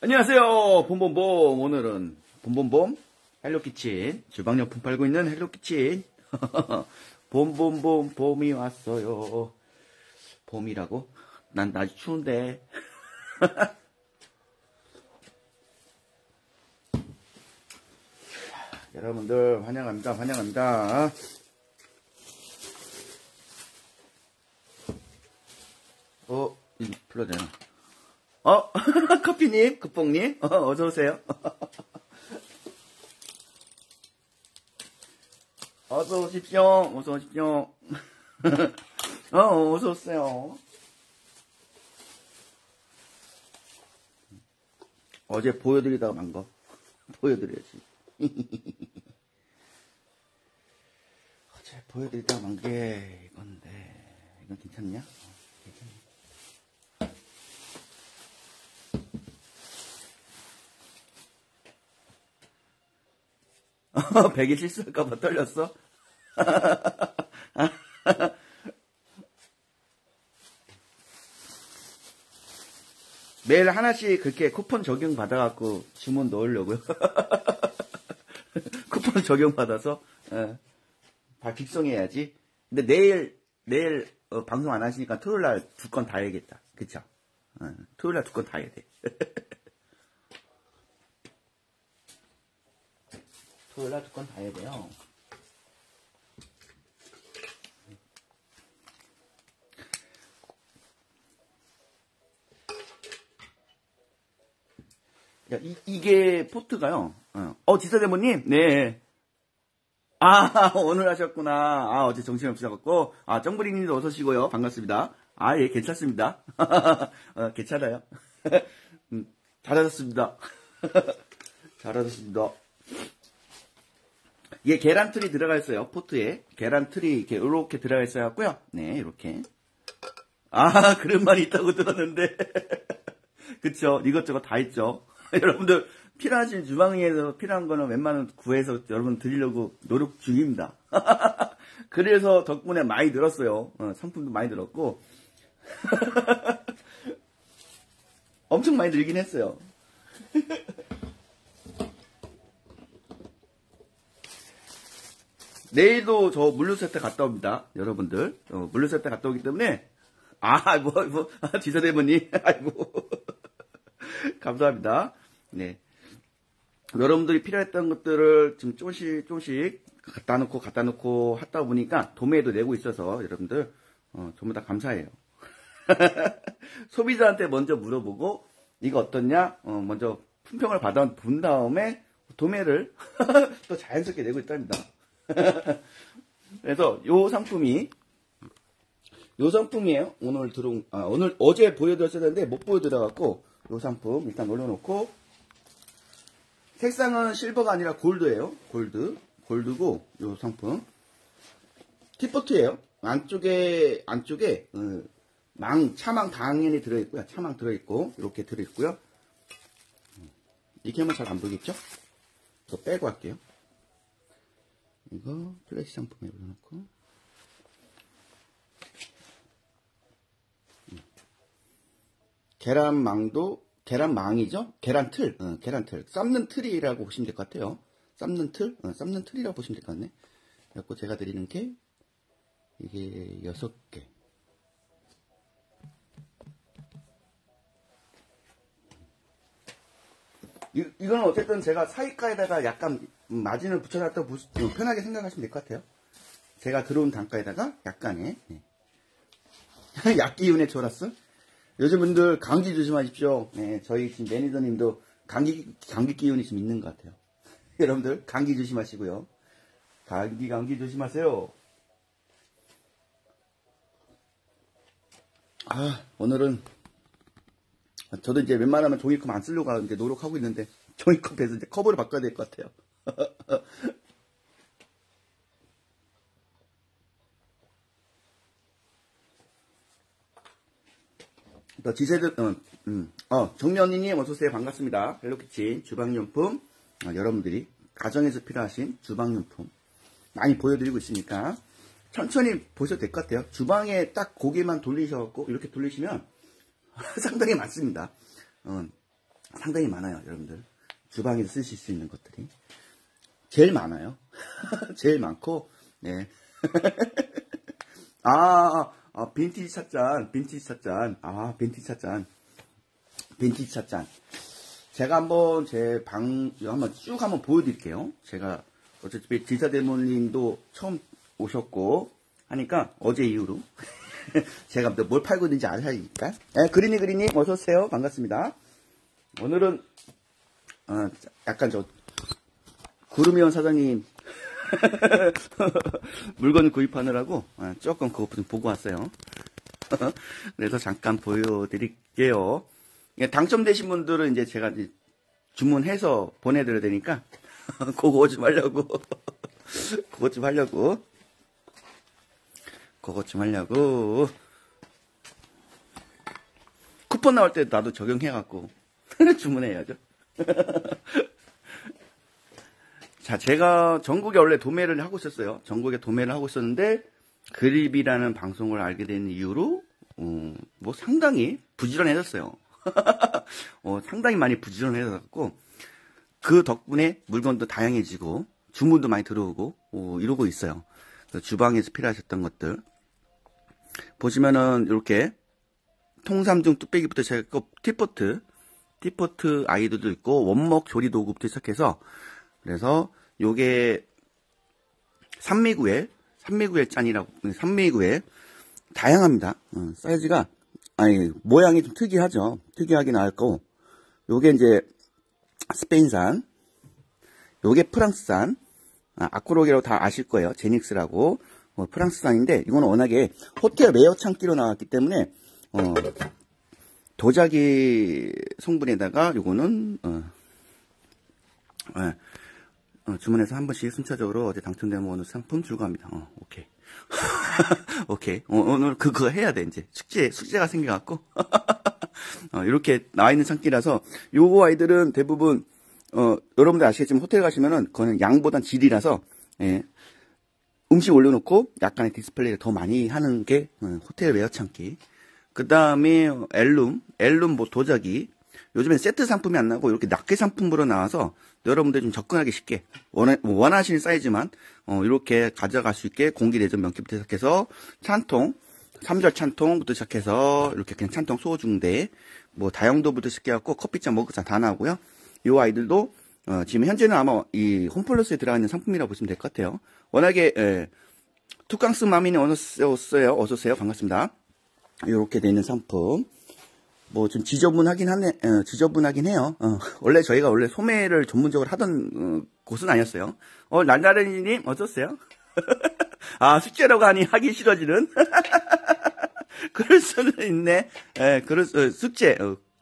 안녕하세요. 봄봄봄. 오늘은 봄봄봄 헬로키친 주방용품 팔고 있는 헬로키친. 봄봄봄 봄이 왔어요. 봄이라고? 난 아주 추운데. 여러분들 환영합니다. 환영합니다. 이거 불러야 되나? 커피님, 급봉님, 어서오세요. 어서오십시오, 어서오십시오. 어서오세요. 어제 보여드리다가 만 거. 보여드려야지. 어제 보여드리다가 만 게, 이건데, 이건 괜찮냐? 괜찮냐? 100일 실수할까봐 떨렸어? 매일 하나씩 그렇게 쿠폰 적용 받아갖고 주문 넣으려고요. 쿠폰 적용 받아서, 다 직송해야지. 근데 내일, 방송 안 하시니까 토요일날 2건 다 해야겠다. 그쵸? 토요일날 2건 다 해야 돼. 토요일날 2건 다 해야 돼요. 야, 이게 포트가요. 지사대모님? 네. 오늘 하셨구나. 어제 정신없으셔갖고. 정부리님도 어서오시고요. 반갑습니다. 예, 괜찮습니다. 괜찮아요. 잘하셨습니다. 잘하셨습니다. 예, 계란틀이 들어가 있어요. 포트에. 계란틀이 이렇게 들어가 있어요. 갖고요. 네, 이렇게. 그런 말이 있다고 들었는데. 그쵸. 이것저것 다 있죠. 여러분들, 필요하신 주방에서 필요한 거는 웬만하면 구해서 여러분 드리려고 노력 중입니다. 그래서 덕분에 많이 늘었어요. 상품도 많이 늘었고. 엄청 많이 늘긴 했어요. 내일도 저 물류 세트 갔다 옵니다. 여러분들. 물류 세트 갔다 오기 때문에. 지사대모님. 아이고. 감사합니다. 네. 여러분들이 필요했던 것들을 지금 조금씩 갖다 놓고 하다 보니까 도매도 내고 있어서 여러분들, 전부 다 감사해요. 소비자한테 먼저 물어보고, 이거 어떻냐? 먼저 품평을 받아본 다음에 도매를 또 자연스럽게 내고 있답니다. 그래서 요 상품이에요. 어제 보여드렸어야 되는데 못 보여드려갖고, 요 상품 일단 올려놓고, 색상은 실버가 아니라 골드예요. 골드고, 요 상품. 티포트예요. 안쪽에, 차망 당연히 들어있고요. 차망 들어있고, 이렇게 들어있고요. 이렇게 하면 잘 안 보이겠죠? 이거 빼고 할게요. 이거 플래시 상품에 올려놓고. 계란망이죠? 계란틀. 삶는 틀이라고 보시면 될 것 같아요. 삶는 틀이라고 보시면 될 것 같네. 그래갖고 제가 드리는 게, 이게 6개. 이거는 어쨌든 제가 사이가에다가 약간 마진을 붙여놨다고 편하게 생각하시면 될 것 같아요. 제가 들어온 단가에다가 약간의, 약기운에 졸았어? 요즘 분들 감기 조심하십시오. 네, 저희 지금 매니저님도 감기 기운이 좀 있는 것 같아요. 여러분들 감기 조심하시고요. 감기 조심하세요. 오늘은 저도 이제 웬만하면 종이컵 안 쓰려고 이제 노력하고 있는데 종이컵에서 이제 컵으로 바꿔야 될 것 같아요. 정면이님 어서오세요. 반갑습니다. 헬로키친 주방용품, 여러분들이 가정에서 필요하신 주방용품 많이 보여드리고 있으니까 천천히 보셔도 될 것 같아요. 주방에 딱 고개만 돌리셔갖고 이렇게 돌리시면 상당히 많습니다. 상당히 많아요, 여러분들. 주방에서 쓰실 수 있는 것들이. 제일 많아요. 제일 많고, 네. 빈티지 찻잔, 빈티지 찻잔. 빈티지 찻잔. 빈티지 찻잔. 제가 한번 제 방, 한번 쭉 한번 보여드릴게요. 제가, 어차피 지사대모님도 처음 오셨고, 하니까, 어제 이후로. 제가 뭘 팔고 있는지 아시니까. 네, 그린이, 어서오세요. 반갑습니다. 오늘은, 약간 구름이온 사장님, 물건 구입하느라고, 조금 그거 좀 보고 왔어요. 그래서 잠깐 보여드릴게요. 당첨되신 분들은 이제 제가 이제 주문해서 보내드려야 되니까, 그거 좀 하려고. 그것 좀 하려고. 쿠폰 나올 때 나도 적용해갖고, 주문해야죠. 자, 제가 전국에 원래 도매를 하고 있었어요. 전국에 도매를 하고 있었는데, 그립이라는 방송을 알게 된 이후로, 뭐 상당히 부지런해졌어요. 상당히 많이 부지런해졌고, 그 덕분에 물건도 다양해지고, 주문도 많이 들어오고, 이러고 있어요. 주방에서 필요하셨던 것들. 보시면은, 이렇게, 통삼중 뚝배기부터 시작했고, 티포트 아이들도 있고, 원목 조리 도구부터 시작해서, 그래서, 요게, 삼미구에 짠이라고, 삼미구에, 다양합니다. 사이즈가, 모양이 좀 특이하죠. 특이하긴 할고, 요게 이제, 스페인산, 요게 프랑스산, 아크로게라고 다 아실 거예요. 제닉스라고. 프랑스산인데, 이거는 워낙에 호텔 웨어 창기로 나왔기 때문에, 도자기 성분에다가 요거는, 주문해서 한 번씩 순차적으로 어제 당첨되면 오늘 상품 출고합니다. 오케이. 오케이. 오늘 그거 해야 돼, 이제. 숙제가 생겨갖고. 이렇게 나와있는 창기라서, 요거 아이들은 대부분, 여러분들 아시겠지만 호텔 가시면은, 그거는 양보단 질이라서, 예. 음식 올려놓고, 약간의 디스플레이를 더 많이 하는 게, 호텔 웨어 창기. 그 다음에, 엘룸 뭐 도자기. 요즘엔 세트 상품이 안 나고, 이렇게 낱개 상품으로 나와서, 여러분들 좀 접근하기 쉽게, 원하시는 사이즈만, 이렇게 가져갈 수 있게, 공기내전 면기부터 시작해서, 찬통, 3절 찬통부터 시작해서, 이렇게 그냥 찬통 소중대, 뭐, 다용도부터 시작해갖고, 커피잔, 머그잔 다 나오고요. 요 아이들도, 지금 현재는 아마 이 홈플러스에 들어가 있는 상품이라고 보시면 될 것 같아요. 워낙에, 투캉스 마미는 어서오세요. 반갑습니다. 이렇게 돼 있는 상품. 뭐, 좀 지저분하긴 해요. 저희가 원래 소매를 전문적으로 하던, 곳은 아니었어요. 날나르니님, 어서오세요. 숙제라고 하니 하기 싫어지는. 그럴 수는 있네. 숙제.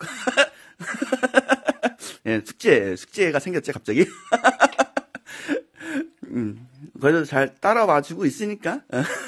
예, 숙제가 생겼죠, 갑자기. 그래도 잘 따라와주고 있으니까.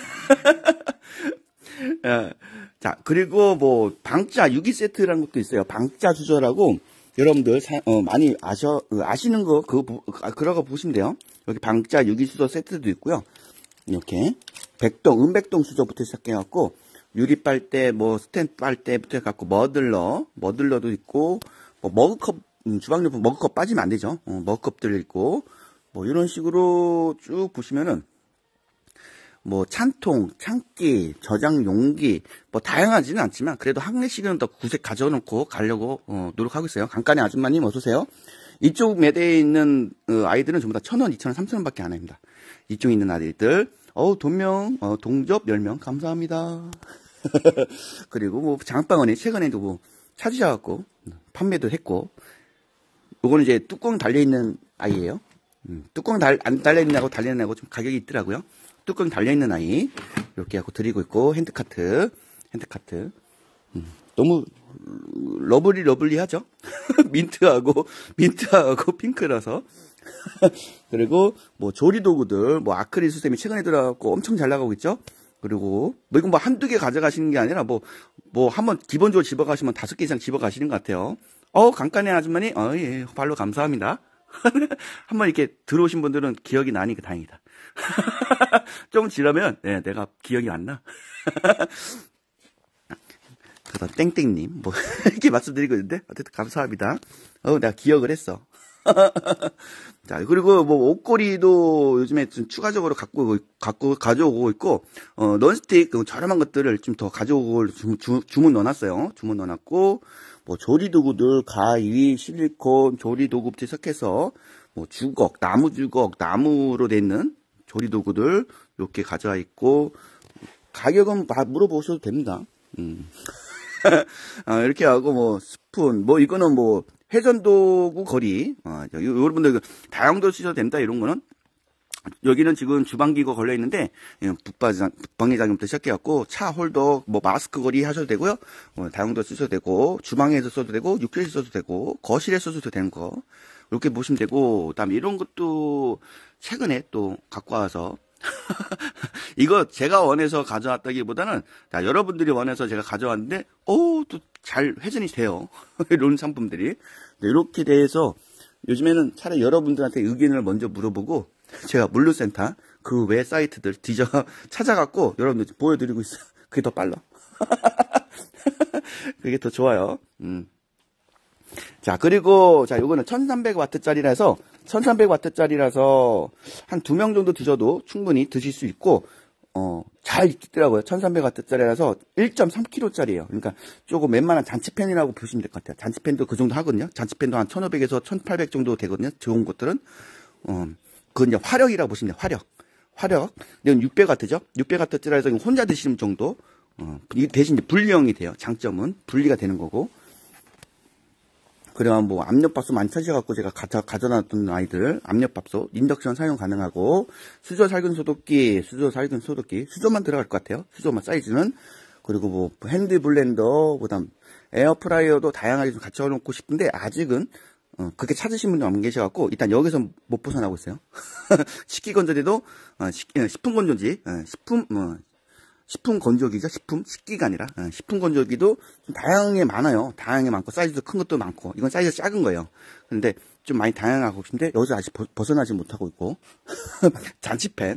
자, 그리고 뭐, 방짜 유기 세트라는 것도 있어요. 방짜 주저라고, 여러분들, 많이 아시는 거, 그러고 보시면 돼요. 여기 방짜 유기 수저 세트도 있고요. 이렇게, 은백동 수저부터 시작해갖고, 유리 빨대, 뭐, 스탠드 빨대부터 해갖고, 머들러도 있고, 뭐, 머그컵, 주방용품 머그컵 빠지면 안 되죠. 머그컵들 있고, 뭐, 이런 식으로 쭉 보시면은, 뭐, 찬통, 창기, 저장 용기, 뭐, 다양하지는 않지만, 그래도 한 개씩은 더 구색 가져놓고 가려고, 노력하고 있어요. 간간의 아줌마님, 어서오세요. 이쪽 매대에 있는, 아이들은 전부 다 1,000원, 2,000원, 3,000원 밖에 안 합니다. 이쪽에 있는 아이들. 돈명, 동접 10명, 감사합니다. 그리고 뭐, 장바구니, 최근에도 뭐, 찾으셔갖고, 판매도 했고, 요거는 이제 뚜껑 달려있는 아이예요. 뚜껑 안 달려있냐고 달려있냐고 좀 가격이 있더라고요. 뚜껑 달려있는 아이. 이렇게 하고 드리고 있고, 핸드카트. 너무, 러블리하죠? 민트하고 핑크라서. 그리고, 뭐, 조리도구들, 뭐, 아크릴 수세미 최근에 들어가고 엄청 잘 나가고 있죠? 그리고, 뭐, 이건 뭐, 한두 개 가져가시는 게 아니라, 뭐, 한번 기본적으로 집어가시면 5개 이상 집어가시는 것 같아요. 간간의 아줌마니, 예, 발로 감사합니다. 한번 이렇게 들어오신 분들은 기억이 나니까 다행이다. 좀 지나면, 네, 내가 기억이 안 나. 땡땡님, 뭐, 이렇게 말씀드리고 있는데, 어쨌든 감사합니다. 내가 기억을 했어. 자, 그리고 뭐, 옷걸이도 요즘에 좀 추가적으로 가져오고 있고, 넌스틱, 저렴한 것들을 좀 더 가져오고, 주문 넣어놨어요. 주문 넣어놨고, 뭐, 조리도구들, 가위, 실리콘, 조리도구부터 시작해서, 뭐, 나무로 돼 있는 조리도구들, 이렇게 가져와 있고, 가격은 물어보셔도 됩니다. 이렇게 하고, 뭐, 스푼, 뭐, 이거는 뭐, 회전도구 거리, 여러분들 다용도 쓰셔도 됩니다. 이런 거는. 여기는 지금 주방기구 걸려 있는데, 붙박이장부터 시작해갖고, 차 홀더, 뭐, 마스크 거리 하셔도 되고요. 다용도 쓰셔도 되고, 주방에서 써도 되고, 육교에서 써도 되고, 거실에 써도 되는 거. 이렇게 보시면 되고, 그 다음에 이런 것도 최근에 또 갖고 와서, 이거 제가 원해서 가져왔다기보다는 여러분들이 원해서 제가 가져왔는데 또 잘 회전이 돼요. 이런 상품들이. 이렇게 돼서 요즘에는 차라리 여러분들한테 의견을 먼저 물어보고 제가 물류센터 그 외 사이트들 찾아갖고 여러분들 보여드리고 있어요. 그게 더 빨라. 그게 더 좋아요. 자, 그리고, 요거는 1300W짜리라서, 1300W짜리라서, 한 2명 정도 드셔도 충분히 드실 수 있고, 잘 익더라고요. 1300W짜리라서 1.3kg짜리예요. 그러니까 조금 웬만한 잔치팬이라고 보시면 될 것 같아요. 잔치팬도 그 정도 하거든요. 잔치팬도 한 1500에서 1800 정도 되거든요. 좋은 것들은. 그건 이제 화력이라고 보시면 돼요. 화력. 이건 600W죠. 600W짜리라서 혼자 드시는 정도. 대신 이제 분리형이 돼요. 장점은 분리가 되는 거고. 그래야 뭐 압력밥솥 많이 찾으셔갖고 제가 가져놨던 아이들 압력밥솥 인덕션 사용 가능하고 수저 살균 소독기 수저만 들어갈 것 같아요. 수저만 사이즈는. 그리고 뭐 핸드 블렌더 그다음 에어프라이어도 다양하게 좀 갖춰 놓고 싶은데 아직은 그렇게 찾으신 분이 안 계셔갖고 일단 여기서 못 벗어나고 있어요. 식기 건조기도 식품 건조기 식품 건조기죠. 식기가 아니라 식품 건조기도 좀 다양하게 많고 사이즈도 큰 것도 많고 이건 사이즈 작은 거예요. 그런데 좀 많이 다양하고 싶은데 여기서 아직 벗어나지 못하고 있고 잔치팬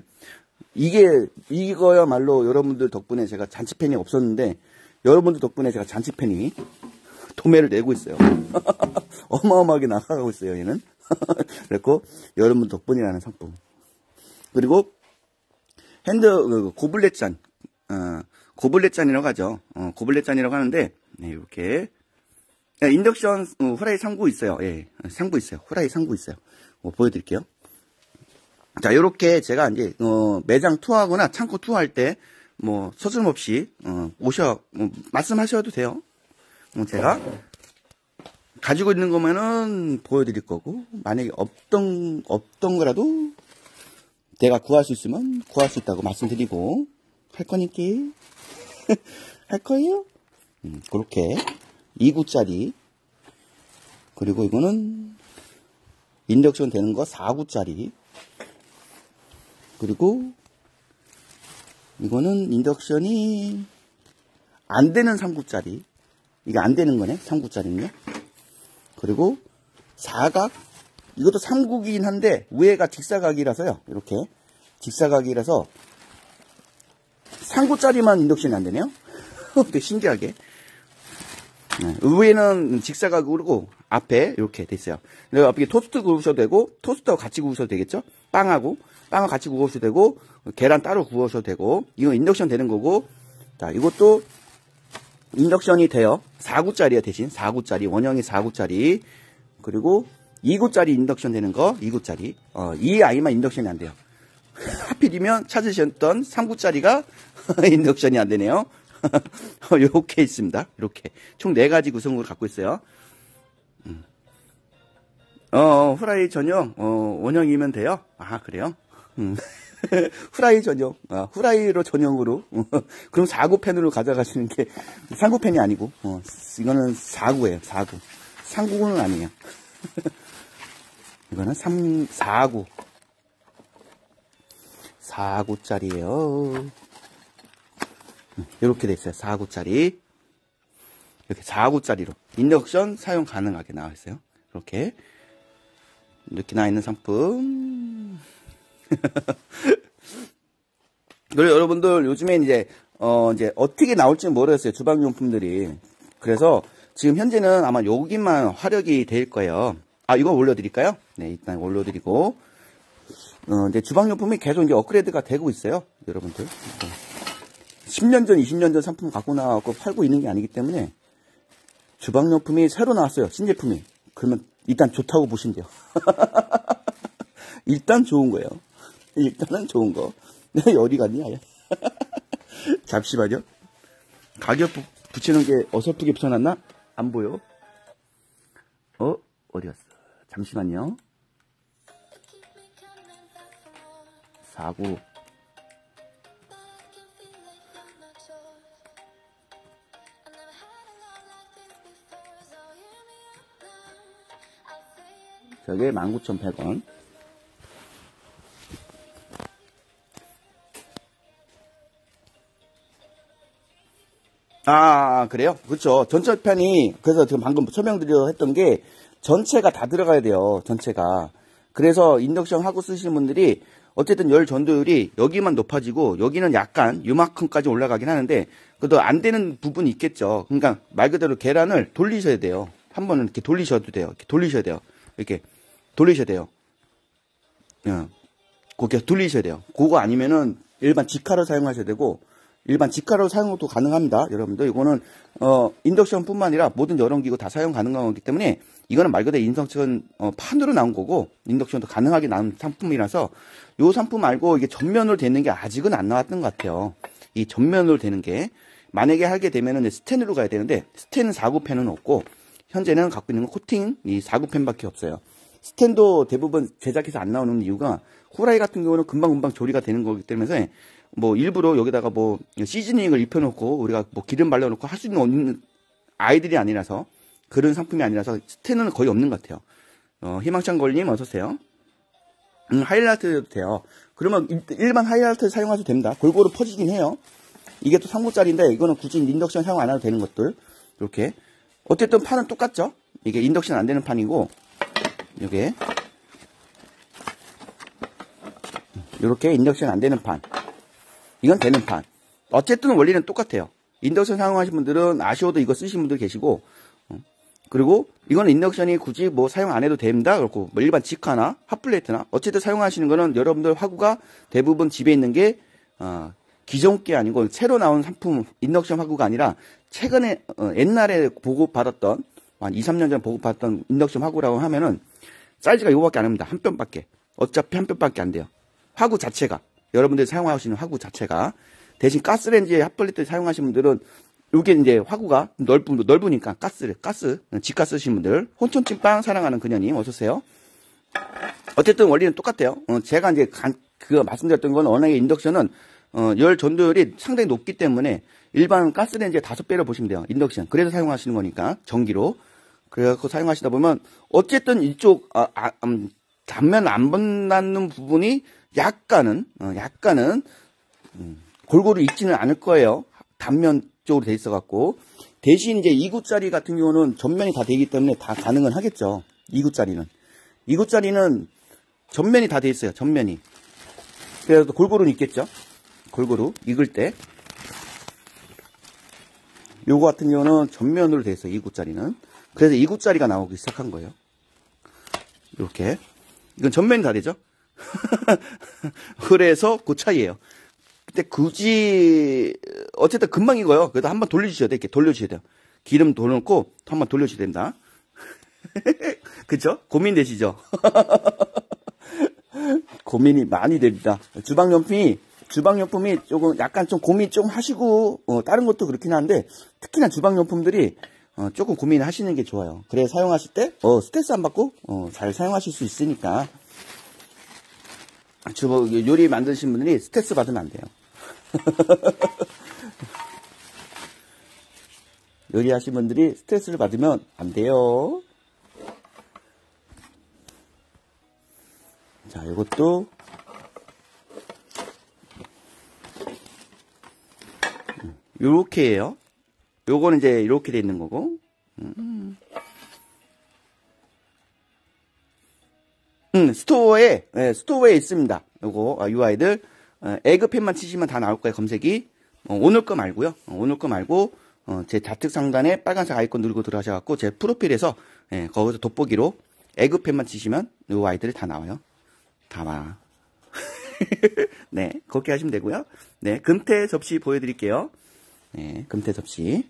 이거야말로 여러분들 덕분에 제가 잔치팬이 없었는데 여러분들 덕분에 제가 잔치팬이 도매를 내고 있어요. 어마어마하게 나가고 있어요. 얘는. 그랬고 여러분 덕분이라는 상품. 그리고 고블렛잔이라고 하죠. 고블렛잔이라고 하는데, 네, 이렇게. 인덕션, 후라이 상부 있어요. 예, 상부 있어요. 후라이 상부 있어요. 보여드릴게요. 자, 요렇게 제가 이제, 매장 투어하거나 창고 투어할 때, 뭐, 서슴없이, 말씀하셔도 돼요. 제가 가지고 있는 거면은 보여드릴 거고, 만약에 없던 거라도, 내가 구할 수 있으면 구할 수 있다고 말씀드리고, 할 거니까 할 거예요? 그렇게 2구짜리 그리고 이거는 인덕션 되는 거 4구짜리 그리고 이거는 인덕션이 안 되는 3구짜리 이게 안 되는 거네 3구짜리는요. 그리고 사각 이것도 3구이긴 한데 위에가 직사각이라서요. 이렇게 직사각이라서 3구짜리만 인덕션이 안 되네요. 되게 신기하게. 위에는 직사각으로 앞에 이렇게 돼 있어요. 그리고 앞에 토스트 구우셔도 되고 토스트하고 같이 구우셔도 되겠죠. 빵하고 같이 구우셔도 되고 계란 따로 구우셔도 되고 이거 인덕션 되는 거고. 자, 이것도 인덕션이 돼요. 4구짜리야 대신 4구짜리 원형이 4구짜리 그리고 2구짜리 인덕션 되는 거 2구짜리 이 아이만 인덕션이 안 돼요. 하필이면 찾으셨던 3구짜리가 인덕션이 안 되네요. 요렇게 있습니다. 이렇게 총 4가지 구성으로 갖고 있어요. 후라이 전용 원형이면 돼요. 아, 그래요? 후라이 전용 후라이로 전용으로 그럼 4구 펜으로 가져가시는 게 3구 펜이 아니고 이거는 4구예요. 4구 3구는 아니에요. 이거는 4구 4구짜리예요. 이렇게 돼 있어요. 4구짜리. 이렇게 4구짜리로 인덕션 사용 가능하게 나와 있어요. 이렇게 나와 있는 상품. 그리고 여러분들 요즘에 이제 이제 어떻게 나올지 모르겠어요. 주방용품들이. 그래서 지금 현재는 아마 여기만 화력이 될 거예요. 아, 이거 올려드릴까요? 네, 일단 올려드리고. 이제 주방용품이 계속 이제 업그레이드가 되고 있어요. 여러분들. 10년 전, 20년 전 상품 갖고 나와서 팔고 있는 게 아니기 때문에 주방용품이 새로 나왔어요. 신제품이. 그러면 일단 좋다고 보시면 돼요. 일단 좋은 거예요. 일단은 좋은 거. 네, 어디 갔니, 아야? 잠시만요. 가격 붙이는 게 어설프게 붙여놨나? 안 보여. 어디 갔어? 잠시만요. 49. 저게 19,100원. 아, 그래요? 그렇죠. 전철판이, 그래서 지금 방금 설명드려 했던 게, 전체가 다 들어가야 돼요. 전체가. 그래서 인덕션 하고 쓰시는 분들이, 어쨌든 열 전도율이 여기만 높아지고, 여기는 약간 요만큼까지 올라가긴 하는데, 그래도 안 되는 부분이 있겠죠. 그러니까, 말 그대로 계란을 돌리셔야 돼요. 한 번은 이렇게 돌리셔도 돼요. 이렇게 돌리셔야 돼요. 이렇게 돌리셔야 돼요. 그렇게 돌리셔야 돼요. 그거 아니면은, 일반 직화를 사용하셔야 되고, 일반 직화로 사용도 가능합니다. 여러분들 이거는 인덕션뿐만 아니라 모든 여론기구 다 사용 가능한 거기 때문에 이거는 말 그대로 인덕션 판으로 나온 거고 인덕션도 가능하게 나온 상품이라서 이 상품 말고 이게 전면으로 되는 게 아직은 안 나왔던 것 같아요. 이 전면으로 되는 게 만약에 하게 되면은 스텐으로 가야 되는데 스텐은 4구펜은 없고 현재는 갖고 있는 건 코팅 이 4구펜밖에 없어요. 스텐도 대부분 제작해서 안 나오는 이유가 후라이 같은 경우는 금방금방 조리가 되는 거기 때문에 뭐 일부러 여기다가 뭐 시즈닝을 입혀놓고 우리가 뭐 기름 발라놓고 할 수 있는 아이들이 아니라서 그런 상품이 아니라서 스텐은 거의 없는 것 같아요. 희망찬 걸님 어서오세요. 하이라이트 해도 돼요. 그러면 일반 하이라이트 사용하셔도 됩니다. 골고루 퍼지긴 해요. 이게 또 3구짜리인데 이거는 굳이 인덕션 사용 안 해도 되는 것들 이렇게 어쨌든 판은 똑같죠. 이게 인덕션 안 되는 판이고 이게 이렇게 인덕션 안 되는 판 이건 되는 판. 어쨌든 원리는 똑같아요. 인덕션 사용하시는 분들은 아쉬워도 이거 쓰시는 분들 계시고, 그리고 이거는 인덕션이 굳이 뭐 사용 안 해도 됩니다. 그렇고 뭐 일반 직화나 핫플레이트나 어쨌든 사용하시는 거는 여러분들 화구가 대부분 집에 있는 게 기존 게 아니고 새로 나온 상품 인덕션 화구가 아니라 최근에 옛날에 보급받았던 한 2, 3년 전 보급받았던 인덕션 화구라고 하면은 사이즈가 이거밖에 안 합니다. 한 뼘밖에. 어차피 한 뼘밖에 안 돼요. 화구 자체가. 여러분들이 사용하시는 화구 자체가 대신 가스레인지에 핫플레이트 사용하시는 분들은 이게 이제 화구가 넓으니까 가스 직화 쓰시는 분들 혼촌찐빵 사랑하는 그녀님 어서오세요. 어쨌든 원리는 똑같아요. 제가 이제 그거 말씀드렸던 건 워낙에 인덕션은 열 전도율이 상당히 높기 때문에 일반 가스레인지의 5배를 보시면 돼요. 인덕션. 그래서 사용하시는 거니까 전기로. 그래서 사용하시다 보면 어쨌든 이쪽 단면 안 번닿는 부분이 약간은 골고루 있지는 않을 거예요. 단면 쪽으로 돼 있어 갖고 대신 이제 2구짜리 같은 경우는 전면이 다 되기 때문에 다 가능은 하겠죠. 2구짜리는 전면이 다 돼 있어요. 전면이. 그래서 골고루는 있겠죠. 골고루 익을 때 요거 같은 경우는 전면으로 돼 있어요. 2구짜리는. 그래서 2구짜리가 나오기 시작한 거예요. 이렇게 이건 전면이 다 되죠. 그래서 그 차이예요. 근데 굳이 어쨌든 금방 익어요. 그래도 한번 돌려주셔야 돼. 이렇게 돌려주셔야 돼요. 기름 돌려놓고 한번 돌려주셔야 됩니다. 그쵸? 고민되시죠? 고민이 많이 됩니다. 주방용품이 조금 약간 좀 고민 좀 하시고 다른 것도 그렇긴 한데 특히나 주방용품들이 조금 고민하시는 게 좋아요. 그래 사용하실 때 스트레스 안 받고 잘 사용하실 수 있으니까 요리 만드신 분들이 스트레스 받으면 안 돼요. 요리하신 분들이 스트레스를 받으면 안 돼요. 자, 이것도 요렇게 해요. 요거는 이제 이렇게 돼 있는 거고. 스토어에 있습니다. 요거 UI들 에그펜만 치시면 다 나올 거예요. 검색이 오늘 거 말고요. 오늘 거 말고 제 좌측 상단에 빨간색 아이콘 누르고 들어가셔갖고 제 프로필에서 거기서 돋보기로 에그펜만 치시면 요 아이들이 다 나와요. 다 와. 네, 그렇게 하시면 되고요. 네, 금태 접시 보여드릴게요. 네, 금태 접시.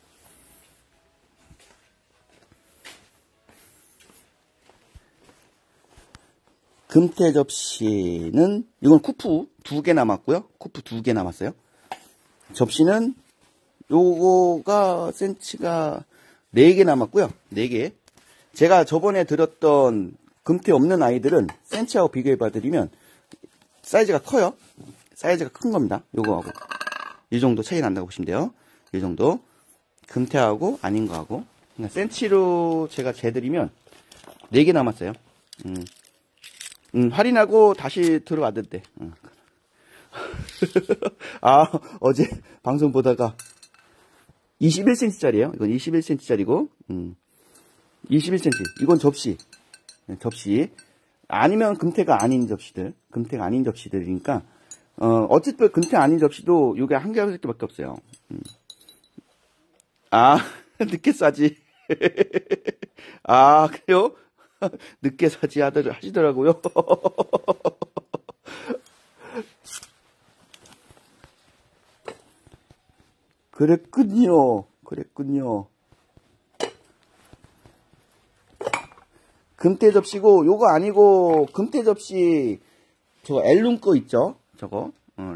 금태 접시는 이건 쿠프 2개 남았고요. 쿠프 2개 남았어요. 접시는 요거가 센치가 4개 남았고요. 4개. 제가 저번에 드렸던 금태 없는 아이들은 센치하고 비교해 봐드리면 사이즈가 커요. 사이즈가 큰 겁니다. 요거하고 이 정도 차이 난다고 보시면 돼요. 이 정도. 금태하고 아닌 거하고. 그러니까 센치로 제가 재드리면 4개 남았어요. 할인하고 다시 들어왔는데. 아, 어제 방송 보다가 21cm짜리예요. 이건 21cm짜리고 21cm. 이건 접시. 접시. 아니면 금태가 아닌 접시들. 금태가 아닌 접시들이니까 어쨌든 금태 아닌 접시도 요게 한 개밖에 없어요. 아, 늦게 싸지. 아, 그래요? 늦게 사지 하시더라고요. 그랬군요. 그랬군요. 금태 접시고 요거 아니고 금태 접시 저거 엘룸 거 있죠? 저거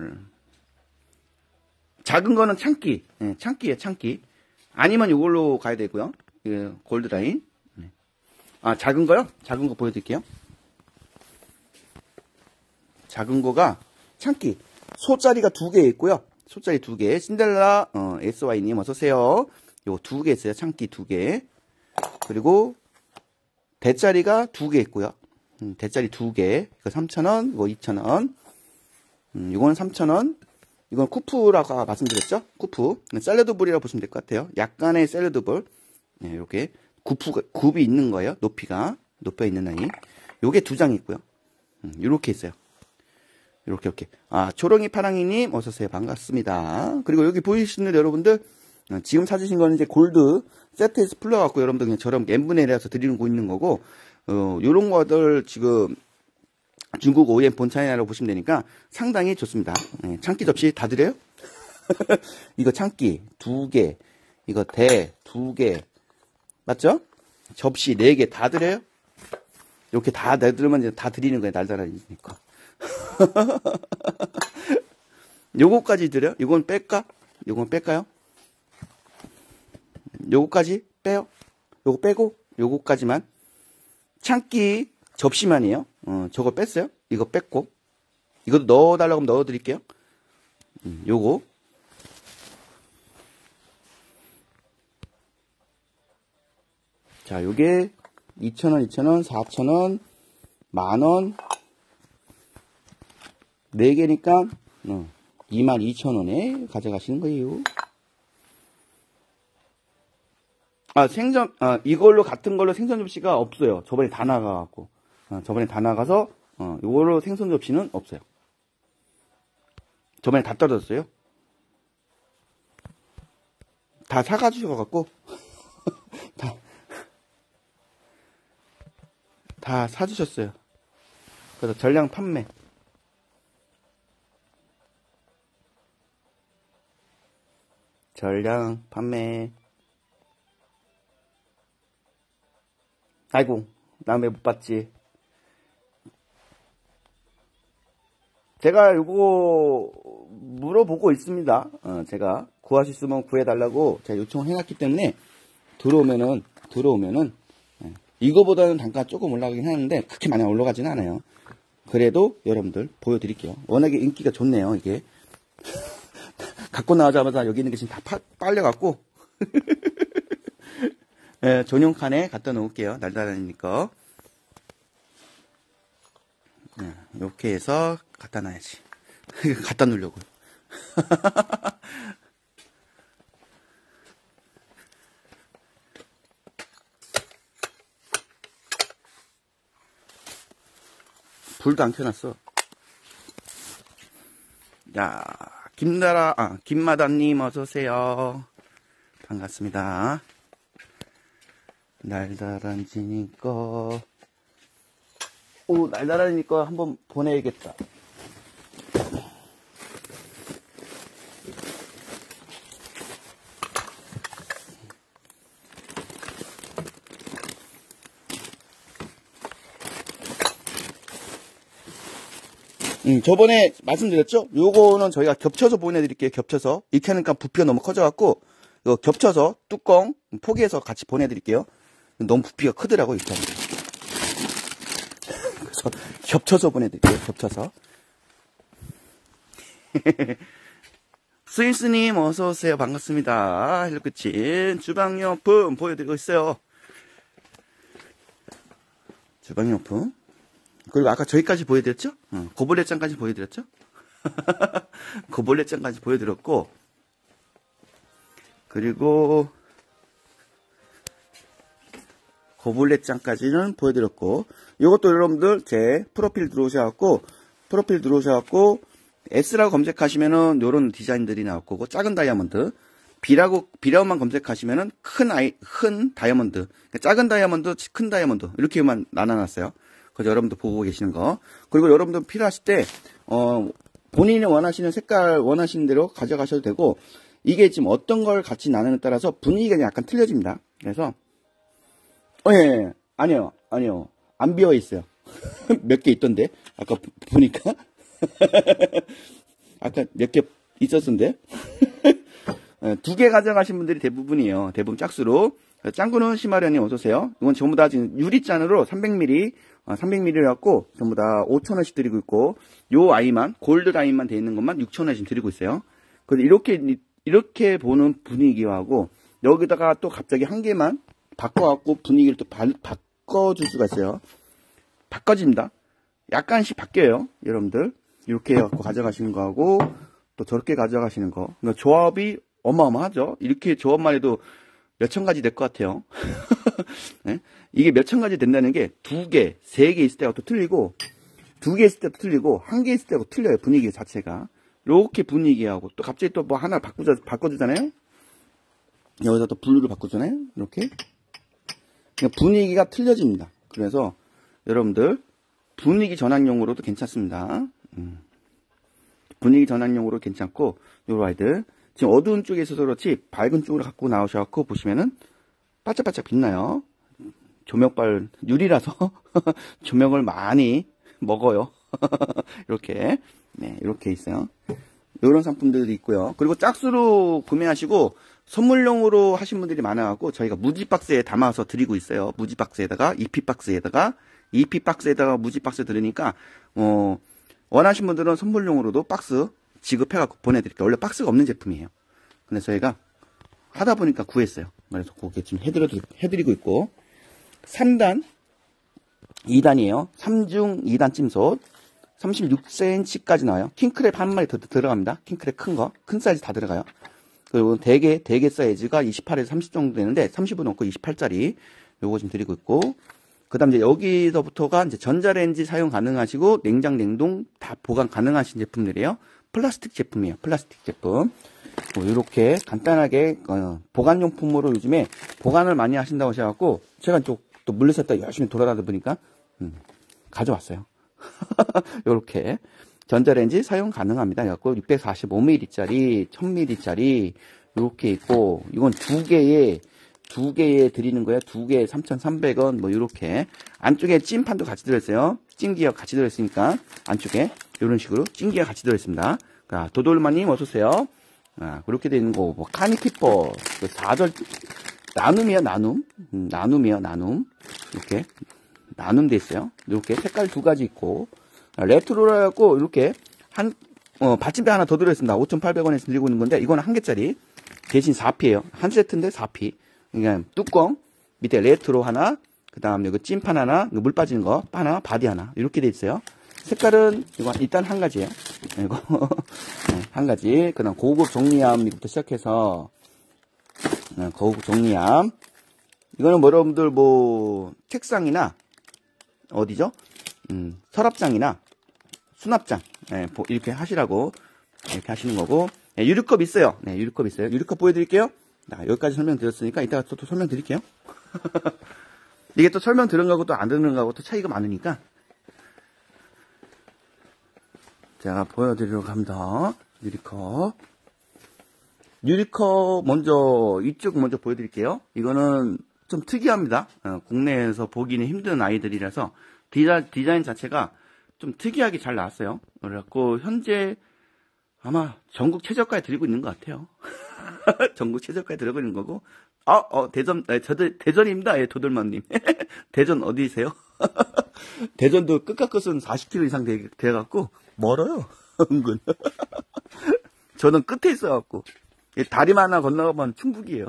작은 거는 창기. 네, 창기예요, 창기. 아니면 요걸로 가야 되고요. 골드라인. 아, 작은 거요? 작은 거 보여드릴게요. 작은 거가 창기. 소짜리가 2개 있고요. 소짜리 2개. 신데렐라 SY님 어서오세요. 요거 2개 있어요. 창기 2개. 그리고 대짜리가 2개 있고요. 대짜리 2개. 이거 3,000원, 이거 2,000원. 이거는 3,000원. 이건 쿠프라고 말씀드렸죠? 쿠프. 샐러드볼이라고 보시면 될 것 같아요. 약간의 샐러드볼. 네, 요게. 굽이 있는 거예요. 높이가. 높여 있는 아이. 요게 2장 있고요. 요렇게 있어요. 이렇게. 아, 초롱이 파랑이님, 어서오세요. 반갑습니다. 그리고 여기 보이시는 여러분들, 지금 찾으신 거는 이제 골드 세트에서 풀려갖고 여러분들 그냥 저런 n분의 1에서 드리는 거 있는 거고, 요런 거들 지금 중국 OEM 본차이나라고 보시면 되니까 상당히 좋습니다. 네, 창기 접시 다 드려요? 이거 창기 2개, 이거 대 2개, 맞죠? 접시 4개 다 드려요? 이렇게 다 내드리면 이제 다 드리는 거예요. 날달아니니까. 요거까지 드려? 이건 뺄까? 요건 뺄까요? 요거까지 빼요? 요거 빼고 요거까지만. 창기 접시만이에요. 저거 뺐어요? 이거 뺐고 이것도 넣어달라고 하면 넣어드릴게요. 요거 자, 요게 2,000원, 2,000원, 4,000원, 만원 4개니까 22,000원에 가져가시는 거예요. 아, 이걸로 같은 걸로 생선 접시가 없어요. 저번에 다 나가갖고. 저번에 다 나가서, 이걸로 생선 접시는 없어요. 저번에 다 떨어졌어요. 다 사가주셔갖고. 다 사주셨어요. 그래서 전량 판매. 전량 판매. 아이고, 나 왜 못 봤지? 제가 요거 물어보고 있습니다. 제가 구하실 수 있으면 구해달라고 제가 요청을 해놨기 때문에 들어오면은 이거보다는 단가 조금 올라가긴 하는데 그렇게 많이 올라가진 않아요. 그래도 여러분들 보여드릴게요. 워낙에 인기가 좋네요. 이게 갖고 나오자마자 여기 있는 게 지금 다 빨려갖고 네, 전용 칸에 갖다 놓을게요. 날달아니까. 네, 이렇게 해서 갖다 놔야지. 갖다 놓으려고. 불도 안 켜놨어. 야, 김마다님 어서오세요. 반갑습니다. 날다란지니까, 날다란지니까 한번 보내야겠다. 저번에 말씀드렸죠? 요거는 저희가 겹쳐서 보내드릴게요. 겹쳐서. 이렇게 하니까 부피가 너무 커져갖고, 이거 겹쳐서 뚜껑 포개해서 같이 보내드릴게요. 너무 부피가 크더라고, 이렇게 하니까. 그래서 겹쳐서 보내드릴게요. 겹쳐서. 스위스님 어서오세요. 반갑습니다. 헬로크친 주방용품 보여드리고 있어요. 주방용품. 그리고 아까 저기까지 보여드렸죠? 고블렛장까지 보여드렸죠? 고블렛장까지 보여드렸고, 그리고 고블렛장까지는 보여드렸고, 이것도 여러분들 제 프로필 들어오셔갖고 S라고 검색하시면은 요런 디자인들이 나올 거고, 작은 다이아몬드, B라고만 검색하시면은 큰 다이아몬드, 작은 다이아몬드, 큰 다이아몬드 이렇게만 나눠놨어요. 그래서 여러분들 보고 계시는 거. 그리고 여러분들 필요하실 때, 본인이 원하시는 색깔 원하시는 대로 가져가셔도 되고, 이게 지금 어떤 걸 같이 나누느냐에 따라서 분위기가 약간 틀려집니다. 그래서, 예. 아니요. 안 비어 있어요. 몇 개 있던데. 아까 보니까. 아까 몇 개 있었는데. 2개 가져가신 분들이 대부분이에요. 대부분 짝수로. 짱구는 심하려님 어서오세요. 이건 전부 다 지금 유리잔으로 300ml여갖고 전부 다 5,000원씩 드리고 있고, 요 아이만, 골드 아이만 돼 있는 것만 6,000원씩 드리고 있어요. 그래서 이렇게 보는 분위기하고, 여기다가 또 갑자기 한 개만 바꿔갖고 분위기를 또 바꿔줄 수가 있어요. 바꿔집니다. 약간씩 바뀌어요. 여러분들. 이렇게 해갖고 가져가시는 거하고, 또 저렇게 가져가시는 거. 그러니까 조합이 어마어마하죠. 이렇게 조합만 해도 몇천 가지 될 것 같아요. 네? 이게 몇천 가지 된다는 게 2개, 3개 있을 때가 또 틀리고, 2개 있을 때도 틀리고, 1개 있을 때도 틀려요. 분위기 자체가. 이렇게 분위기하고, 또 갑자기 또 뭐 하나 바꿔주잖아요. 여기다 또 블루를 바꾸잖아요. 이렇게. 그러니까 분위기가 틀려집니다. 그래서 여러분들 분위기 전환용으로도 괜찮습니다. 분위기 전환용으로 괜찮고, 요런 아이들 지금 어두운 쪽에 있어서 그렇지 밝은 쪽으로 갖고 나오셔갖고 보시면은 반짝반짝 빛나요. 조명빨 유리라서 조명을 많이 먹어요. 이렇게 이렇게 있어요. 이런 상품들도 있고요. 그리고 짝수로 구매하시고 선물용으로 하신 분들이 많아갖고 저희가 무지박스에 담아서 드리고 있어요. 무지박스에다가 EP박스에다가 무지박스 들으니까 원하신 분들은 선물용으로도 박스 지급해갖고 보내드릴게요. 원래 박스가 없는 제품이에요. 근데 저희가 하다 보니까 구했어요. 그래서 그게 지금 해드리고 있고, 3단 2단이에요 3중 2단 찜솥 36cm까지 나와요. 킹크랩 한 마리 더 들어갑니다. 킹크랩 큰 사이즈 다 들어가요. 그리고 대게 사이즈가 28에서 30 정도 되는데 30은 넘고 28짜리 요거 지금 드리고 있고, 그 다음 이제 여기서부터가 이제 전자레인지 사용 가능하시고 냉장 냉동 다 보관 가능하신 제품들이에요. 플라스틱 제품이에요. 플라스틱 제품. 뭐 이렇게 간단하게 보관용품으로 요즘에 보관을 많이 하신다고 하셔갖고 제가 또 물렸었다 열심히 돌아다니다 보니까 가져왔어요. 이렇게 전자레인지 사용 가능합니다. 그래갖고 645ml짜리 1000ml짜리 이렇게 있고, 이건 두 개에 드리는 거예요. 2개에 3,300원 뭐 이렇게. 안쪽에 찜판도 같이 들어있어요. 찜기가 같이 들어있으니까 안쪽에 이런 식으로 찜기가 같이 들어있습니다. 도돌마님 어서오세요. 그렇게 되어 있는 거, 뭐 카니키퍼 4절 나눔이에요. 나눔 이렇게 나눔 돼 있어요. 이렇게 색깔 2가지 있고, 레트로라 갖고 이렇게 받침대 하나 더 들어있습니다. 5,800원에서 드리고 있는 건데, 이거는 1개짜리 대신 4피예요. 한 세트인데 4피. 그러니까 뚜껑 밑에 레트로 하나, 그 다음에 이거 찜판 하나, 물 빠지는 거 하나, 바디 하나 이렇게 돼 있어요. 색깔은 이거 일단 한 가지예요. 이거 한 가지. 그다음 고급 정리함부터 시작해서 고급 정리함. 이거는 뭐 여러분들 뭐 책상이나 어디죠? 서랍장이나 수납장 이렇게 하시라고 이렇게 하시는 거고. 네, 유리컵 있어요. 네, 유리컵 있어요. 유리컵 보여드릴게요. 자, 여기까지 설명드렸으니까 이따가 또 설명드릴게요. 이게 또 설명 들은 거하고 또 안 듣는 거하고 또 차이가 많으니까. 제가 보여드리려고 합니다. 유리컵. 유리컵 이쪽 먼저 보여드릴게요. 이거는 좀 특이합니다. 국내에서 보기는 힘든 아이들이라서 디자인 자체가 좀 특이하게 잘 나왔어요. 그래갖고 현재 아마 전국 최저가에 드리고 있는 것 같아요. 전국 최저가에 들어가 있는 거고. 대전입니다. 예, 도들만님. 대전 어디세요? 대전도 끝과 끝은 40km 이상 돼갖고, 멀어요. 은근. 저는 끝에 있어갖고. 다리만 하나 건너가면 충북이에요.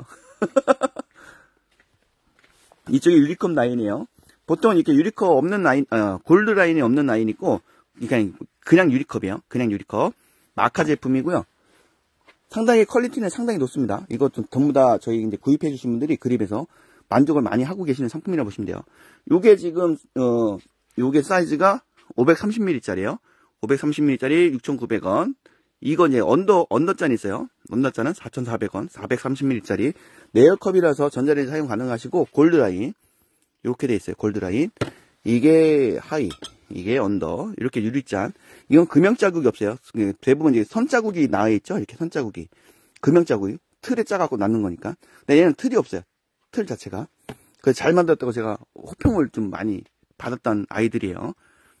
이쪽이 유리컵 라인이에요. 보통 이렇게 유리컵 없는 라인, 골드 라인이 없는 라인 있고, 그냥 유리컵이에요. 그냥 유리컵. 마카 제품이고요. 상당히 퀄리티는 상당히 높습니다. 이거 전부 다 저희 이제 구입해 주신 분들이 그립에서 만족을 많이 하고 계시는 상품이라고 보시면 돼요. 요게 지금, 요게 사이즈가 530ml짜리에요. 530ml짜리 6,900원. 이거 이제 언더잔 있어요. 언더잔은 4,400원. 430ml짜리. 레어컵이라서 전자레인지 사용 가능하시고, 골드라인. 이렇게 돼 있어요. 골드라인. 이게 하이. 이게 언더. 이렇게 유리잔. 이건 금형 자국이 없어요. 대부분 이제 선 자국이 나와 있죠. 이렇게 선 자국이. 금형 자국이. 틀에 짜갖고 남는 거니까. 근데 얘는 틀이 없어요. 틀 자체가. 그래서 잘 만들었다고 제가 호평을 좀 많이 받았던 아이들이에요.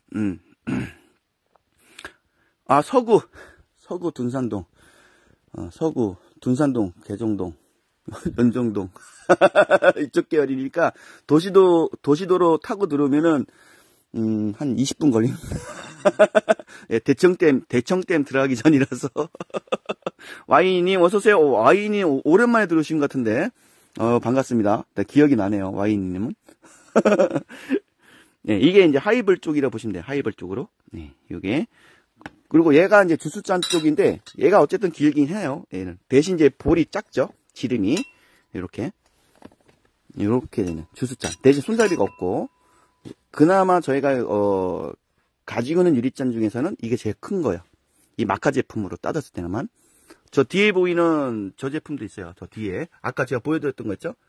서구 둔산동. 서구 둔산동, 개정동, 연정동. 이쪽 계열이니까 도시도로 타고 들어오면은 한 20분 걸립니다. 예, 대청댐 들어가기 전이라서. 와이님, 어서오세요. 와이님, 오랜만에 들어오신 것 같은데. 반갑습니다. 기억이 나네요, 와이님은. 네, 이게 이제 하이볼 쪽이라 보시면 돼요. 하이볼 쪽으로. 네, 요게. 그리고 얘가 이제 주스잔 쪽인데, 얘가 어쨌든 길긴 해요. 얘는. 대신 이제 볼이 작죠? 지름이. 이렇게 되는 주스잔. 대신 손잡이가 없고. 그나마 저희가 가지고 있는 유리잔 중에서는 이게 제일 큰 거예요. 이 마카 제품으로 따졌을 때만. 저 뒤에 보이는 저 제품도 있어요. 저 뒤에 아까 제가 보여드렸던 거 있죠?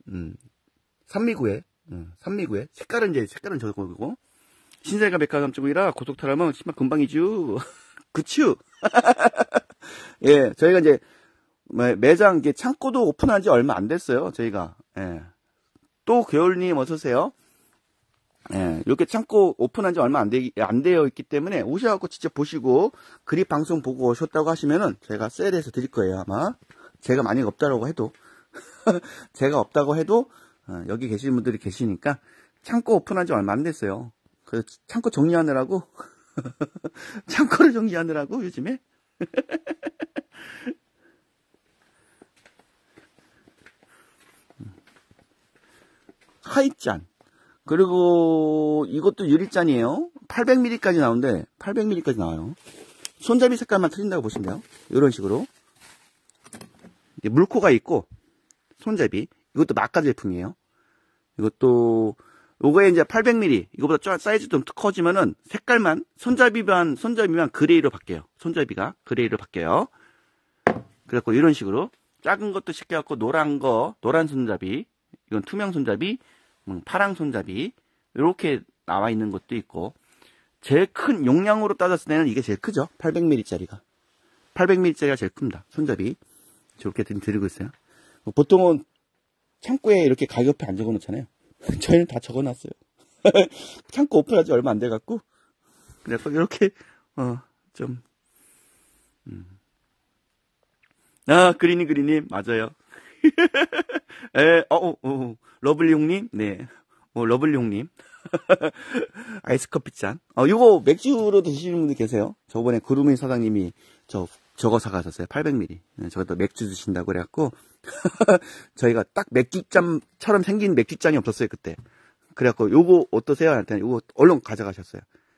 산미구에 색깔은 저거고. 신세가 백화점 쪽이라 고속타라면 신발 금방이죠. 그쵸? 예, 저희가 이제 매장 창고도 오픈한 지 얼마 안 됐어요. 저희가. 예. 또 겨울님 어서 오세요. 예, 이렇게 창고 오픈한 지 얼마 안 되어 있기 때문에 오셔갖고 직접 보시고 그립 방송 보고 오셨다고 하시면은 제가 세일해서 드릴 거예요, 아마. 제가 만약에 없다고 해도. 여기 계시는 분들이 계시니까 창고 오픈한 지 얼마 안 됐어요. 그래서 창고 정리하느라고, 창고를 정리하느라고 요즘에. 하이잔. 그리고 이것도 유리잔이에요. 800ml까지 나오는데 800ml까지 나와요. 손잡이 색깔만 틀린다고 보시면 돼요. 이런 식으로 물코가 있고 손잡이. 이것도 마카 제품이에요. 요거에 이제 800ml. 이거보다 사이즈 좀 커지면은 색깔만 손잡이만 그레이로 바뀌어요. 손잡이가 그레이로 바뀌어요. 그래갖고 이런 식으로 작은 것도 시켜갖고 노란 손잡이. 이건 투명 손잡이. 파랑 손잡이 이렇게 나와 있는 것도 있고 제일 큰 용량으로 따졌을 때는 이게 제일 크죠. 800ml짜리가 제일 큽니다. 손잡이 저렇게 드리고 있어요. 보통은 창고에 이렇게 가격표 안 적어놓잖아요. 저희는 다 적어놨어요. 창고 오픈한 지 얼마 안 돼갖고 그래서 이렇게 그리님 맞아요. 러블리용님, 네. 러블리용님. 아이스 커피잔. 이거 맥주로 드시는 분들 계세요. 저번에 구루미 사장님이 저거 사가셨어요. 800ml. 저것도 맥주 드신다고 그래갖고. 저희가 딱 맥주잔처럼 생긴 맥주잔이 없었어요, 그때. 그래갖고, 요거 어떠세요? 할때 요거 얼른 가져가셨어요.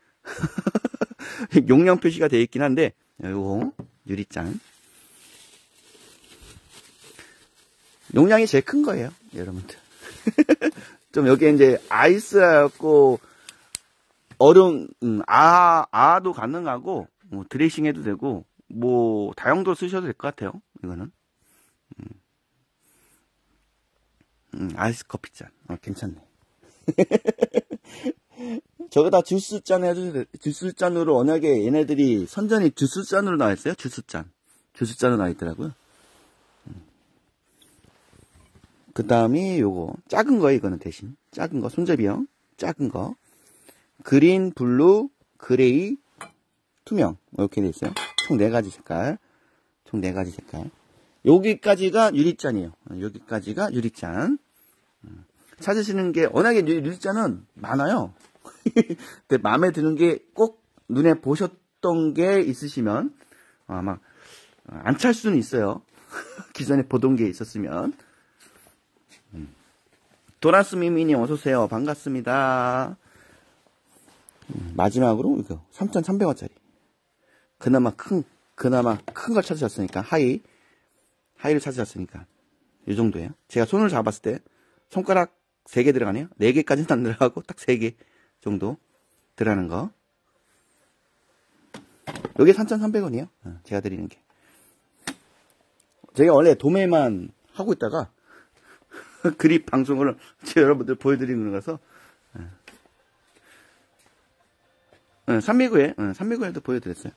용량 표시가 되어 있긴 한데, 요거, 유리잔. 용량이 제일 큰 거예요, 여러분들. 좀 여기에 이제 아이스하고 얼음, 아도 가능하고, 드레싱 해도 되고, 뭐 다용도로 쓰셔도 될 것 같아요. 이거는 아이스 커피 잔. 괜찮네. 저거 다 주스 잔 해도 주스 잔으로 워낙에 얘네들이 선전이 주스 잔으로 나와 있어요. 주스 잔으로 나와 있더라고요. 그 다음이 요거 작은 거예요. 이거는 대신 작은 거 손잡이형 작은 거 그린, 블루, 그레이, 투명 이렇게 돼 있어요. 총 4가지 색깔. 총 4가지 색깔. 여기까지가 유리잔이에요. 여기까지가 유리잔. 찾으시는 게 워낙에 유리잔은 많아요. 근데 마음에 드는 게 꼭 눈에 보셨던 게 있으시면 아마 안 찰 수는 있어요. 기존에 보던 게 있었으면. 도나스 미미님 어서오세요. 반갑습니다. 마지막으로 이거 3,300원짜리. 그나마 큰 걸 찾으셨으니까 하이를 찾으셨으니까 이 정도예요. 제가 손을 잡았을 때 손가락 3개 들어가네요. 4개까지는 안 들어가고 딱 3개 정도 들어가는 거. 요게 3,300원이에요. 제가 드리는 게. 제가 원래 도매만 하고 있다가 그립 방송을 제가 여러분들 보여드리는 거라서 3미구에도 보여드렸어요.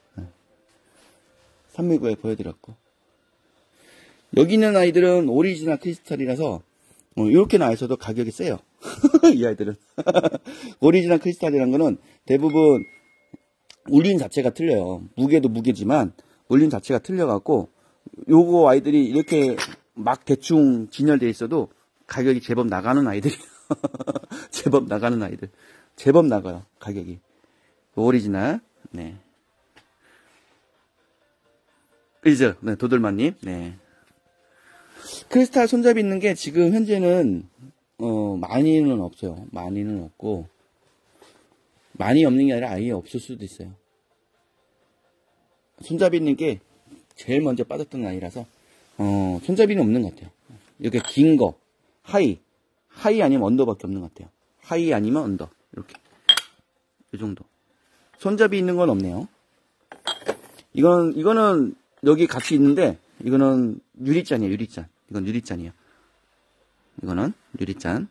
3미구에 보여드렸고 여기 있는 아이들은 오리지널 크리스탈이라서 이렇게 나와 있어도 가격이 세요. 이 아이들은 오리지널 크리스탈이라는 거는 대부분 울림 자체가 틀려요. 무게도 무게지만 울림 자체가 틀려갖고 요거 아이들이 이렇게 막 대충 진열되어 있어도 가격이 제법 나가는 아이들이 제법 나가는 아이들 제법 나가요. 가격이 오리지널. 네. 그죠? 네, 도들마님. 네. 크리스탈 손잡이 있는 게 지금 현재는 많이는 없어요. 많이는 없고 많이 없는 게 아니라 아예 없을 수도 있어요. 손잡이 있는 게 제일 먼저 빠졌던 아이라서 손잡이는 없는 것 같아요. 이렇게 긴 거 하이 아니면 언더밖에 없는 것 같아요. 하이 아니면 언더 이렇게 이 정도. 손잡이 있는 건 없네요. 이거는 여기 같이 있는데 이거는 유리잔이에요. 유리잔. 이건 유리잔이에요. 이거는 유리잔.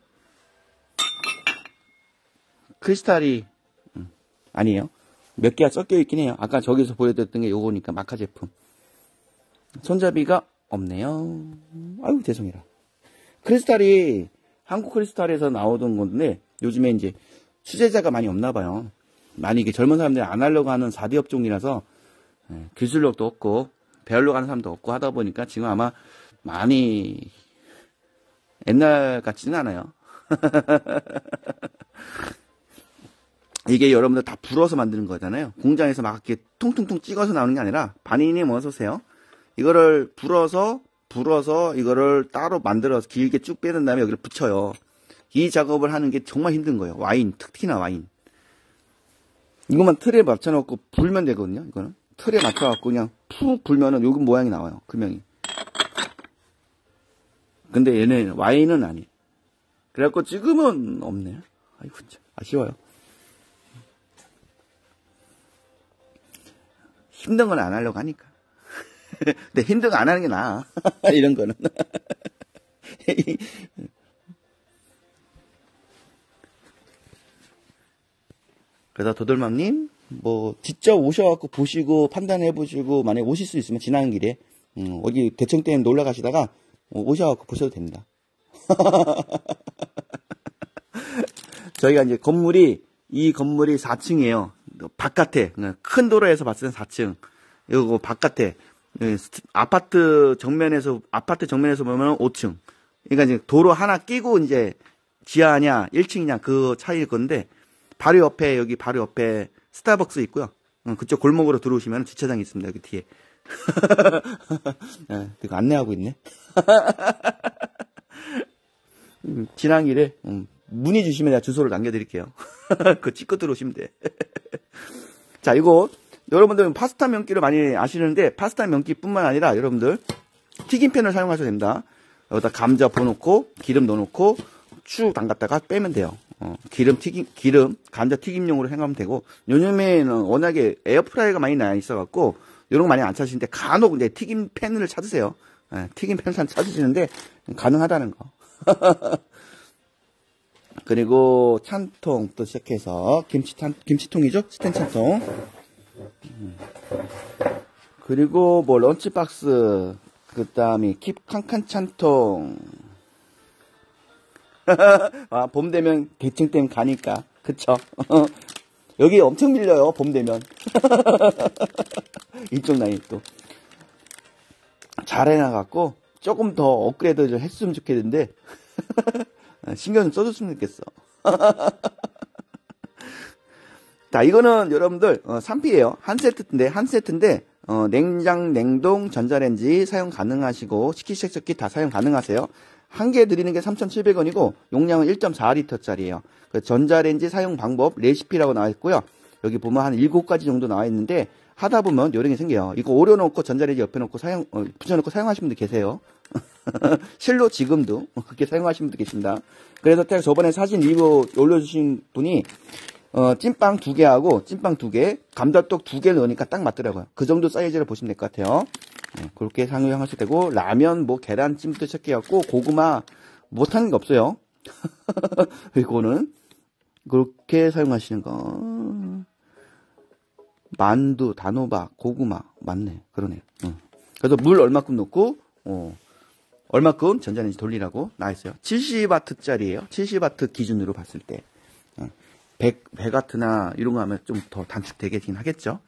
크리스탈이 아니에요. 몇 개가 섞여 있긴 해요. 아까 저기서 보여드렸던 게 요거니까 마카 제품. 손잡이가 없네요. 아유 죄송해라. 크리스탈이 한국 크리스탈에서 나오던 건데 요즘에 이제 수제자가 많이 없나 봐요. 많이 이게 젊은 사람들이 안 하려고 하는 4D 업종이라서 기술력도 없고 배우려고 하는 사람도 없고 하다 보니까 지금 아마 많이 옛날 같지는 않아요. 이게 여러분들 다 불어서 만드는 거잖아요. 공장에서 막 이렇게 통통통 찍어서 나오는 게 아니라 반인님 어서 오세요. 이거를 불어서 이거를 따로 만들어서 길게 쭉 빼는 다음에 여기를 붙여요. 이 작업을 하는 게 정말 힘든 거예요. 와인, 특히나 와인. 이것만 틀에 맞춰놓고 불면 되거든요. 이거는 틀에 맞춰갖고 그냥 푹 불면은 요금 모양이 나와요. 금형이. 근데 얘는 와인은 아니에요. 그래갖고 지금은 없네요. 아이고 참 아쉬워요. 힘든 건 안 하려고 하니까. 근데 힘든 거 안 하는 게 나아. 이런 거는. 그래서 도돌맘님 뭐 직접 오셔갖고 보시고 판단해보시고 만약에 오실 수 있으면 지나는 길에 어디 대청댐 놀러 가시다가 오셔갖고 보셔도 됩니다. 저희가 이제 이 건물이 4층이에요. 바깥에 큰 도로에서 봤을 때 4층. 이거 바깥에 아파트 정면에서 보면 5층. 그러니까 이제 도로 하나 끼고 이제 지하냐 1층이냐 그 차이일 건데 바로 옆에 여기 바로 옆에 스타벅스 있고요. 그쪽 골목으로 들어오시면 주차장이 있습니다. 여기 뒤에. 네, 그거 안내하고 있네. 지난 길에 문의 주시면 제가 주소를 남겨드릴게요. 그거 찍고 들어오시면 돼. 자, 이거 여러분들 파스타 면기를 많이 아시는데 파스타 면기뿐만 아니라 여러분들 튀김팬을 사용하셔도 됩니다. 여기다 감자 부어놓고 기름 넣어놓고 쭉 담갔다가 빼면 돼요. 기름 감자 튀김용으로 행하면 되고 요즘에는 워낙에 에어프라이어가 많이 나와 있어갖고 이런 거 많이 안 찾으시는데 간혹 이제 튀김 팬을 찾으세요. 예, 튀김 팬을 찾으시는데 가능하다는 거. 그리고 찬통부터 시작해서 김치통이죠? 스텐 찬통. 그리고 뭐 런치박스, 그 다음에 킵 칸칸 찬통. 아, 봄 되면 계층댐 가니까. 그쵸? 여기 엄청 밀려요, 봄 되면. 이쪽 라인 또. 잘 해놔갖고, 조금 더 업그레이드를 했으면 좋겠는데, 신경 좀 써줬으면 좋겠어. 자, 이거는 여러분들, 3P예요. 한 세트인데, 냉장, 냉동, 전자레인지 사용 가능하시고, 식기세척기 다 사용 가능하세요. 한 개 드리는 게 3,700원이고, 용량은 1.4L짜리예요. 그 전자레인지 사용 방법, 레시피라고 나와 있고요. 여기 보면 한 7가지 정도 나와 있는데, 하다 보면 요령이 생겨요. 이거 오려놓고 전자레인지 옆에 놓고 붙여놓고 사용하시는 분들 계세요. 실로 지금도 그렇게 사용하시는 분들 계십니다. 그래서 제가 저번에 사진 리뷰 올려주신 분이, 찐빵 2개하고 찐빵 2개, 감자떡 2개 넣으니까 딱 맞더라고요. 그 정도 사이즈를 보시면 될 것 같아요. 네, 그렇게 사용하셔도 되고, 라면, 뭐, 계란찜도 시작해갖고, 고구마, 못하는 게 없어요. 이거는, 그렇게 사용하시는 거. 만두, 단호박, 고구마, 맞네. 그러네. 그래서 물 얼마큼 넣고, 얼마큼 전자레인지 돌리라고 나와있어요. 70W짜리예요. 70W 기준으로 봤을 때. 100W나 이런 거 하면 좀 더 단축되긴 하겠죠.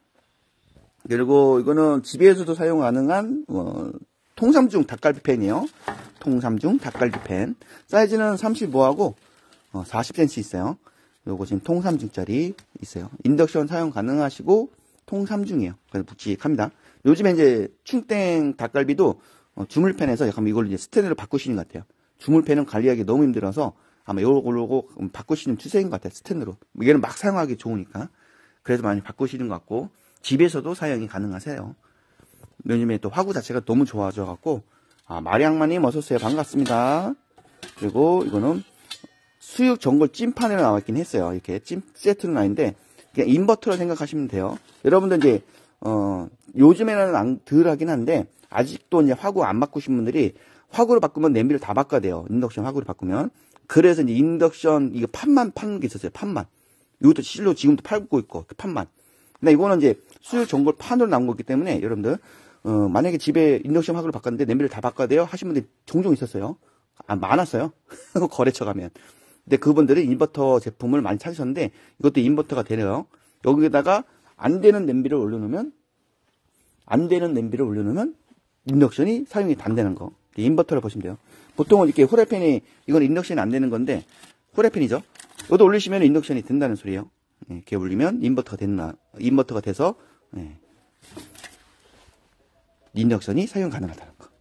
그리고 이거는 집에서도 사용 가능한 통삼중 닭갈비팬이에요. 통삼중 닭갈비팬. 사이즈는 35하고 40cm 있어요. 요거 지금 통삼중짜리 있어요. 인덕션 사용 가능하시고 통삼중이에요. 그래서 묵직합니다. 요즘에 이제 충땡 닭갈비도 주물팬에서 약간 이걸 이제 스탠드로 바꾸시는 것 같아요. 주물팬은 관리하기 너무 힘들어서 아마 요걸로 바꾸시는 추세인 것 같아요. 스탠드로. 얘는 막 사용하기 좋으니까. 그래서 많이 바꾸시는 것 같고, 집에서도 사용이 가능하세요. 요즘에 또 화구 자체가 너무 좋아져갖고, 마리앙마님 어서오세요. 반갑습니다. 그리고 이거는 수육 전골 찜판으로 나와있긴 했어요. 이렇게 찜 세트로 나있는데, 그냥 인버터로 생각하시면 돼요. 여러분들 이제, 요즘에는 덜 하긴 한데, 아직도 이제 화구 안 바꾸신 분들이, 화구로 바꾸면 냄비를 다 바꿔야 돼요. 인덕션 화구로 바꾸면. 그래서 이제 인덕션, 이거 판만 파는 게 있었어요. 판만. 이것도 실로 지금도 팔고 있고, 그 판만. 근데 이거는 이제 수육 전골 판으로 나온 거기 때문에, 여러분들, 만약에 집에 인덕션 화구로 바꿨는데 냄비를 다 바꿔야 돼요? 하신 분들이 종종 있었어요. 많았어요. 거래처 가면. 근데 그분들은 인버터 제품을 많이 찾으셨는데, 이것도 인버터가 되네요. 여기에다가 안 되는 냄비를 올려놓으면, 인덕션이 사용이 안 되는 거. 인버터를 보시면 돼요. 보통은 이렇게 후라이팬이, 이건 인덕션이 안 되는 건데, 후라이팬이죠. 이것도 올리시면 인덕션이 된다는 소리예요. 예, 이렇게 올리면 인버터가 돼서, 예, 인덕션이 사용 가능하다는 거.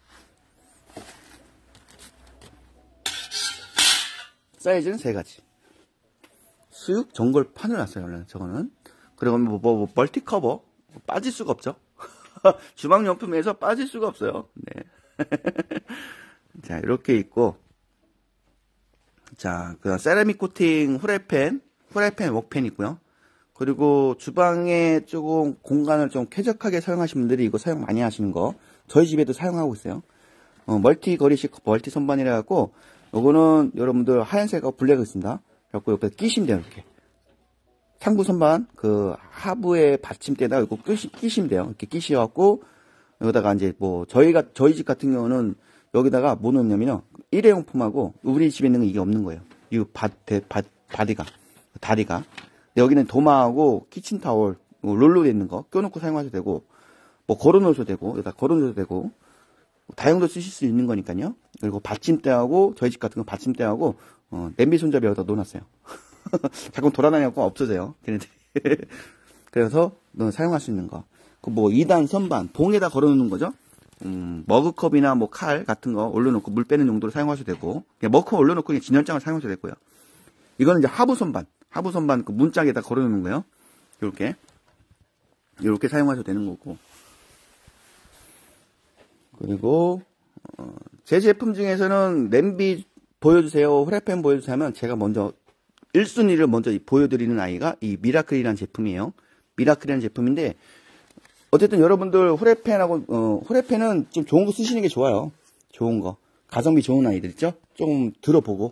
사이즈는 3가지. 수육 전골 판을 놨어요, 원래 저거는. 그리고 뭐 멀티커버. 빠질 수가 없죠. 주방용품에서 빠질 수가 없어요. 네. 자, 이렇게 있고. 자, 그 세라믹 코팅 후라이팬 웍팬 있고요. 그리고 주방에 조금 공간을 좀 쾌적하게 사용하시는 분들이 이거 사용 많이 하시는 거. 저희 집에도 사용하고 있어요. 멀티 거리식 멀티 선반이라 갖고, 요거는 여러분들 하얀색하고 블랙이 있습니다. 그래갖고 옆에 끼시면 돼요, 이렇게. 상부 선반, 그 하부의 받침대에다가 이거 끼시면 돼요. 이렇게 끼셔갖고, 여기다가 이제 뭐, 저희 집 같은 경우는 여기다가 뭐 넣냐면요. 일회용품하고, 우리 집에 있는 건 이게 없는 거예요. 이 다리가. 여기는 도마하고 키친타월, 롤로 돼 있는 거 껴놓고 사용하셔도 되고, 뭐 걸어 놓으셔도 되고, 여기다 걸어 놓으셔도 되고, 다용도 쓰실 수 있는 거니까요. 그리고 받침대하고, 저희 집 같은 건 받침대하고, 냄비 손잡이 여기다 놓아놨어요. 자꾸 돌아다니고 없어져요. 그래서 사용할 수 있는 거. 그 뭐 2단 선반, 봉에다 걸어놓는 거죠. 머그컵이나 뭐 칼 같은 거 올려놓고 물 빼는 용도로 사용하셔도 되고, 머그컵 올려놓고 그냥 진열장을 사용하셔도 되고요. 이거는 이제 하부 선반 그 문짝에다 걸어놓는 거예요. 이렇게 사용하셔도 되는 거고. 그리고 제 제품 중에서는 냄비 보여주세요, 후라이팬 보여주세요 하면 제가 먼저 1순위를 먼저 보여드리는 아이가 이 미라클이라는 제품이에요. 미라클이라는 제품인데, 어쨌든 여러분들 후레펜하고, 후레펜은 좀 좋은 거 쓰시는 게 좋아요. 좋은 거. 가성비 좋은 아이들 있죠? 좀 들어보고.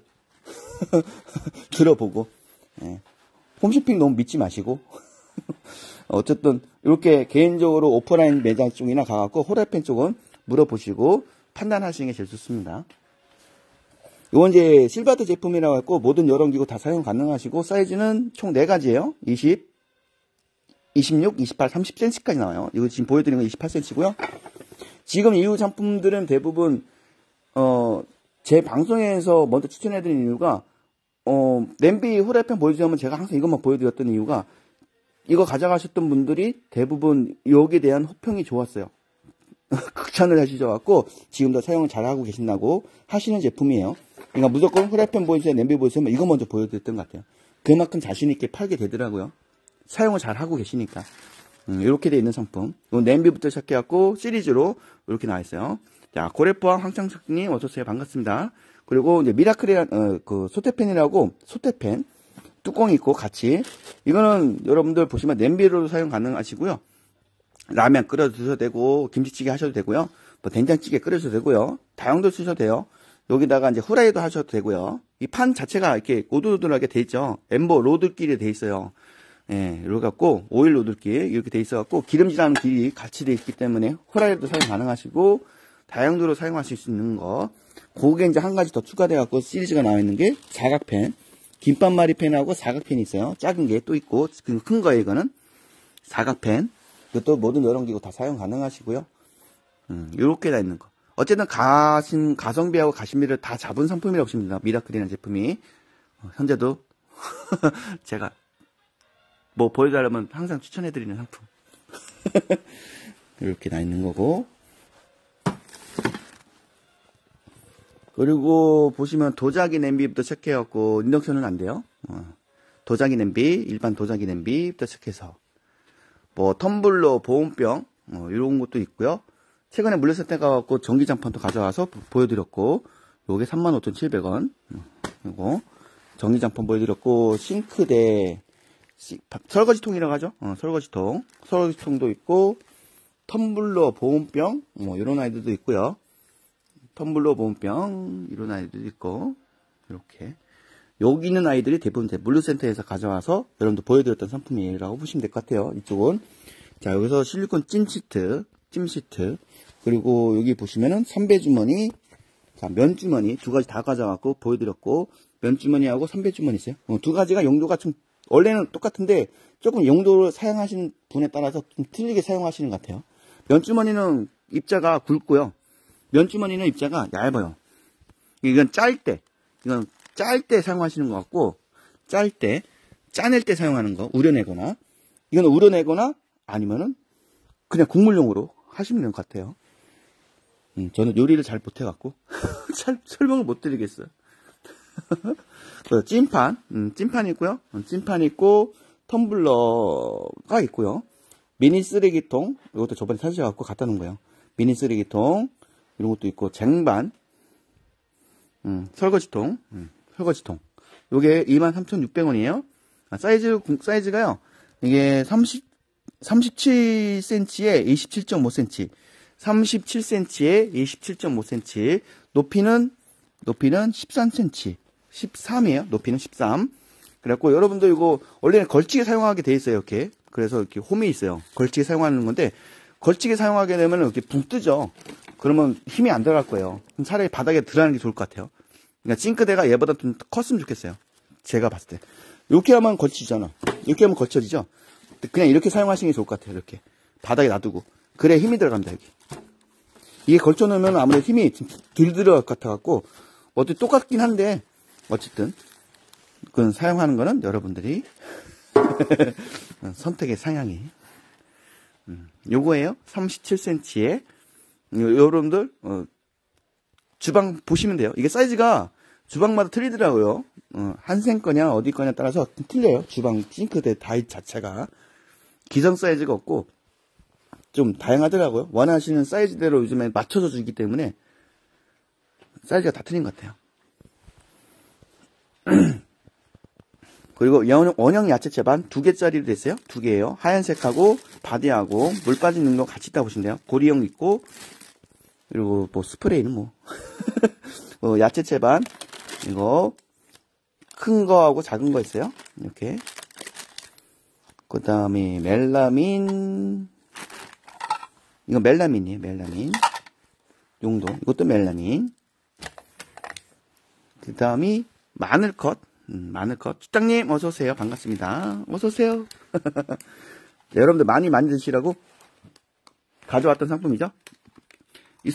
들어보고. 예. 홈쇼핑 너무 믿지 마시고. 어쨌든, 이렇게 개인적으로 오프라인 매장 쪽이나 가갖고, 후레펜 쪽은 물어보시고, 판단하시는 게 제일 좋습니다. 이건 이제 실바트 제품이라고 했고, 모든 여론기구 다 사용 가능하시고, 사이즈는 총 4가지예요. 20, 26, 28, 30cm까지 나와요. 이거 지금 보여드리는 건 28cm고요. 지금 이후 상품들은 대부분 제 방송에서 먼저 추천해드린 이유가 냄비 후라이팬 보여주자면 제가 항상 이것만 보여드렸던 이유가 이거 가져가셨던 분들이 대부분 여기에 대한 호평이 좋았어요. 극찬을 하시셔갖고 지금도 사용을 잘하고 계신다고 하시는 제품이에요. 그러니까 무조건 후라이팬 보여주세요, 냄비 보여주세요, 이거 먼저 보여드렸던 것 같아요. 그만큼 자신있게 팔게 되더라고요. 사용을 잘 하고 계시니까. 이렇게 돼 있는 상품. 냄비부터 시작해갖고 시리즈로 이렇게 나와 있어요. 자, 고래포항 황창석님 어서오세요. 반갑습니다. 그리고 이제 미라클이란 그 소테펜이라고 소테펜 뚜껑이 있고 같이 이거는 여러분들 보시면 냄비로도 사용 가능하시고요. 라면 끓여 드셔도 되고 김치찌개 하셔도 되고요. 뭐 된장찌개 끓여도 되고요. 다용도 쓰셔도 돼요. 여기다가 이제 후라이도 하셔도 되고요. 이 판 자체가 이렇게 오돌오돌하게 돼 있죠. 엠버 로드끼리 돼 있어요. 예, 이렇게 갖고 오일 로드끼 이렇게 돼 있어갖고 기름질하는 길이 같이 돼 있기 때문에 후라이도 사용 가능하시고 다용도로 사용하실 수 있는 거. 거기에 이제 한 가지 더 추가돼갖고 시리즈가 나와 있는 게 사각팬, 김밥말이 팬하고 사각팬이 있어요. 작은 게 또 있고 큰 거예요. 이거는 사각팬. 이것도 모든 여론기구 다 사용 가능하시고요. 이렇게 다 있는 거. 어쨌든 가성비하고 가심비를 다 잡은 상품이라고 보십니다. 미라클이라는 제품이 현재도 제가 뭐 보여달라면 항상 추천해드리는 상품. 이렇게 나 있는 거고. 그리고 보시면 도자기 냄비부터 시작해갖고 인덕션은 안 돼요. 도자기 냄비, 일반 도자기 냄비부터 시작해서 뭐 텀블러, 보온병 이런 것도 있고요. 최근에 물류센터 가갖고 전기장판도 가져와서 보여드렸고, 요게 35,700원. 이거 전기장판 보여드렸고, 싱크대, 설거지통이라고 하죠. 설거지통도 있고, 텀블러, 보온병, 이런 아이들도 있고요. 텀블러, 보온병, 이런 아이들도 있고, 이렇게. 여기 있는 아이들이 대부분 물류센터에서 가져와서 여러분들 보여드렸던 상품이라고 보시면 될 것 같아요. 이쪽은. 자, 여기서 실리콘 찜시트. 그리고 여기 보시면은 선배주머니, 자, 면주머니 두 가지 다 가져와갖고 보여드렸고, 면주머니하고 선배주머니 있어요. 두 가지가 용도가 좀, 원래는 똑같은데, 조금 용도를 사용하시는 분에 따라서 좀 틀리게 사용하시는 것 같아요. 면주머니는 입자가 굵고요. 면주머니는 입자가 얇아요. 이건 짤 때 사용하시는 것 같고, 짜낼 때 사용하는 거, 우려내거나, 이건 우려내거나, 아니면은, 그냥 국물용으로 하시면 될 것 같아요. 저는 요리를 잘 못해갖고, 잘 설명을 못 드리겠어요. 찜판 있고요. 찜판 있고, 텀블러가 있고요. 미니 쓰레기통, 이것도 저번에 사주셔갖고 갖다 놓은 거예요. 미니 쓰레기통, 이런 것도 있고, 쟁반, 설거지통. 요게 23,600원이에요. 사이즈가요, 이게 37cm에 27.5cm, 37cm에 27.5cm, 높이는 13cm, 13이에요. 높이는 13. 그래갖고 여러분들 이거 원래는 걸치게 사용하게 돼 있어요. 이렇게. 그래서 이렇게 홈이 있어요. 걸치게 사용하는 건데, 걸치게 사용하게 되면 이렇게 붕 뜨죠. 그러면 힘이 안 들어갈 거예요. 그럼 차라리 바닥에 들어가는 게 좋을 것 같아요. 그러니까 싱크대가 얘보다 좀 컸으면 좋겠어요. 제가 봤을 때. 이렇게 하면 걸치잖아. 이렇게 하면 걸쳐지죠. 그냥 이렇게 사용하시는 게 좋을 것 같아요. 이렇게 바닥에 놔두고. 그래 힘이 들어갑니다. 여기. 이게 걸쳐놓으면 아무래도 힘이 덜 들어갈 것 같아갖고 어떻게 똑같긴 한데 어쨌든 그건 사용하는 거는 여러분들이 선택의 상향이 요거예요. 37cm에 여러분들 주방 보시면 돼요. 이게 사이즈가 주방마다 틀리더라고요. 한생 거냐 어디 거냐 따라서 틀려요. 주방 싱크대 다이 자체가 기성 사이즈가 없고 좀 다양하더라고요. 원하시는 사이즈대로 요즘에 맞춰서 주기 때문에 사이즈가 다 틀린 것 같아요. 그리고 원형 야채 채반 2개짜리로 됐어요. 2개예요. 하얀색하고 바디하고 물 빠지는 거 같이 있다 보시면 돼요. 고리형 있고, 그리고 뭐 스프레이는 뭐 야채 채반 이거 큰 거하고 작은 거 있어요. 이렇게. 그 다음에 멜라민, 이거 멜라민이에요. 멜라민 용도. 이것도 멜라민. 그 다음이 마늘컷. 마늘컷. 추장님 어서오세요. 반갑습니다. 어서오세요. 네, 여러분들 많이 드시라고 가져왔던 상품이죠. 이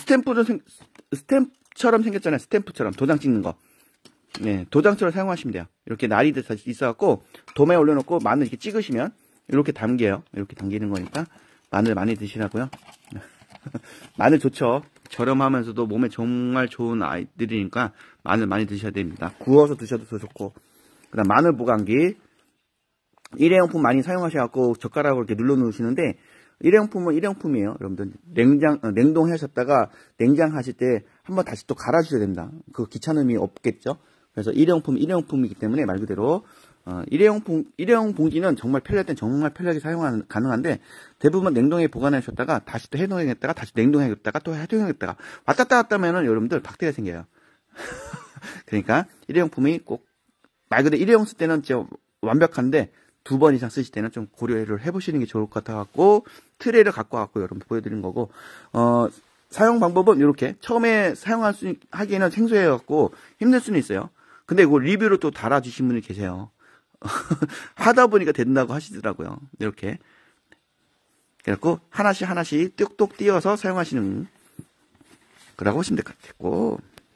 스탬프처럼 생겼잖아요. 스탬프처럼 도장 찍는 거. 네, 도장처럼 사용하시면 돼요. 이렇게 날이 있어갖고 도마에 올려놓고 마늘 이렇게 찍으시면 이렇게 담겨요. 이렇게 담기는 거니까 마늘 많이 드시라고요. 마늘 좋죠. 저렴하면서도 몸에 정말 좋은 아이들이니까 마늘 많이 드셔야 됩니다. 구워서 드셔도 더 좋고. 그 다음 마늘 보관기. 일회용품 많이 사용하셔갖고 젓가락으로 이렇게 눌러 놓으시는데, 일회용품은 일회용품이에요. 여러분들 냉동하셨다가 냉장하실 때 한번 다시 또 갈아주셔야 됩니다. 그 귀찮음이 없겠죠. 그래서 일회용품이기 때문에 말 그대로 일회용 봉지는 정말 편리할 땐 정말 편리하게 가능한데, 대부분 냉동에 보관하셨다가 다시 또 해동했다가 다시 냉동해뒀다가 또 해동했다가 왔다 갔다 하면은 여러분들 박테리아 생겨요. 그러니까 일회용품이 꼭 말 그대로 일회용 쓸 때는 진짜 완벽한데 2번 이상 쓰실 때는 좀 고려를 해보시는 게 좋을 것 같아갖고 트레이를 갖고 왔고 여러분 보여드린 거고, 사용 방법은 이렇게 처음에 하기에는 생소해갖고 힘들 수는 있어요. 근데 이거 리뷰로 또 달아주신 분이 계세요. 하다 보니까 된다고 하시더라고요. 이렇게. 그래갖고 하나씩 뚝뚝 띄어서 사용하시는 거라고 보시면 될 것 같고.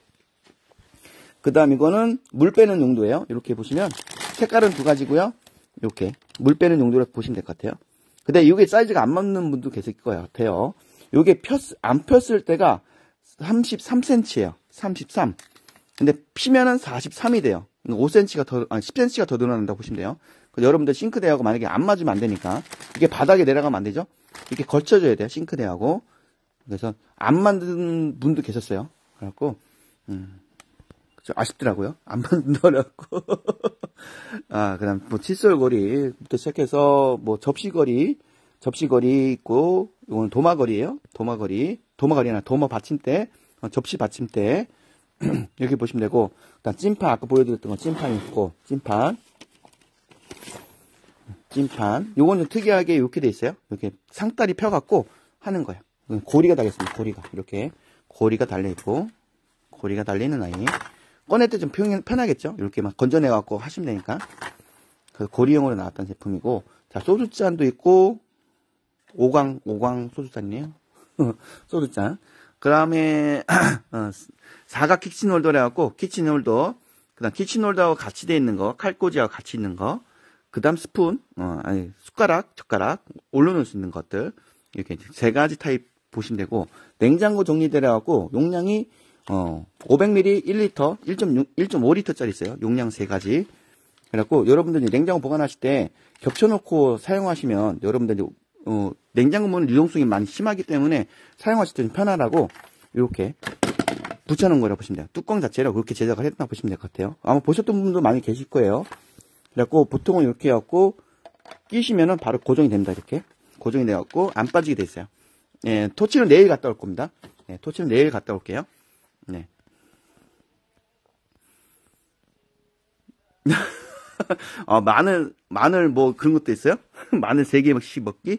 그 다음 이거는 물 빼는 용도예요. 이렇게 보시면 색깔은 2가지고요. 이렇게 물 빼는 용도로 보시면 될 것 같아요. 근데 이게 사이즈가 안 맞는 분도 계실 거예요. 같아요. 이게 안 폈을 때가 33cm예요. 33. 근데 피면은 43이 돼요. 5cm가 더, 10cm가 더 늘어난다고 보시면 돼요. 여러분들 싱크대하고 만약에 안 맞으면 안 되니까, 이게 바닥에 내려가면 안 되죠? 이렇게 걸쳐줘야 돼요. 싱크대하고. 그래서 안 만든 분도 계셨어요. 그래갖고, 아쉽더라고요. 안 만들어갖고. 그 다음, 뭐, 칫솔거리부터 시작해서, 뭐, 접시거리 있고, 이거는 도마거리예요. 도마거리나 도마 받침대, 접시 받침대. 이렇게 보시면 되고, 일단 찐판, 아까 보여드렸던 건 찐판 있고, 찐판. 요거는 특이하게 이렇게 돼 있어요. 이렇게 상다리 펴갖고 하는 거예요. 고리가 달렸습니다. 이렇게 고리가 달려있고, 고리가 달리는 아이. 꺼낼 때 좀 편하겠죠? 이렇게 막 건져내갖고 하시면 되니까. 그래서 고리형으로 나왔던 제품이고, 자, 소주잔도 있고, 5강 소주잔이네요. 소주잔. 그 다음에, 사각 키친홀더를 해갖고, 키친홀더. 그 다음 키친홀더하고 같이 돼 있는 거, 칼꽂이하고 같이 있는 거. 그 다음 스푼, 젓가락, 올려놓을 수 있는 것들. 이렇게 3가지 타입 보시면 되고, 냉장고 정리대를 해갖고, 용량이, 500ml 1리터, 1.5리터짜리 있어요. 용량 3가지. 그래갖고, 여러분들이 냉장고 보관하실 때 겹쳐놓고 사용하시면, 여러분들이, 냉장고 문 유동성이 많이 심하기 때문에 사용하실 때 좀 편하라고, 이렇게 붙여놓은 거라고 보시면 돼요. 뚜껑 자체를 그렇게 제작을 했다 보시면 될 것 같아요. 아마 보셨던 분도 많이 계실 거예요. 그래갖고, 보통은 이렇게 해갖고, 끼시면은 바로 고정이 됩니다. 이렇게. 고정이 돼갖고, 안 빠지게 돼 있어요. 예, 토치는 내일 갔다 올 겁니다. 네, 토치는 내일 갔다 올게요. 네. 마늘 뭐 그런 것도 있어요? 마늘 3개씩 먹기?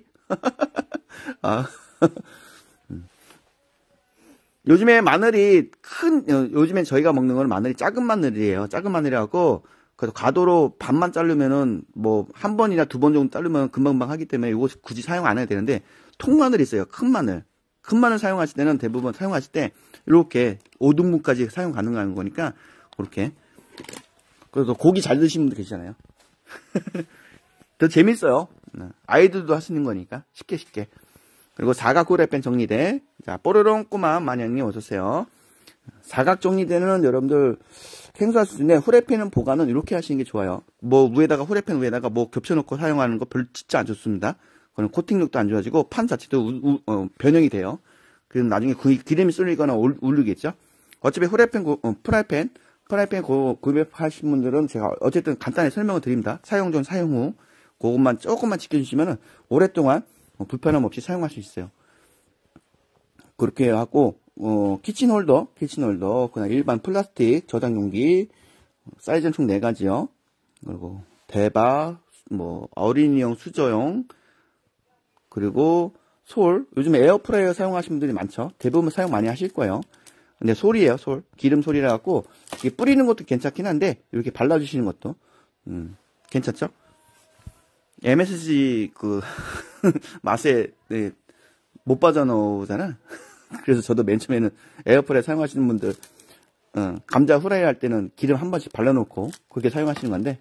요즘에 마늘이 요즘에 저희가 먹는 거는 마늘이 작은 마늘이에요. 작은 마늘이라고, 그래서 과도로 반만 자르면은 뭐 한 번이나 2번 정도 자르면 금방금방 하기 때문에 이거 굳이 사용 안 해야 되는데, 통마늘 있어요. 큰 마늘 사용하실 때는 대부분 사용하실 때 이렇게 5등분까지 사용 가능한 거니까 그렇게. 그래서 고기 잘 드시는 분도 계시잖아요. 더 재밌어요. 아이들도 하시는 거니까 쉽게. 그리고 사각 후라이팬 정리대. 자, 뽀로롱 꼬마 마냥님 어서오세요. 사각 정리대는 여러분들 생소할 수 있는데, 후라이팬은 보관은 이렇게 하시는 게 좋아요. 뭐 후라이팬 위에다가 뭐 겹쳐놓고 사용하는 거 진짜 안 좋습니다. 그건 코팅력도 안 좋아지고 판 자체도 변형이 돼요. 그럼 나중에 기름이 쏠리거나 울리겠죠. 어차피 프라이팬 프라이팬 구입하신 분들은 제가 어쨌든 간단히 설명을 드립니다. 사용 전, 사용 후. 그것만 조금만 지켜주시면은 오랫동안 불편함 없이 사용할 수 있어요. 그렇게 하고, 키친 홀더, 그냥 일반 플라스틱 저장 용기, 사이즈는 총 4가지요. 그리고 대바, 어린이용 수저용, 그리고 요즘에 에어프라이어 사용하시는 분들이 많죠. 대부분 사용 많이 하실 거예요. 근데 솔이에요, 솔. 기름 솔이라 갖고, 이게 뿌리는 것도 괜찮긴 한데, 이렇게 발라주시는 것도, 괜찮죠? MSG, 맛에, 네, 못 빠져나오잖아. 그래서 저도 맨 처음에는 에어프라이어 사용하시는 분들, 감자 후라이 할 때는 기름 한 번씩 발라놓고, 그렇게 사용하시는 건데,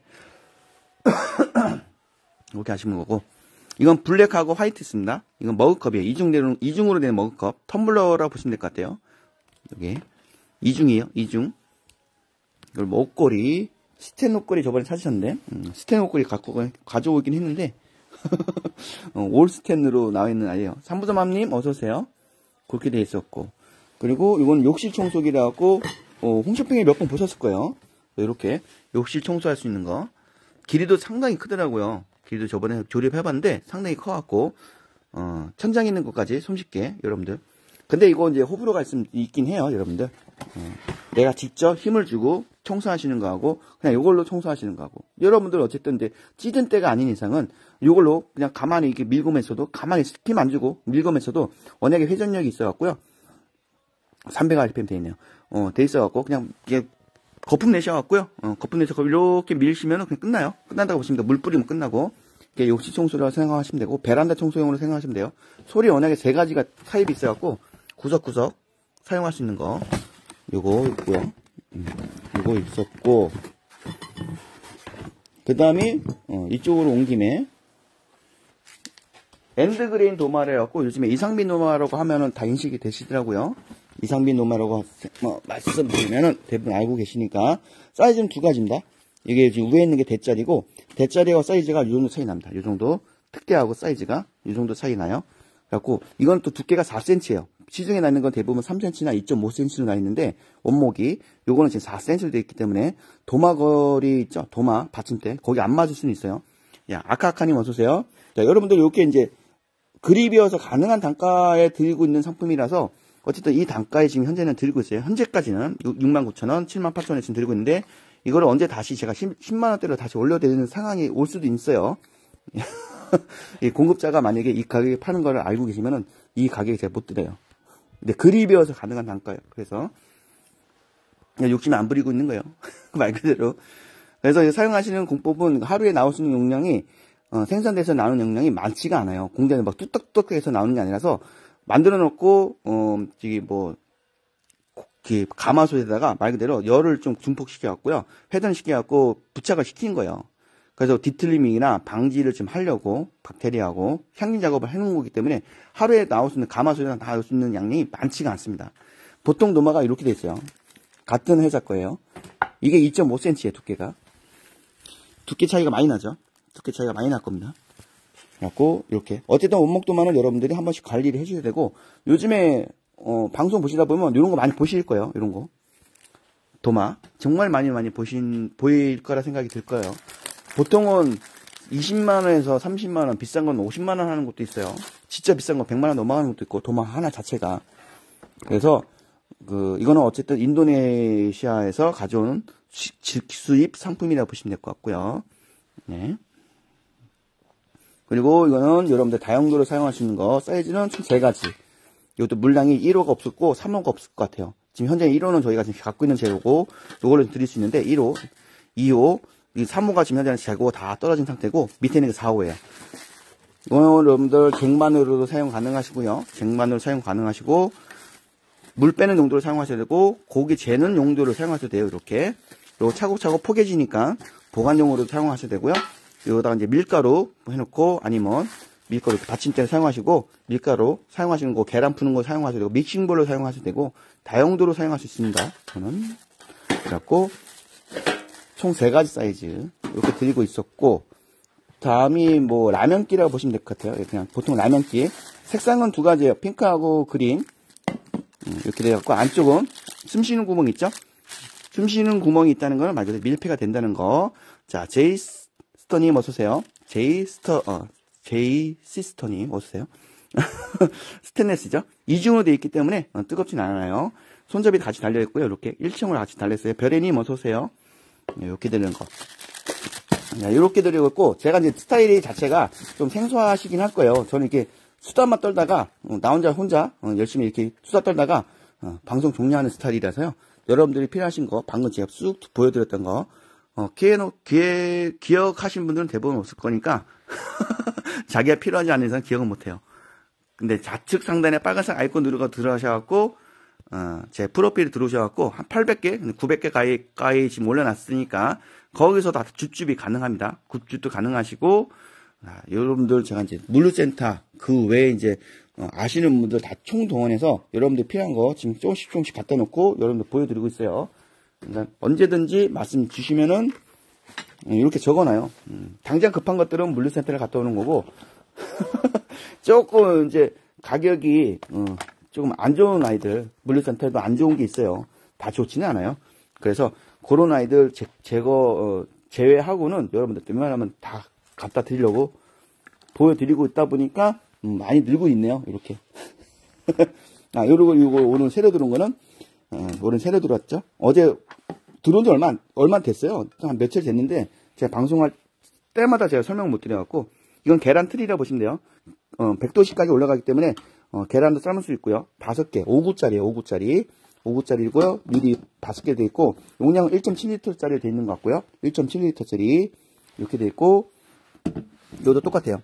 이렇게 하시는 거고, 이건 블랙하고 화이트 있습니다. 이건 머그컵이에요. 이중으로 된 머그컵. 텀블러라고 보시면 될 것 같아요. 여기. 이중이에요. 이중. 이걸 옷걸이. 스텐 옷걸이 저번에 찾으셨는데, 스텐 옷걸이 가져오긴 했는데, 올 스텐으로 나와 있는 아이예요. 삼부점함님, 어서오세요. 그렇게 돼 있었고. 그리고 이건 욕실 청소기라고, 홈쇼핑에 몇 번 보셨을 거예요. 이렇게. 욕실 청소할 수 있는 거. 길이도 상당히 크더라고요. 길이도 저번에 조립해봤는데 상당히 커갖고 천장 있는 것까지 손쉽게 여러분들. 근데 이거 이제 호불호가 있긴 해요, 여러분들. 내가 직접 힘을 주고 청소하시는 거하고 그냥 이걸로 청소하시는 거하고. 여러분들 어쨌든 이제 찌든 때가 아닌 이상은 이걸로 그냥 가만히 이렇게 밀고면서도 가만히 힘 안 주고 밀고면서도 워낙에 회전력이 있어갖고요. 300rpm 돼 있네요. 돼 있어갖고 그냥 이게 거품 내셔갖고요. 거품 내셔서 이렇게 밀시면 그냥 끝나요. 끝난다고 보시면 물 뿌리면 끝나고. 이게 욕실 청소라고 생각하시면 되고, 베란다 청소용으로 생각하시면 돼요. 솔이 워낙에 3가지가 타입이 있어갖고, 구석구석 사용할 수 있는 거. 요거 있고요. 요거 있었고, 그 다음에, 이쪽으로 온 김에, 엔드그레인 도마를 해갖고, 요즘에 이상빈 도마라고 하면은 다 인식이 되시더라고요. 이상빈 노마라고 말씀드리면은 대부분 알고 계시니까 사이즈는 2가지입니다. 이게 지금 위에 있는 게 대짜리고 대짜리와 사이즈가 이 정도 차이 납니다. 이 정도 특대하고 사이즈가 이 정도 차이 나요. 그래갖고 이건 또 두께가 4cm예요. 시중에 나 있는 건 대부분 3cm나 2.5cm로 나 있는데 원목이 요거는 지금 4cm로 되어 있기 때문에 도마걸이 있죠. 도마 받침대 거기 안 맞을 수는 있어요. 야 아카아카님 어서오세요. 자 여러분들 이렇게 이제 그립이어서 가능한 단가에 들고 있는 상품이라서 어쨌든 이 단가에 지금 현재는 들고 있어요. 현재까지는 69,000원, 78,000원에 지금 들고 있는데 이거를 언제 다시 제가 10만원대로 다시 올려드리는 상황이 올 수도 있어요. 이 공급자가 만약에 이 가격에 파는 걸 알고 계시면은 이 가격에 제가 못 드려요. 근데 그립이어서 가능한 단가예요. 그래서 그냥 욕심 안 부리고 있는 거예요. 말 그대로. 그래서 사용하시는 공법은 하루에 나올 수 있는 용량이 생산돼서 나오는 용량이 많지가 않아요. 공장에 막 뚝딱뚝딱해서 나오는 게 아니라서 만들어 놓고 가마솥에다가 말 그대로 열을 좀 증폭시켜 갖고요. 회전시켜 갖고 부착을 시킨 거예요. 그래서 디틀리밍이나 방지를 좀 하려고 박테리아하고 향균 작업을 해놓은 거기 때문에 하루에 나올 수 있는 가마솥에다 나올 수 있는 양이 많지가 않습니다. 보통 노마가 이렇게 돼 있어요. 같은 회사 거예요. 이게 2.5cm예요, 두께가. 두께 차이가 많이 나죠. 두께 차이가 많이 날 겁니다. 그래갖고 이렇게 어쨌든 원목도마는 여러분들이 한 번씩 관리를 해줘야 되고 요즘에 방송 보시다 보면 이런 거 많이 보실 거예요. 이런 거 도마 정말 많이 보일 거라 생각이 들 거예요. 보통은 20만원에서 30만원 비싼 건 50만원 하는 것도 있어요. 진짜 비싼 건 100만원 넘어가는 것도 있고 도마 하나 자체가. 그래서 이거는 어쨌든 인도네시아에서 가져오는 직수입 상품이라고 보시면 될 것 같고요. 네. 그리고 이거는 여러분들 다용도로 사용할 수 있는 거 사이즈는 총 3가지. 이것도 물량이 1호가 없었고 3호가 없을 것 같아요. 지금 현재 1호는 저희가 지금 갖고 있는 재고고 이거를 드릴 수 있는데 1호, 2호, 이 3호가 지금 현재 재고 다 떨어진 상태고 밑에 있는 게 4호예요. 이거는 여러분들 쟁반으로도 사용 가능하시고요. 쟁반으로 사용 가능하시고 물 빼는 용도로 사용하셔야 되고 고기 재는 용도로 사용하셔도 돼요. 이렇게. 그리고 차곡차곡 포개지니까 보관용으로도 사용하셔도 되고요. 여기다가 이제 밀가루 해놓고 아니면 밀가루 받침대를 사용하시고 밀가루 사용하시는 거 계란 푸는 거 사용하셔도 되고 믹싱볼로 사용하셔도 되고 다용도로 사용할 수 있습니다. 저는 그래갖고 총 3가지 사이즈 이렇게 드리고 있었고 다음이 라면기라고 보시면 될 것 같아요. 그냥 보통 라면기 색상은 2가지예요. 핑크하고 그린 이렇게 돼갖고 안쪽은 숨 쉬는 구멍 있죠? 숨 쉬는 구멍이 있다는 건 말 그대로 밀폐가 된다는 거. 자, 제이스터님 어서오세요. 제이시스터님 어서오세요. 스테인리스죠. 이중으로 되어 있기 때문에 뜨겁진 않아요. 손잡이 같이 달려있고요. 이렇게 일체형으로 같이 달렸어요. 별애님 어서오세요. 이렇게 되는 거. 이렇게 들리고 있고, 제가 이제 스타일이 자체가 좀 생소하시긴 할 거예요. 저는 이렇게 수다만 떨다가, 나 혼자 열심히 이렇게 수다 떨다가, 방송 종료하는 스타일이라서요. 여러분들이 필요하신 거, 방금 제가 쑥 보여드렸던 거, 기억하신 분들은 대부분 없을 거니까, 자기가 필요하지 않는 이상 기억은 못해요. 근데 좌측 상단에 빨간색 아이콘 누르고 들어가셔갖고, 제 프로필 들어오셔갖고, 한 800개, 900개 가까이 지금 올려놨으니까, 거기서 다 줍줍이 가능합니다. 굿줍도 가능하시고, 여러분들 제가 이제 물류센터, 그 외에 이제, 아시는 분들 다 총동원해서 여러분들 필요한 거 지금 조금씩 갖다 놓고 여러분들 보여드리고 있어요. 그러니까 언제든지 말씀 주시면은, 이렇게 적어놔요. 당장 급한 것들은 물류센터를 갔다 오는 거고, 조금 이제 가격이, 조금 안 좋은 아이들, 물류센터에도 안 좋은 게 있어요. 다 좋지는 않아요. 그래서 그런 아이들 제외하고는 여러분들 웬만하면 다 갖다 드리려고 보여드리고 있다 보니까 많이 늘고 있네요. 이렇게. 요거 오늘 새로 들어온 거는 오늘 새로 들어왔죠. 어제 들어온 지 얼마 됐어요. 한 며칠 됐는데 제가 방송할 때마다 제가 설명 못 드려갖고 이건 계란 틀이라 보시면 돼요. 100도씨까지 올라가기 때문에 계란도 삶을 수 있고요. 5개, 5구짜리예요. 5구짜리고요. 미리 5개 돼 있고 용량은 1.7L짜리 돼 있는 것 같고요. 1.7L짜리 이렇게 돼 있고 이것도 똑같아요.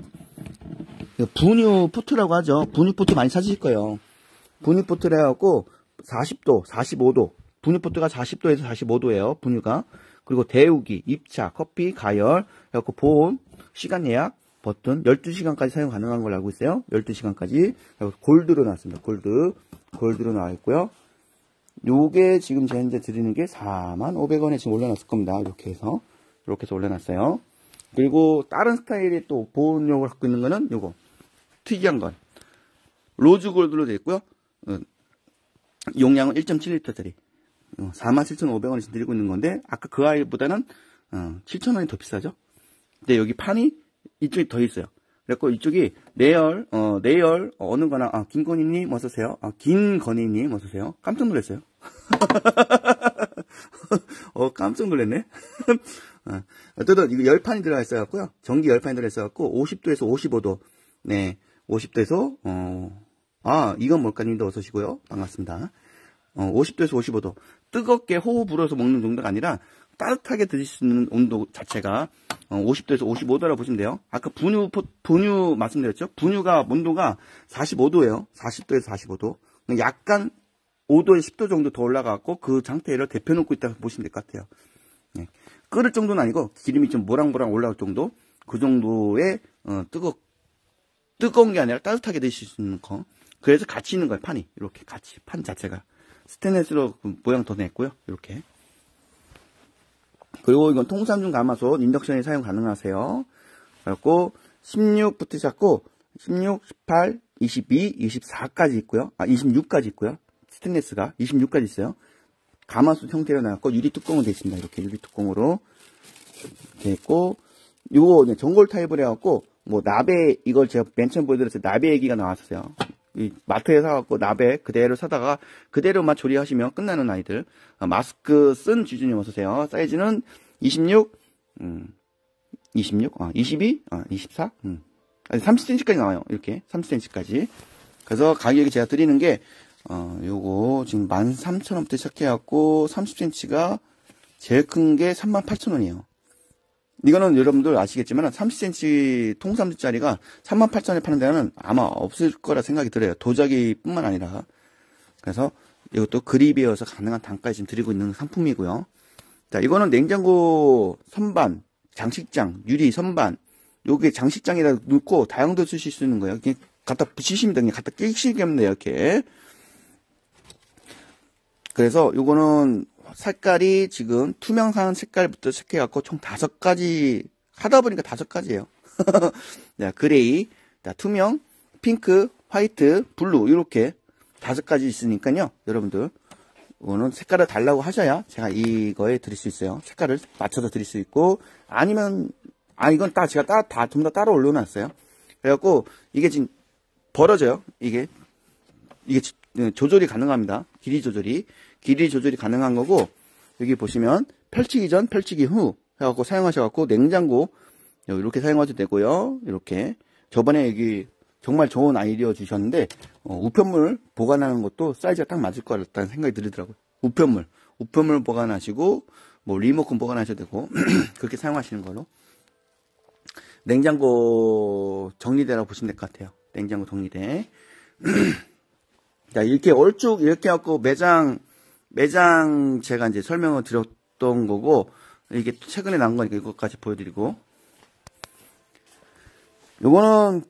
분유포트라고 하죠. 분유포트 많이 찾으실 거예요. 분유포트를 해갖고 40도, 45도 분유포트가 40도에서 45도예요. 분유가. 그리고 데우기, 입차, 커피, 가열 해갖고 보온, 시간 예약, 버튼 12시간까지 사용 가능한 걸로 알고 있어요. 12시간까지. 골드로 나왔습니다. 골드로 나와 있고요. 요게 지금 제가 현재 드리는 게 45,000원에 지금 올려놨을 겁니다. 이렇게 해서 올려놨어요. 그리고 다른 스타일의 또 보온용을 갖고 있는 거는 요거 특이한 건 로즈 골드로 되어 있고요. 용량은 1.7L짜리 47,500원에 지금 드리고 있는 건데 아까 그 아이보다는 7,000원이 더 비싸죠. 근데 여기 판이 이쪽이 더 있어요. 그래갖고 이쪽이 내열 어느 거나 김건희님 어서오세요. 김건희님 어서오세요. 깜짝 놀랐어요. 깜짝 놀랐네. 어쨌든 이거 열판이 들어가 있어갖고요. 전기 열판이 들어가 있어갖고 50도에서 55도. 네, 50도에서 이건 뭘까님도 어서오시고요. 반갑습니다. 50도에서 55도. 뜨겁게 호흡 불어서 먹는 정도가 아니라 따뜻하게 드실 수 있는 온도 자체가 50도에서 55도라고 보시면 돼요. 아까 분유 말씀드렸죠? 분유가 온도가 45도예요. 40도에서 45도. 약간 5도에 10도 정도 더 올라가고 그 상태를 데펴놓고 있다고 보시면 될 것 같아요. 네. 끓을 정도는 아니고 기름이 좀 모락모락 올라올 정도. 그 정도의 뜨거운 게 아니라 따뜻하게 드실 수 있는 거. 그래서 같이 있는 거예요. 판이. 이렇게 같이. 판 자체가. 스테인리스로 모양 더 냈고요. 이렇게. 그리고 이건 통삼중 가마솥 인덕션이 사용 가능하세요. 그리고 16부터 시작고 16, 18, 22, 24까지 있고요. 26까지 있고요. 스테인리스가 26까지 있어요. 가마솥 형태로 나왔고 유리 뚜껑으로 되어 있습니다. 이렇게 유리 뚜껑으로 되어 있고 요거 전골 타입을 해갖고 나베 이걸 제가 맨 처음 보여드렸을 때 나베 얘기가 나왔었어요. 이 마트에 사갖고 나베 그대로 사다가 그대로만 조리하시면 끝나는 아이들. 마스크 쓴 주주님 어서오세요. 사이즈는 26, 22, 24, 30cm까지 나와요. 이렇게 30cm까지. 그래서 가격이 제가 드리는 게 요거 지금 13,000원부터 시작해갖고 30cm가 제일 큰 게 38,000원이에요. 이거는 여러분들 아시겠지만 30cm 통삼주짜리가 38,000원에 파는 데는 아마 없을 거라 생각이 들어요. 도자기 뿐만 아니라. 그래서 이것도 그립이어서 가능한 단가에 지금 드리고 있는 상품이고요. 자, 이거는 냉장고 선반, 장식장, 유리 선반. 요게 장식장에다 넣고 다용도 쓰실 수 있는 거예요. 그냥 갖다 붙이시면 그냥 갖다 끼시면 돼요. 이렇게. 그래서 요거는 색깔이 지금 투명한 색깔부터 시작해갖고 총 5가지 하다 보니까 5가지예요. 자, 그레이, 자, 투명, 핑크, 화이트, 블루 이렇게 5가지 있으니까요. 여러분들 이거는 색깔을 달라고 하셔야 제가 이거에 드릴 수 있어요. 색깔을 맞춰서 드릴 수 있고, 아니면, 이건 제가 전부 다 따로 올려놨어요. 그래갖고, 이게 지금 벌어져요. 이게 조절이 가능합니다. 길이 조절이 가능한 거고, 여기 보시면, 펼치기 전, 펼치기 후, 해갖고 사용하셔갖고, 냉장고, 이렇게 사용하셔도 되고요. 이렇게. 저번에 여기 정말 좋은 아이디어 주셨는데, 우편물 보관하는 것도 사이즈가 딱 맞을 것 같다는 생각이 들더라고요. 우편물 보관하시고, 뭐, 리모컨 보관하셔도 되고, 그렇게 사용하시는 걸로. 냉장고 정리대라고 보시면 될 것 같아요. 냉장고 정리대. 자, 이렇게 얼쭉, 이렇게 해갖고 매장 제가 이제 설명을 드렸던 거고, 이게 최근에 나온 거니까 이것까지 보여드리고. 요거는,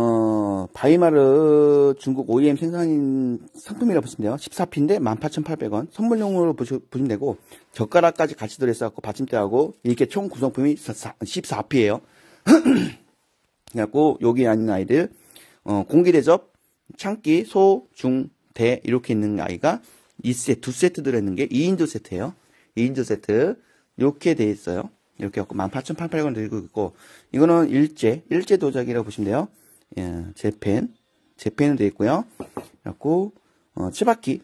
바이마르 중국 OEM 생산인 상품이라고 보시면 돼요. 14P인데 18,800원. 선물용으로 보시면 되고, 젓가락까지 같이 들어있어갖고, 받침대하고, 이렇게 총 구성품이 14P예요. 그래갖고, 여기 아닌 아이들, 공기대접, 창기, 소, 중, 대, 이렇게 있는 아이가 두 세트 들어있는 게 2인조 세트예요. 2인조 세트. 이렇게 돼 있어요. 이렇게 갖고 18,800원 들고 있고, 이거는 일제 도자기라고 보시면 돼요. 예, 재팬은 돼 있고요. 그래갖고, 치바키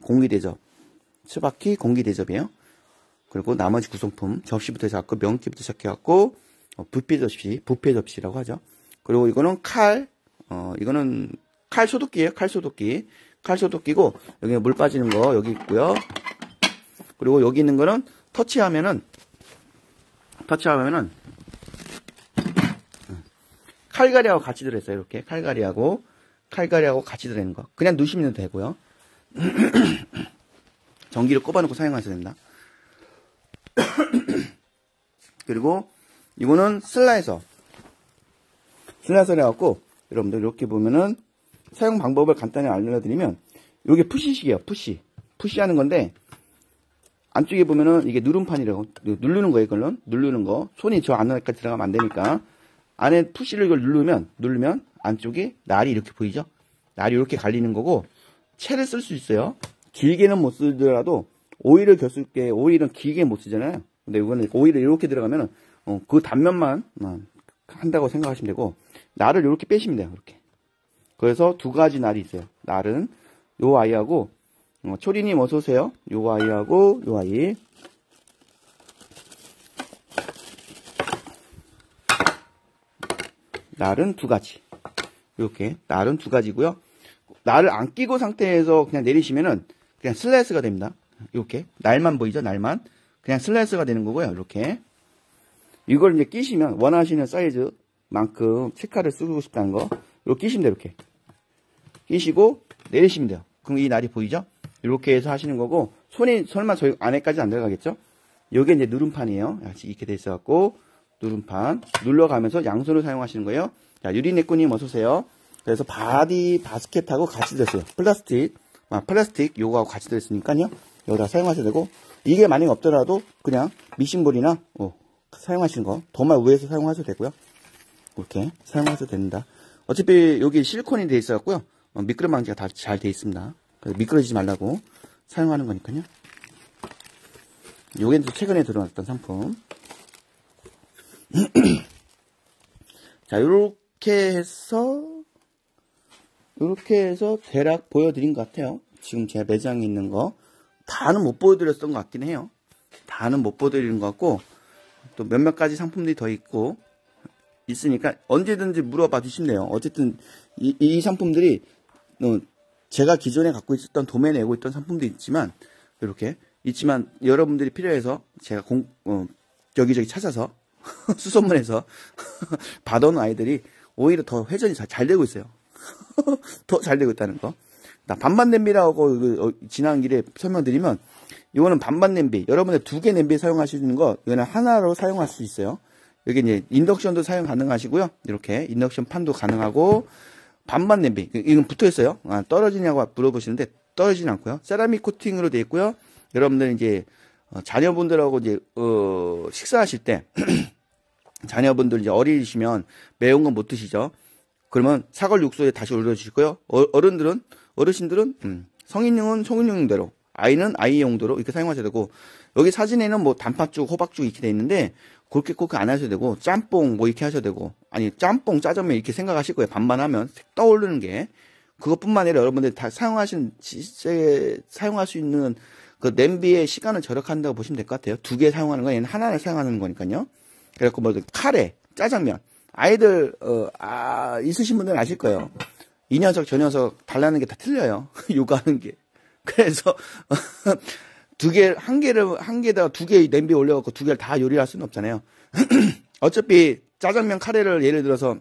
공기대접이에요. 그리고 나머지 구성품, 접시부터 해서 명기부터 시작해갖고, 뷔페 접시라고 하죠. 그리고 이거는 이거는 칼 소독기예요. 칼 소독기고, 여기 물 빠지는 거 여기 있고요. 그리고 여기 있는 거는 터치하면은 칼갈이하고 같이 들어있어요. 이렇게 칼갈이하고 같이 들어있는 거. 그냥 누시면 되고요. 전기를 꼽아놓고 사용하셔야 됩니다. 그리고 이거는 슬라이서래 갖고, 여러분들 이렇게 보면은 사용 방법을 간단히 알려드리면, 이게 푸시식이에요. 푸시하는 건데, 안쪽에 보면은 이게 누름판이라고, 누르는 거예요. 이걸로 누르는 거. 손이 저 안에까지 들어가면 안 되니까, 안에 푸시를 이걸 누르면 안쪽에 날이 이렇게 보이죠? 날이 이렇게 갈리는 거고, 채를 쓸 수 있어요. 길게는 못 쓰더라도 오일을 겨술 때 오일은 길게 못 쓰잖아요. 근데 이거는 오일을 이렇게 들어가면은 그 단면만 한다고 생각하시면 되고, 날을 이렇게 빼시면 돼요. 이렇게. 그래서 두 가지 날이 있어요. 날은 요 아이하고, 초리님 어서 오세요. 요 아이하고 요 아이. 날은 두 가지. 이렇게 날은 두 가지고요. 날을 안 끼고 상태에서 그냥 내리시면은 그냥 슬라이스가 됩니다. 이렇게 날만 보이죠? 날만 그냥 슬라이스가 되는 거고요. 이렇게 이걸 이제 끼시면 원하시는 사이즈만큼 체카를 쓰고 싶다는 거 이렇게 끼시면 돼요. 이렇게 끼시고 내리시면 돼요. 그럼 이 날이 보이죠? 이렇게 해서 하시는 거고, 손이 설마 저희 안에까지 안 들어가겠죠? 요게 이제 누름판이에요. 이렇게 돼 있어갖고 누름판 눌러가면서 양손을 사용하시는 거예요. 자, 유리네꾸님 어서오세요. 그래서 바스켓하고 같이 들었어요. 플라스틱 요거하고 같이 들었으니까요. 여기다 사용하셔도 되고, 이게 만약에 없더라도 그냥 미싱볼이나 사용하시는 거 도마 위에서 사용하셔도 되고요. 이렇게 사용하셔도 됩니다. 어차피 여기 실리콘이 돼 있어갖고요. 미끄럼 방지가 다 잘 돼 있습니다. 그래서 미끄러지지 말라고 사용하는 거니까요. 요게 최근에 들어왔던 상품. 자, 요렇게 해서 대략 보여드린 것 같아요. 지금 제 매장에 있는 거 다는 못 보여드렸던 것 같긴 해요. 다는 못 보여드리는 것 같고, 또 몇몇 가지 상품들이 더 있으니까 언제든지 물어봐 주시면 돼요. 어쨌든 이 상품들이 제가 기존에 갖고 있었던 도매에 내고 있던 상품도 있지만 여러분들이 필요해서 제가 여기저기 찾아서 수소문해서 받아온 아이들이 오히려 더 회전이 잘 되고 있어요. 더 잘 되고 있다는 거. 반반 냄비라고 지난 길에 설명드리면, 이거는 반반 냄비. 여러분들 두 개 냄비 사용하시는 거, 이거는 하나로 사용할 수 있어요. 여기 이제 인덕션도 사용 가능하시고요. 이렇게 인덕션 판도 가능하고, 반반 냄비. 이건 붙어 있어요. 떨어지냐고 물어보시는데 떨어지진 않고요. 세라믹 코팅으로 되어 있고요. 여러분들 이제 자녀분들하고 이제 식사하실 때 자녀분들 이제 어리시면 매운 건 못 드시죠. 그러면 사골 육수에 다시 올려주시고요. 어르신들은 성인용은 성인용대로, 아이는 아이 용도로 이렇게 사용하셔야 되고, 여기 사진에는 뭐 단팥죽, 호박죽 이렇게 돼 있는데, 그렇게 꼭 안 하셔도 되고, 짬뽕 뭐 이렇게 하셔도 되고, 아니, 짬뽕, 짜장면 이렇게 생각하실 거예요. 반반하면 떠오르는 게. 그것뿐만 아니라 여러분들이 다 사용할 수 있는 그 냄비의 시간을 절약한다고 보시면 될 것 같아요. 두 개 사용하는 거, 얘는 하나를 사용하는 거니까요. 그래갖고 뭐, 카레, 짜장면. 아이들, 있으신 분들은 아실 거예요. 이 녀석, 저 녀석, 달라는 게 다 틀려요. 요구하는 게. 그래서, 한 개에다가 두 개 냄비에 올려갖고 두 개를 다 요리할 수는 없잖아요. 어차피 짜장면 카레를 예를 들어서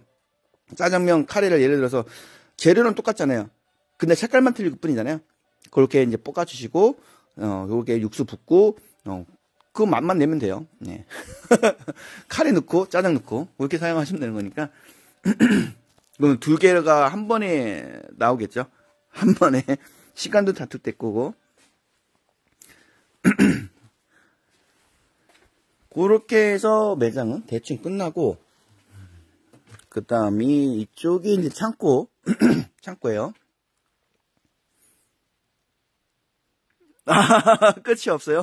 재료는 똑같잖아요. 근데 색깔만 틀릴 뿐이잖아요. 그렇게 이제 볶아주시고, 요게 육수 붓고, 그 맛만 내면 돼요. 네. 카레 넣고, 짜장 넣고, 그렇게 사용하시면 되는 거니까. 그럼 두 개가 한 번에 나오겠죠? 한 번에. 시간도 단축될 거고. 그렇게 해서 매장은 대충 끝나고, 그 다음이 이쪽이 이제 창고예요. 끝이 없어요?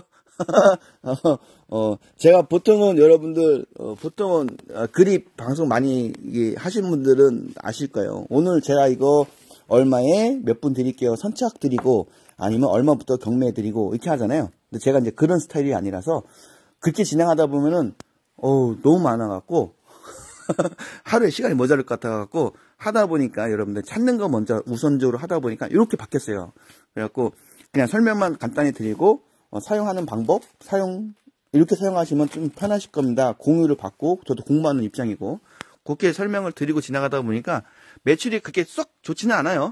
제가 보통은 여러분들, 그립 방송 많이 하신 분들은 아실 거예요. 오늘 제가 이거 얼마에 몇 분 드릴게요. 선착 드리고, 아니면 얼마부터 경매 드리고, 이렇게 하잖아요. 근데 제가 이제 그런 스타일이 아니라서, 그렇게 진행하다 보면은, 너무 많아갖고, 하루에 시간이 모자랄 것 같아갖고, 하다 보니까 여러분들 찾는 거 먼저 우선적으로 하다 보니까 이렇게 바뀌었어요. 그래갖고, 그냥 설명만 간단히 드리고, 사용하는 방법, 이렇게 사용하시면 좀 편하실 겁니다. 공유를 받고, 저도 공부하는 입장이고, 그렇게 설명을 드리고 지나가다 보니까 매출이 그렇게 썩 좋지는 않아요.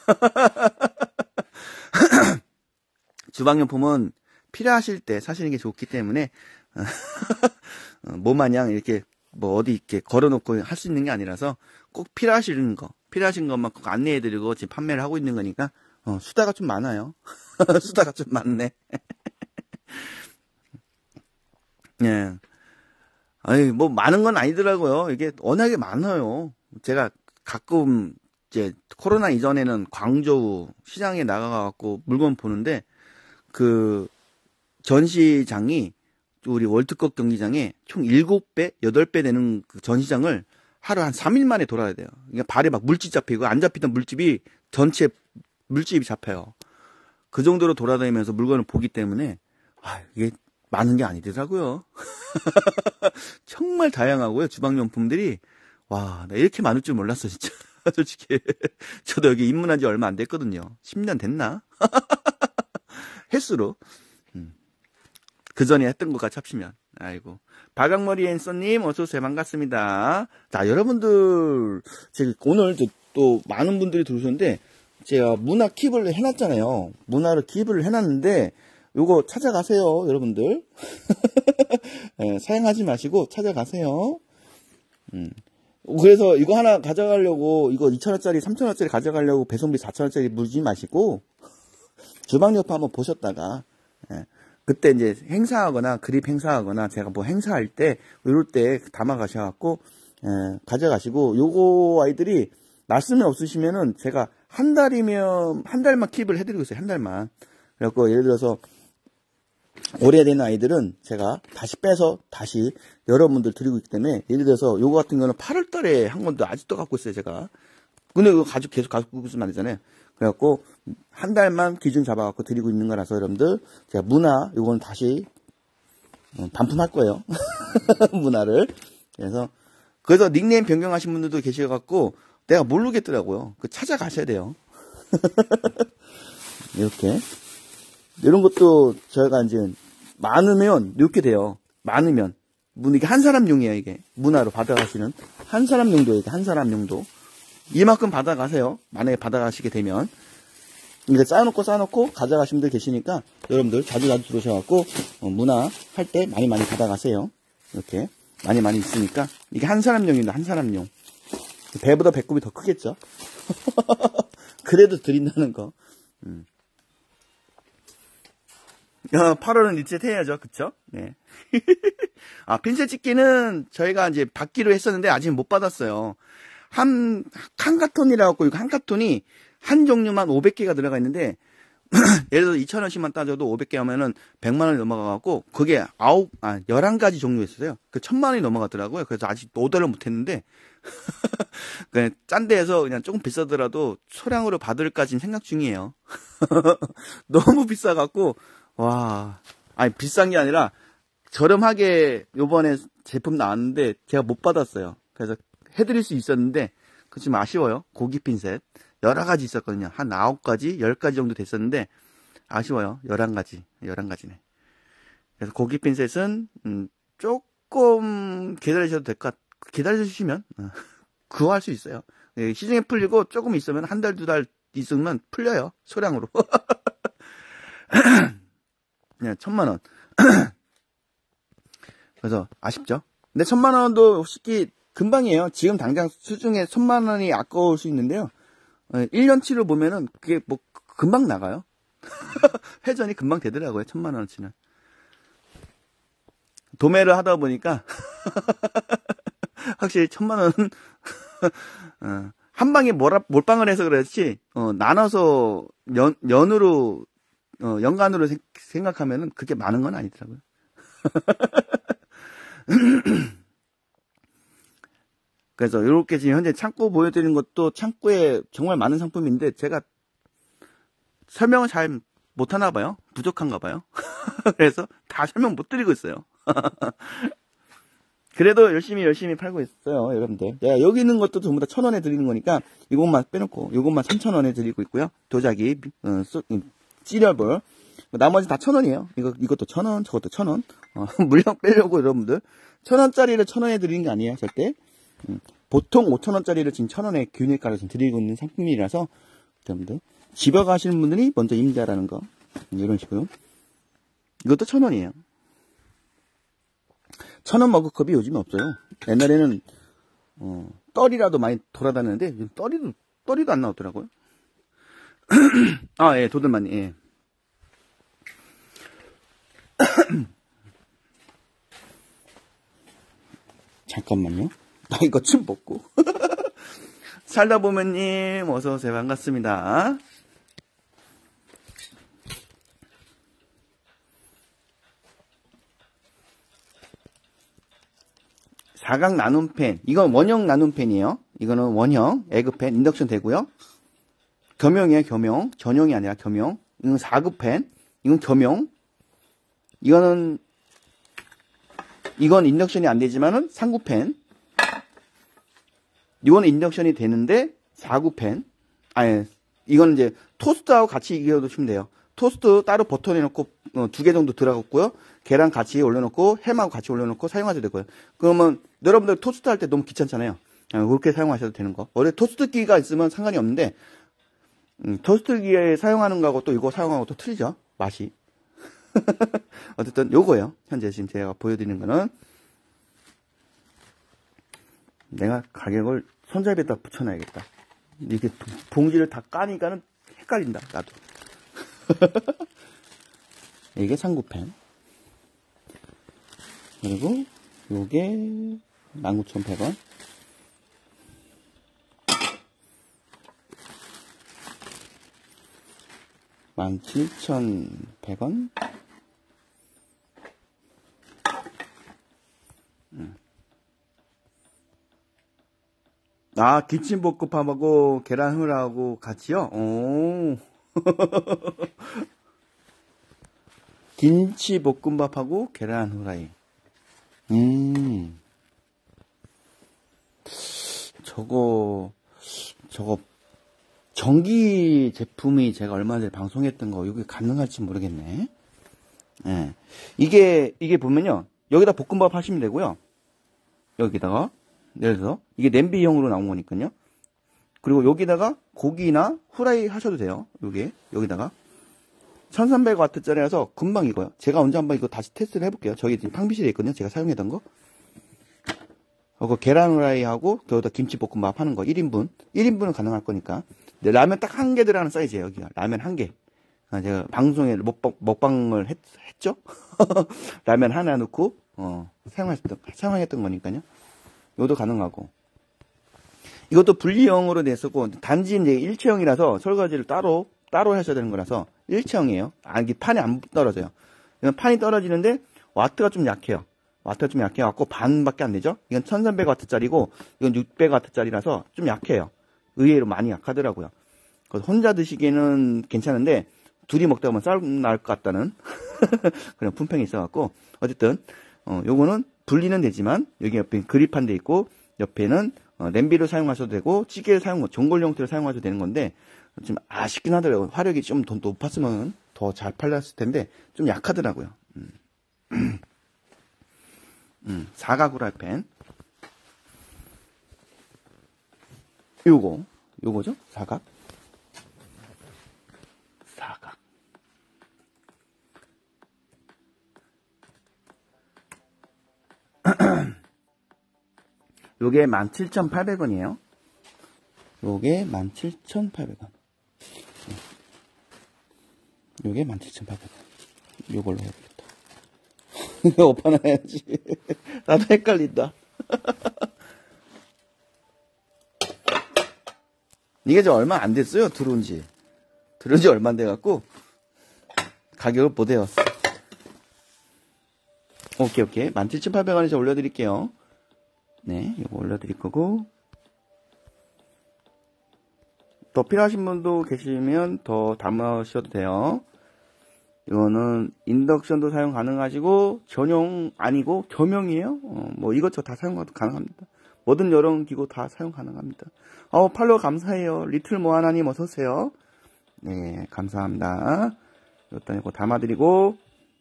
주방용품은 필요하실 때 사시는 게 좋기 때문에, 뭐 마냥 이렇게, 뭐 어디 이렇게 걸어놓고 할 수 있는 게 아니라서 꼭 필요하신 것만 꼭 안내해드리고 지금 판매를 하고 있는 거니까, 수다가 좀 많아요. 수다가 좀 많네. 예. 아니, 뭐, 많은 건 아니더라고요. 이게 워낙에 많아요. 제가 가끔, 이제, 코로나 이전에는 광저우 시장에 나가갖고 물건 보는데, 그, 전시장이, 우리 월드컵 경기장에 총 7배, 8배 되는 그 전시장을 하루 한 3일 만에 돌아야 돼요. 그러니까 발에 막 물집 잡히고, 안 잡히던 물집이 전체 물집이 잡혀요. 그 정도로 돌아다니면서 물건을 보기 때문에, 이게 많은 게 아니더라고요. 정말 다양하고요, 주방용품들이. 와, 나 이렇게 많을 줄 몰랐어, 진짜. 솔직히. 저도 여기 입문한 지 얼마 안 됐거든요. 10년 됐나? 횟수로. 그 전에 했던 것 같이 합치면. 아이고. 바강머리 앤서님, 어서오세요. 반갑습니다. 자, 여러분들, 제가 오늘 또 많은 분들이 들어오셨는데, 제가 문화 킵을 해놨잖아요. 문화를 킵을 해놨는데, 요거 찾아가세요, 여러분들. 네, 사용하지 마시고 찾아가세요. 그래서 이거 하나 가져가려고, 이거 2,000원짜리, 3,000원짜리 가져가려고 배송비 4,000원짜리 물지 마시고, 주방용품 한번 보셨다가, 그때 이제 행사하거나, 그립 행사하거나, 제가 뭐 행사할 때, 이럴 때 담아가셔갖고, 가져가시고, 요거 아이들이 말씀이 없으시면은 제가 한 달만 킵을 해드리고 있어요, 한 달만. 그래갖고, 예를 들어서, 오래된 아이들은 제가 다시 빼서 다시 여러분들 드리고 있기 때문에, 예를 들어서 요거 같은 거는 8월 달에 한 건도 아직도 갖고 있어요, 제가. 근데 이거 계속 갖고 있으면 안 되잖아요. 그래갖고 한 달만 기준 잡아갖고 드리고 있는 거라서 여러분들, 제가 문화 요거는 다시 반품할 거예요. 문화를. 그래서 닉네임 변경하신 분들도 계셔갖고 내가 모르겠더라고요. 찾아가셔야 돼요. 이렇게. 이런 것도 저희가 이제 많으면 이렇게 돼요. 많으면. 이게 한 사람용이에요, 이게. 문화로 받아가시는. 한 사람용도예요, 한 사람용도. 이만큼 받아가세요. 만약에 받아가시게 되면. 이게 쌓아놓고 가져가신 분들 계시니까 여러분들 자주 들어오셔갖고 문화 할 때 많이 받아가세요. 이렇게. 많이 있으니까. 이게 한 사람용입니다, 한 사람용. 배보다 배꼽이 더 크겠죠? 그래도 드린다는 거. 8월은 리셋 해야죠. 그쵸? 네. 핀셋 집기는 저희가 이제 받기로 했었는데 아직 못 받았어요. 한 카톤이라고, 이거 한 카톤이 한 종류만 500개가 들어가 있는데, 예를 들어 2,000원씩만 따져도 500개 하면은 100만 원이 넘어가갖고, 그게 11가지 종류 있었어요. 그 1,000만 원이 넘어가더라고요. 그래서 아직 오더를 못 했는데, 그냥 짠 데에서 그냥 조금 비싸더라도 소량으로 받을까진 생각 중이에요. 너무 비싸갖고, 와. 아니, 비싼 게 아니라, 저렴하게 요번에 제품 나왔는데, 제가 못 받았어요. 그래서 해드릴 수 있었는데, 그 좀 아쉬워요. 고기 핀셋. 여러 가지 있었거든요. 한 9가지, 10가지 정도 됐었는데, 아쉬워요. 11가지네. 그래서 고기 핀셋은, 조금 기다리셔도 될 것 기다려주시면, 구할 수 있어요. 시중에 풀리고 조금 있으면 한 달, 2달 있으면 풀려요. 소량으로. 그냥 1,000만 원. 그래서 아쉽죠. 근데 1,000만 원도 솔직히 금방이에요. 지금 당장 수중에 1,000만 원이 아까울 수 있는데요. 1년치로 보면은 그게 뭐 금방 나가요. 회전이 금방 되더라고요. 1,000만 원어치는. 도매를 하다 보니까 확실히 1,000만 원은 한 방에 몰빵을 해서 그렇지 나눠서 연으로 연간으로 생각하면은 그게 많은 건 아니더라고요. 그래서 이렇게 지금 현재 창고 보여드리는 것도 창고에 정말 많은 상품인데 제가 설명을 잘 못하나 봐요. 부족한가 봐요. 그래서 다 설명 못 드리고 있어요. 그래도 열심히 팔고 있어요, 여러분들. 내가 여기 있는 것도 전부 다 1,000원에 드리는 거니까 이것만 빼놓고 이것만 3,000원에 드리고 있고요. 도자기, 시리얼볼. 나머지 다 1,000원이에요. 이것도 1,000원, 저것도 1,000원. 물량 빼려고 여러분들. 1,000원짜리를 1,000원에 드리는 게 아니에요, 절대. 보통 5,000원짜리를 지금 1,000원에 균일가로 지금 드리고 있는 상품이라서 여러분들 집에 가시는 분들이 먼저 임자라는 거 이런 식으로. 이것도 1,000원이에요. 1,000원 머그컵이 요즘에 없어요. 옛날에는 떨이라도 많이 돌아다녔는데 요즘 떨이도 안 나오더라고요. 아, 예, 도들만이. 예. 잠깐만요. 나 이거 침 먹고. 살다 보면님 어서 오세요. 반갑습니다. 사각 나눔팬. 이건 원형 나눔팬이에요. 이거는 원형 에그팬 인덕션 되고요. 겸용이에요. 겸용. 전용이 아니라 겸용. 이건 4급팬. 이건 겸용. 이건 인덕션이 안 되지만은 3구팬. 이거는 인덕션이 되는데 4구팬. 아니, 이거는 이제 토스트하고 같이 이겨두시면 돼요. 토스트 따로 버터내놓고 2개 정도 들어갔고요. 계란 같이 올려놓고 햄하고 같이 올려놓고 사용하셔도 되고요. 그러면 여러분들 토스트 할 때 너무 귀찮잖아요. 그렇게 사용하셔도 되는 거. 원래 토스트기가 있으면 상관이 없는데 토스트기에 사용하는 거하고 또 이거 사용하고 또 틀리죠. 맛이. 어쨌든 요거예요. 현재 지금 제가 보여드리는 거는 내가 가격을 손잡이에다 붙여놔야겠다. 이렇게 봉지를 다 까니까는 헷갈린다. 나도. 이게 3구팬. 그리고 요게 19,100원. (17,100원) 아, 김치볶음밥하고 계란 후라이하고 같이요? 오. 김치볶음밥하고 계란 후라이. 저거 전기 제품이 제가 얼마 전에 방송했던 거 여기 가능할지 모르겠네. 예. 이게 보면요. 여기다 볶음밥 하시면 되고요. 여기다가 예를 들어서 이게 냄비형으로 나온 거니까요. 그리고 여기다가 고기나 후라이 하셔도 돼요. 여기다가 1300W짜리라서 금방 익어요. 제가 언제 한번 이거 다시 테스트를 해볼게요. 저기 지금 탕비실에 있거든요. 제가 사용했던 거. 계란 후라이하고 거기다 김치볶음밥 하는 거 1인분은 가능할 거니까. 근데 라면 딱 1개 들어가는 사이즈예요. 여기가 라면 1개. 제가 방송에 먹방을 했죠. 라면 하나 넣고 사용했던 거니까요. 이것도 가능하고. 이것도 분리형으로 냈었고 단지 이제 일체형이라서 설거지를 따로 하셔야 되는 거라서 일체형이에요. 이게 판이 안 떨어져요. 이건 판이 떨어지는데 와트가 좀 약해요. 와트가 좀 약해갖고 반밖에 안 되죠. 이건 1300W짜리고 이건 600W짜리라서 좀 약해요. 의외로 많이 약하더라고요. 혼자 드시기에는 괜찮은데 둘이 먹다 보면 싸움 날 것 같다는 그런 품평이 있어갖고 어쨌든 요거는 분리는 되지만 여기 옆에 그립한 데 있고 옆에는 냄비를 사용하셔도 되고 찌개를 전골 형태로 사용하셔도 되는 건데 좀 아쉽긴 하더라고요. 화력이 좀 더 높았으면 더 잘 팔렸을 텐데 좀 약하더라고요. 사각 후라이팬. 요거죠? 사각. 요게 17,800원이에요. 요게 17,800원. 요게 17,800원. 요걸로 해야겠다. 이거 오판해야지. 나도 헷갈린다. 이게 저 얼마 안 됐어요. 들어온 지 얼마 안 돼갖고 가격을 못 외웠어. 오케이. 17,800원에 저 올려드릴게요. 네, 이거 올려드릴 거고. 더 필요하신 분도 계시면 더 담으셔도 돼요. 이거는 인덕션도 사용 가능하시고 전용 아니고 겸용이에요. 뭐 이것저것 다 사용 가능합니다. 뭐든 여러 기구 다 사용 가능합니다. 팔로우 감사해요. 리틀 모아나님 어서오세요. 네, 감사합니다. 일단 이거 담아드리고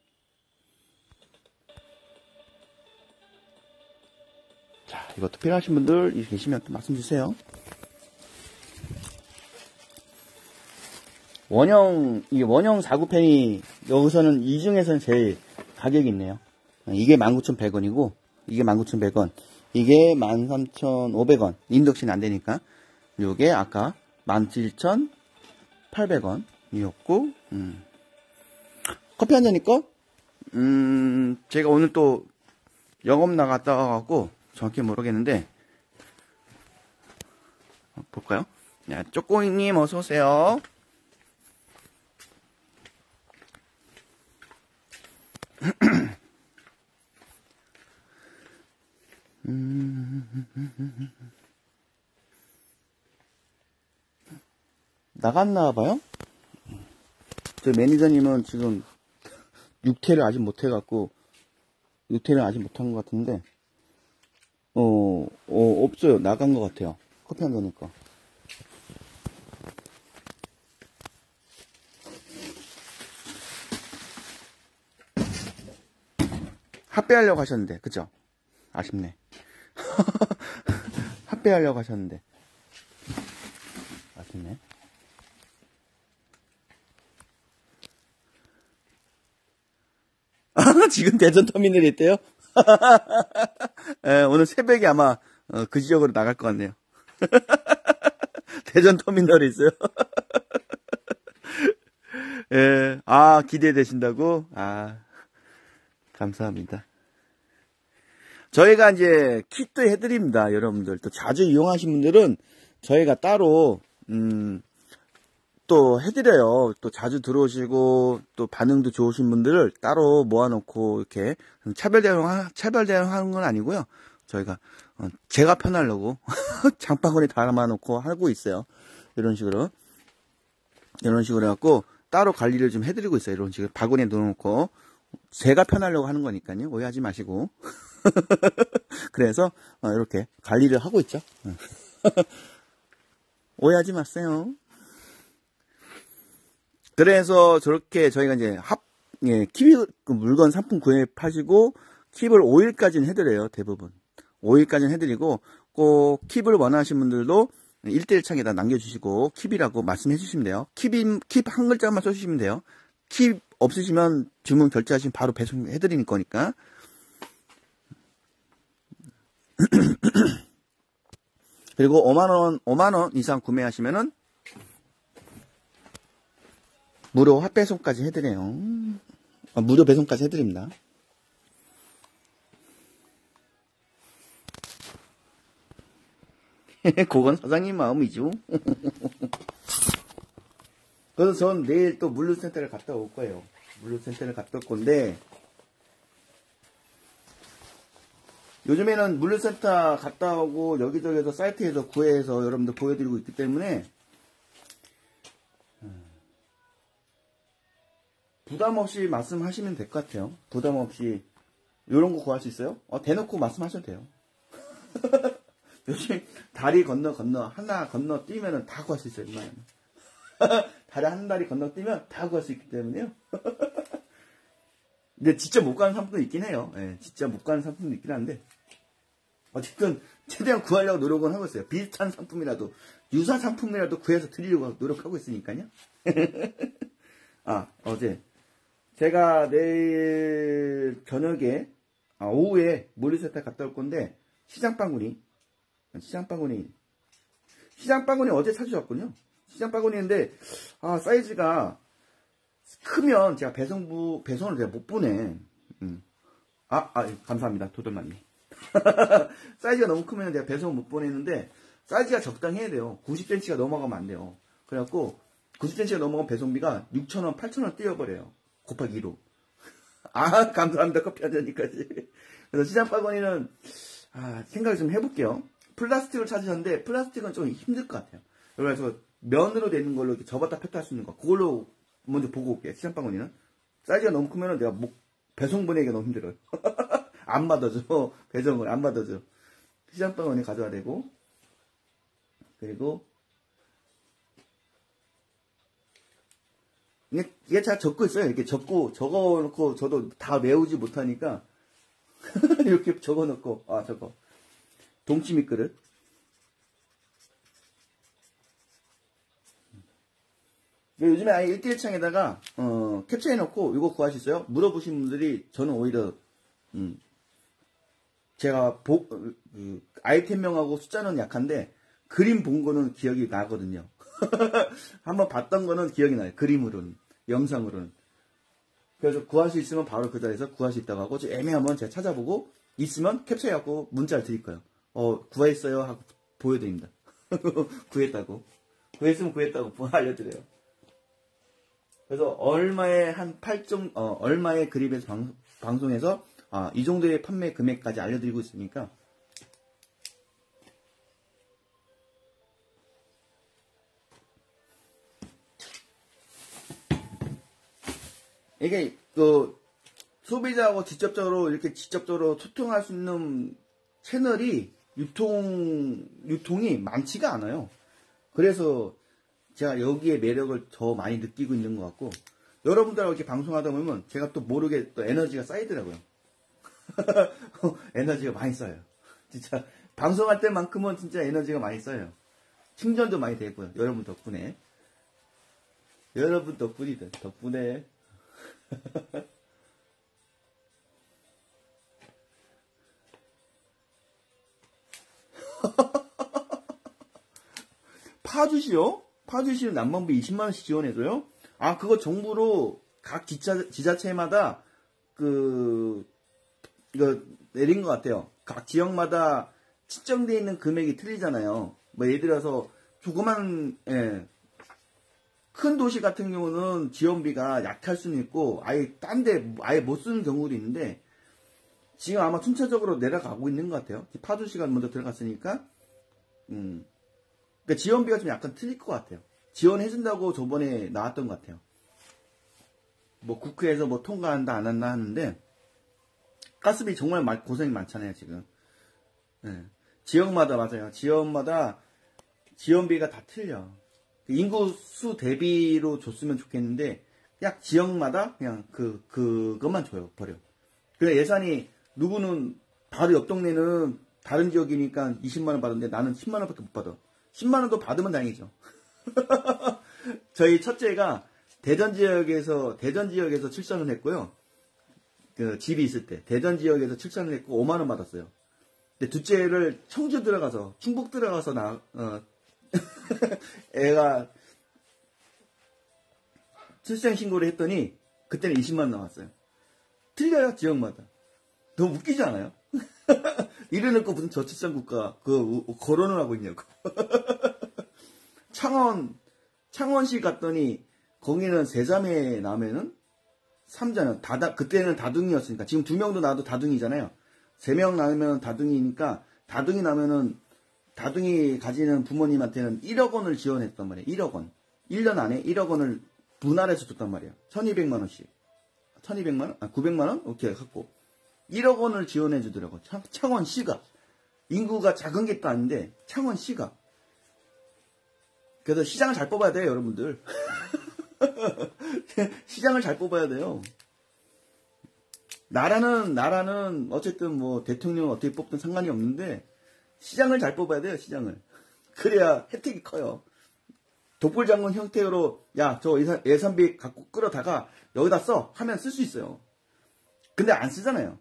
자, 이것도 필요하신 분들 계시면 또 말씀 주세요. 이게 원형 4구팬이 여기서는 이 중에서는 제일 가격이 있네요. 이게 19,100원이고, 이게 19,100원, 이게 13,500원. 인덕션이 안 되니까. 요게 아까 17,800원이었고, 커피 한 잔이 거? 제가 오늘 또 영업 나갔다 와갖고, 정확히 모르겠는데, 볼까요? 야, 쪼꼬이님 어서오세요. 나갔나봐요? 저 매니저님은 지금 육퇴를 아직 못해갖고, 육퇴를 아직 못한 것 같은데, 없어요. 나간 것 같아요. 커피 한 잔이니까. 합배하려고 하셨는데, 그쵸? 아쉽네. 합배하려고 하셨는데. 아쉽네. 지금 대전터미널에 있대요? 오늘 새벽에 아마 그 지역으로 나갈 것 같네요. 대전터미널에 있어요. 기대되신다고? 감사합니다. 저희가 이제 킷도 해드립니다. 여러분들 또 자주 이용하신 분들은 저희가 따로 또 해드려요. 또 자주 들어오시고 또 반응도 좋으신 분들을 따로 모아놓고 이렇게 차별 대응하는 건 아니고요. 저희가 제가 편하려고 장바구니 담아놓고 하고 있어요. 이런 식으로 해갖고 따로 관리를 좀 해드리고 있어요. 이런 식으로 바구니에 넣어놓고 제가 편하려고 하는 거니까요. 오해하지 마시고. 그래서 이렇게 관리를 하고 있죠. 오해하지 마세요. 그래서 저렇게 저희가 이제 킵 물건 상품 구입하시고 킵을 5일까지는 해드려요. 대부분 5일까지는 해드리고 꼭 킵을 원하시는 분들도 1대1 창에다 남겨주시고 킵이라고 말씀해 주시면 돼요. 킵 한 글자만 써주시면 돼요. 킵 없으시면 주문 결제하시면 바로 배송해 드리는 거니까. 그리고 5만원 이상 구매하시면은 무료 핫배송까지 해드려요. 무료 배송까지 해드립니다. 그건 사장님 마음이죠. 그래서 전 내일 또 물류센터를 갔다 올 거예요. 물류센터를 갔다 올 건데, 요즘에는 물류센터 갔다 오고 여기저기서 사이트에서 구해서 여러분들 보여드리고 있기 때문에 부담 없이 말씀하시면 될 것 같아요. 부담 없이 이런 거 구할 수 있어요? 대놓고 말씀하셔도 돼요. 요즘 다리 건너 하나 건너 뛰면은 다 구할 수 있어요. 다리 한 다리 건너 뛰면 다 구할 수 있기 때문에요. 근데 진짜 못 가는 상품도 있긴 해요. 예, 진짜 못 가는 상품도 있긴 한데 어쨌든 최대한 구하려고 노력은 하고 있어요. 비슷한 상품이라도 유사 상품이라도 구해서 드리려고 노력하고 있으니까요. 어제 제가 내일 저녁에 오후에 물류센터 갔다 올 건데 시장바구니 어제 사주셨군요. 시장바구니인데 사이즈가 크면 제가 배송을 제가 못 보내. 감사합니다. 도돌만님. 사이즈가 너무 크면 제가 배송을 못 보내는데 사이즈가 적당해야 돼요. 90cm가 넘어가면 안 돼요. 그래갖고 90cm가 넘어가면 배송비가 6,000원, 8,000원 뛰어버려요. 곱하기 2로. 감사합니다. 커피 한 잔까지. 그래서 시장바구니는 생각을 좀 해볼게요. 플라스틱을 찾으셨는데 플라스틱은 좀 힘들 것 같아요. 그래서 면으로 되는 걸로 이렇게 접었다 폈다 할 수 있는 거 그걸로 먼저 보고 올게요. 시장바구니는 사이즈가 너무 크면은 내가 배송 보내기가 너무 힘들어요. 안 받아줘. 배송을 안 받아줘. 시장바구니 가져와야 되고, 그리고 이게 잘 적고 있어요. 이렇게 적어놓고 저도 다 외우지 못하니까 이렇게 적어놓고 저거 동치미 그릇. 요즘에 아예 1대1창에다가 캡처해놓고 이거 구할 수 있어요? 물어보신 분들이 저는 오히려 제가 아이템명하고 숫자는 약한데 그림 본 거는 기억이 나거든요. 한번 봤던 거는 기억이 나요. 그림으로는, 영상으로는. 그래서 구할 수 있으면 바로 그 자리에서 구할 수 있다고 하고, 애매하면 제가 찾아보고 있으면 캡처해갖고 문자를 드릴 거예요. 구했어요 하고 보여드립니다. 구했다고. 구했으면 구했다고 알려드려요. 그래서 얼마의 얼마의 그립에서 방송에서 이 정도의 판매 금액까지 알려드리고 있으니까 이게 소비자하고 직접적으로 소통할 수 있는 채널이 유통이 많지가 않아요. 그래서 제가 여기에 매력을 더 많이 느끼고 있는 것 같고, 여러분들하고 이렇게 방송하다 보면 제가 또 모르게 또 에너지가 쌓이더라고요. 에너지가 많이 쌓여요. 진짜 방송할 때만큼은 진짜 에너지가 많이 쌓여요. 충전도 많이 되고요. 여러분 덕분에. 여러분 덕분이다. 덕분에. 파주시는 난방비 20만원씩 지원해줘요? 그거 정부로 각 지자체마다 이거 내린 것 같아요. 각 지역마다 측정되어 있는 금액이 틀리잖아요. 예를 들어서 조그만, 큰 도시 같은 경우는 지원비가 약할 수는 있고, 아예 못 쓰는 경우도 있는데, 지금 아마 순차적으로 내려가고 있는 것 같아요. 파주시가 먼저 들어갔으니까, 그러니까 지원비가 좀 약간 틀릴 것 같아요. 지원해준다고 저번에 나왔던 것 같아요. 국회에서 통과한다, 안 한다 하는데, 가스비 정말 고생이 많잖아요, 지금. 지역마다, 맞아요. 지역마다 지원비가 다 틀려. 인구수 대비로 줬으면 좋겠는데, 약 지역마다 그냥 그것만 줘요, 버려. 그래, 예산이, 누구는, 바로 옆 동네는 다른 지역이니까 20만원 받았는데 나는 10만원밖에 못 받아. 10만원도 받으면 다행이죠. 저희 첫째가 대전 지역에서 출산을 했고요. 집이 있을 때. 대전 지역에서 출산을 했고 5만원 받았어요. 근데 둘째를 충북 들어가서 애가 출생신고를 했더니 그때는 20만원 나왔어요. 틀려요, 지역마다. 너무 웃기지 않아요? 이래놓고 무슨 저출산국가 거론을 하고 있냐고. 창원시 갔더니 거기는 세자매 나면은 삼자는 그때는 다둥이였으니까 지금 2명도 나도 다둥이잖아요. 3명 나면 다둥이니까 다둥이 나면은 다둥이 가지는 부모님한테는 1억 원을 지원했단 말이에요. 1억 원. 1년 안에 1억 원을 분할해서 줬단 말이에요. 1200만 원씩. 1200만 원? 900만 원? 오케이 갖고 1억 원을 지원해 주더라고. 창원시가. 인구가 작은 게 또 아닌데 창원시가. 그래서 시장을 잘 뽑아야 돼요, 여러분들. 시장을 잘 뽑아야 돼요. 나라는 어쨌든 뭐 대통령 어떻게 뽑든 상관이 없는데 시장을 잘 뽑아야 돼요, 시장을. 그래야 혜택이 커요. 독불장군 형태로 야, 저 예산비 갖고 끌어다가 여기다 써 하면 쓸 수 있어요. 근데 안 쓰잖아요.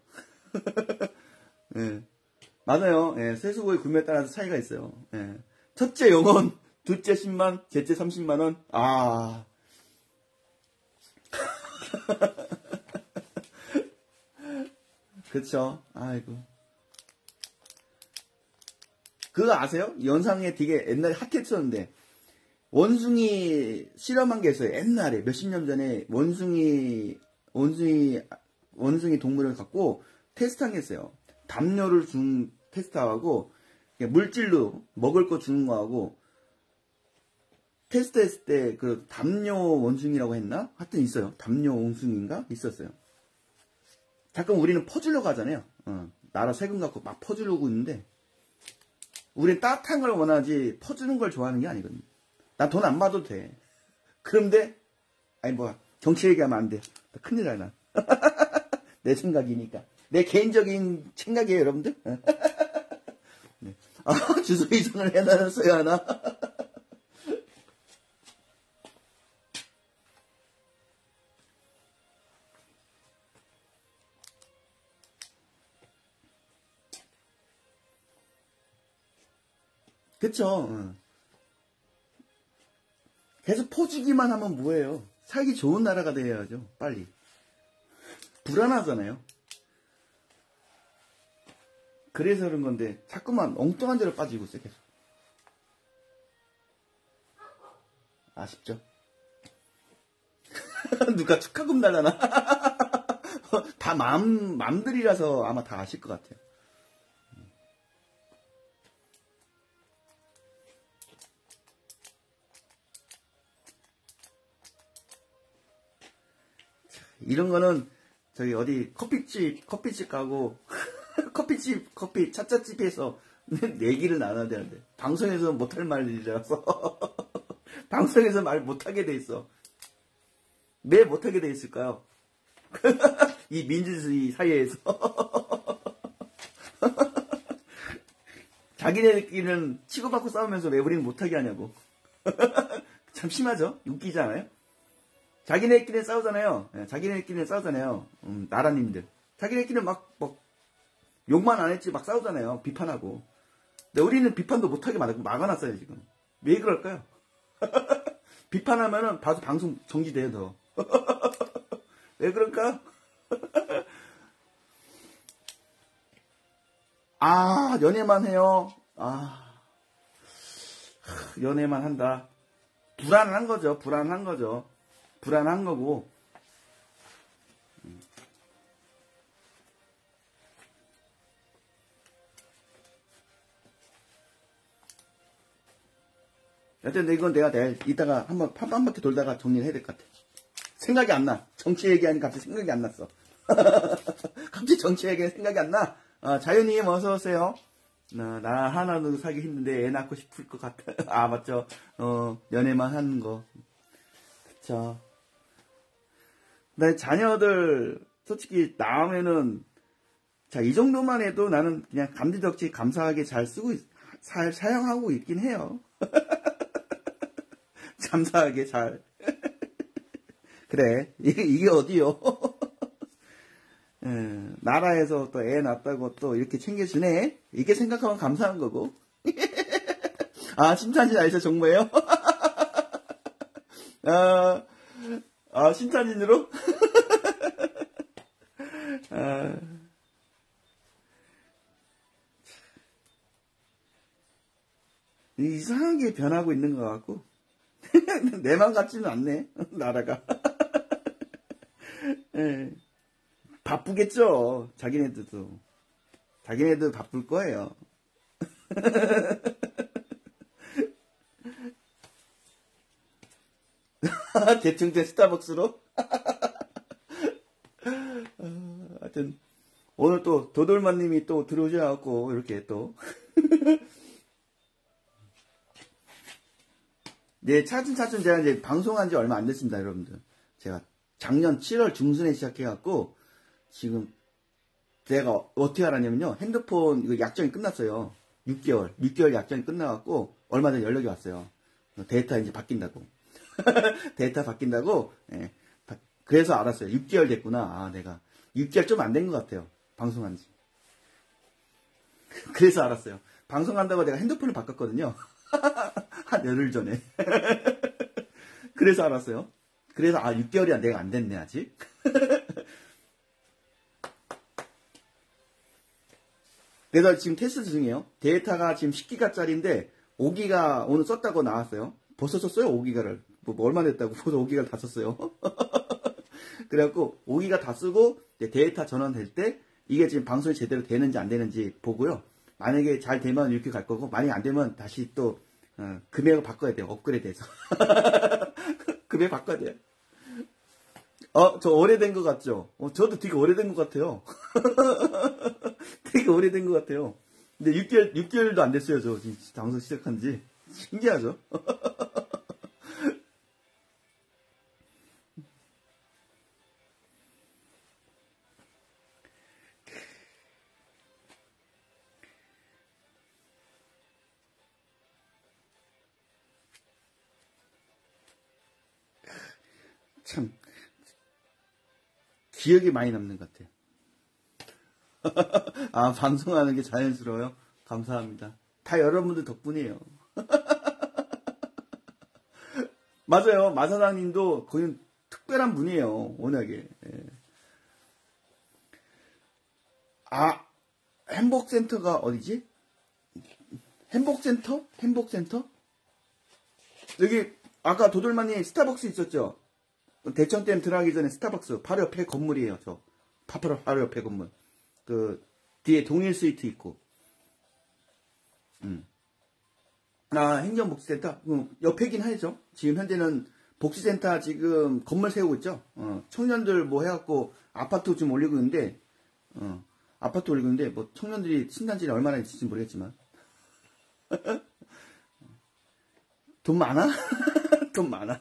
예. 맞아요. 예, 세수고의 구매에 따라서 차이가 있어요. 예. 첫째 영원, 둘째 10만, 셋째 30만 원. 아. 그쵸. 아이고. 그거 아세요? 연상에 되게 옛날에 핫했었는데 원숭이 실험한 게 있어요. 옛날에 몇십 년 전에 원숭이 동물을 갖고 테스트한 게 있어요. 담요를 준 테스트하고 물질로 먹을 거 주는 거하고 테스트했을 때 그 담요 원숭이라고 했나? 하여튼 있어요. 담요 원숭이인가? 있었어요. 가끔 우리는 퍼주려고 하잖아요. 나라 세금 갖고 막 퍼주려고 있는데 우린 따뜻한 걸 원하지 퍼주는 걸 좋아하는 게 아니거든요. 난 돈 안 받아도 돼. 그런데 아니 뭐 정치 얘기하면 안 돼. 큰일 나나. 내 생각이니까. 내 개인적인 생각이에요, 여러분들. 네. 아, 주소 이전을 해놨어야 하나? 그쵸. 계속 퍼주기만 하면 뭐예요? 살기 좋은 나라가 돼야죠, 빨리. 불안하잖아요. 그래서 그런 건데, 자꾸만 엉뚱한 데로 빠지고 있어요, 계속. 아쉽죠? 누가 축하금 달라나? 다 맘들이라서 아마 다 아실 것 같아요. 이런 거는 저기 어디 커피집 가고 커피 차차집에서 얘기를 나눠야 되는데 방송에서 못할 말이라서 방송에서 말 못하게 돼 있어. 왜 못하게 돼 있을까요? 이 민주주의 사회에서 자기네들끼리는 치고받고 싸우면서 왜 우리는 못하게 하냐고. 참 심하죠? 웃기지 않아요? 자기네끼리 싸우잖아요. 자기네끼리 싸우잖아요. 나라님들. 자기네끼리 막 욕만 안 했지 막 싸우잖아요. 비판하고. 근데 우리는 비판도 못하게 막아놨어요, 지금. 왜 그럴까요? 비판하면은 바로 방송 정지돼요, 더. 왜 그럴까? 아, 연애만 해요. 아, 연애만 한다. 불안한 거죠. 불안한 거고. 여튼 이건 내가 내일 이따가 한번 한 바퀴 돌다가 정리를 해야 될 것 같아. 생각이 안 나. 정치 얘기하니까 갑자기 생각이 안 났어. 갑자기 정치 얘기하니 생각이 안 나. 자연님 어서 오세요. 나 하나도 사기 힘든데 애 낳고 싶을 것 같아. 아 맞죠. 연애만 하는 거. 그쵸. 내 자녀들 솔직히 나오면은 자 이 정도만 해도 나는 그냥 감지덕지 감사하게 잘 쓰고 사용하고 있긴 해요. 감사하게 잘. 그래 이게 어디요? 나라에서 또 애 낳았다고 또 이렇게 챙겨주네. 이게 생각하면 감사한 거고. 아 심찬진 아니죠 정모예요? 심찬진으로? 이상하게 변하고 있는 것 같고. 내만 같지는 않네, 나라가. 예. 바쁘겠죠, 자기네들도. 자기네들 바쁠 거예요. 대충된 스타벅스로? 하여튼, 오늘 또 도돌마님이 또 들어오셔갖고, 이렇게 또. 네, 차츰차츰 제가 이제 방송한 지 얼마 안 됐습니다, 여러분들. 제가 작년 7월 중순에 시작해갖고, 지금, 제가 어떻게 알았냐면요. 핸드폰 이거 약정이 끝났어요. 6개월 약정이 끝나갖고, 얼마 전에 연락이 왔어요. 데이터 이제 바뀐다고. 데이터 바뀐다고, 예. 그래서 알았어요. 6개월 됐구나. 아, 내가. 6개월 좀 안 된 것 같아요. 방송한 지. 그래서 알았어요. 방송한다고 내가 핸드폰을 바꿨거든요. 한 열흘 전에. 그래서 알았어요. 그래서, 6개월이 내가 안 됐네, 아직. 그래서 지금 테스트 중이에요. 데이터가 지금 10기가짜리인데, 5기가 오늘 썼다고 나왔어요. 벌써 썼어요, 5기가를. 뭐 얼마 됐다고 벌써 5기가를 다 썼어요. 그래갖고 5기가 다 쓰고 데이터 전환될 때 이게 지금 방송이 제대로 되는지 안 되는지 보고요. 만약에 잘 되면 이렇게 갈 거고 만약에 안 되면 다시 또 금액을 바꿔야 돼요. 업그레이드해서. 금액 바꿔야 돼요. 저 오래된 것 같죠? 저도 되게 오래된 것 같아요. 되게 오래된 것 같아요. 근데 6개월도 안 됐어요. 저 지금 방송 시작한 지. 신기하죠? 참 기억이 많이 남는 것 같아요. 방송하는 게 자연스러워요. 감사합니다. 다 여러분들 덕분이에요. 맞아요. 마사장님도 거의 특별한 분이에요. 워낙에. 예. 행복센터가 어디지? 행복센터? 여기 아까 도돌마님 스타벅스 있었죠? 대천댐 들어가기 전에 스타벅스 바로 옆에 건물이에요. 바로 옆에 건물. 그 뒤에 동일 스위트 있고. 행정복지센터 옆에긴 하죠. 지금 현재는 복지센터 지금 건물 세우고 있죠. 청년들 뭐 해갖고 아파트 좀 올리고 있는데 뭐 청년들이 신단지는 얼마나 있을지 모르겠지만 돈 많아? 돈 많아.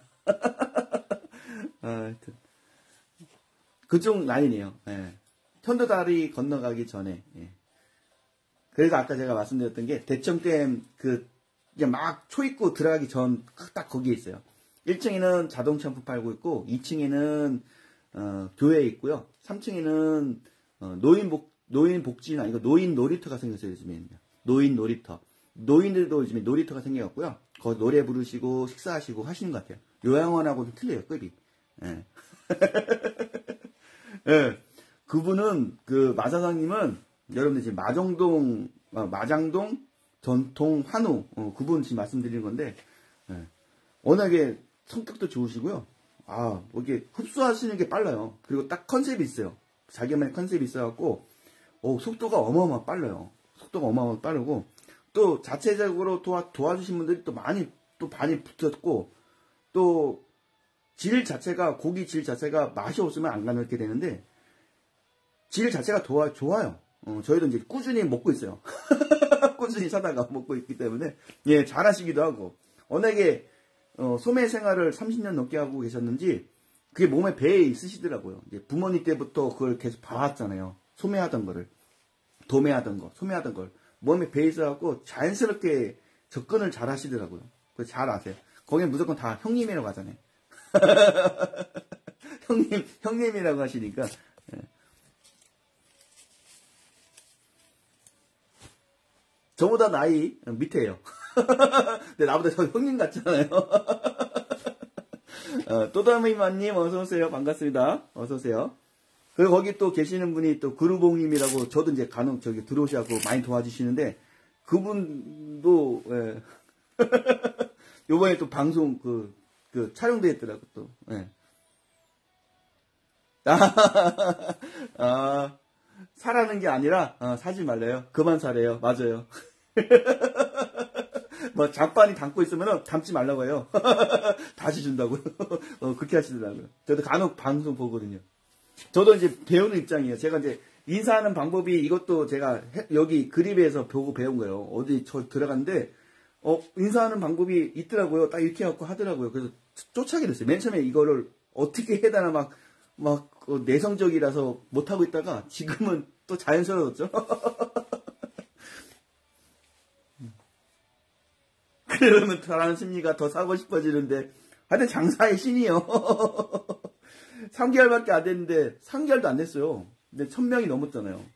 하여튼 그쪽 라인이에요. 예. 천도다리 건너가기 전에. 예. 그래서 아까 제가 말씀드렸던 게 대청댐 이제 막 초입구 들어가기 전 딱 거기에 있어요. 1층에는 자동차 부 팔고 있고 2층에는 교회 있고요. 3층에는 노인복지나 이거 노인 놀이터가 생겼어요. 요즘에는 노인 놀이터. 노인들도 요즘에 놀이터가 생겨갖고요. 거기 노래 부르시고 식사하시고 하시는 것 같아요. 요양원하고 좀 틀려요. 급이. 예. 예. 그분은 마사장님은 여러분들 지금 마장동 전통 한우 그분 지금 말씀드리는 건데 예. 워낙에 성격도 좋으시고요. 뭐 이게 흡수하시는 게 빨라요. 그리고 딱 컨셉이 있어요. 자기만의 컨셉이 있어갖고 속도가 어마어마 빨라요. 속도가 어마어마 빠르고 또 자체적으로 도와주신 분들이 또 많이 붙었고 또 고기 질 자체가 맛이 없으면 안 가게 되는데 질 자체가 좋아요. 저희도 이제 꾸준히 먹고 있어요. 꾸준히 사다가 먹고 있기 때문에 예 잘하시기도 하고 워낙에 소매 생활을 30년 넘게 하고 계셨는지 그게 몸에 배에 있으시더라고요. 이제 부모님 때부터 그걸 계속 봐왔잖아요. 소매하던 걸 몸에 배에 있어갖고 자연스럽게 접근을 잘 하시더라고요. 그걸 잘 아세요. 거기는 무조건 다 형님이라고 하잖아요. 형님이라고 하시니까. 예. 저보다 나이 밑에요. 근데 나보다 저 형님 같잖아요. 또다미마님 어서오세요. 반갑습니다. 어서오세요. 그리고 거기 또 계시는 분이 또 그루봉님이라고 저도 이제 간혹 저기 들어오셔서 많이 도와주시는데 그분도 예. 요번에 또 방송 그 촬영돼 있더라고 또. 예. 아, 사라는 게 아니라 사지 말래요. 그만 사래요. 맞아요. 뭐 장반이 담고 있으면 담지 말라고 해요. 다시 준다고요. 그렇게 하시더라고요. 저도 간혹 방송 보거든요. 저도 이제 배우는 입장이에요. 제가 이제 인사하는 방법이 이것도 제가 여기 그립에서 보고 배운 거예요. 어디 저 들어갔는데 인사하는 방법이 있더라고요. 딱 이렇게 갖고 하더라고요. 그래서 쫓아게 됐어요. 맨 처음에 이거를 어떻게 해다나 막 내성적이라서 못하고 있다가 지금은 또 자연스러워졌죠. 그러면 잘하는 심리가 더 사고 싶어지는데 하여튼 장사의 신이요. 3개월밖에 안 됐는데 3개월도 안 됐어요. 근데 1000명이 넘었잖아요.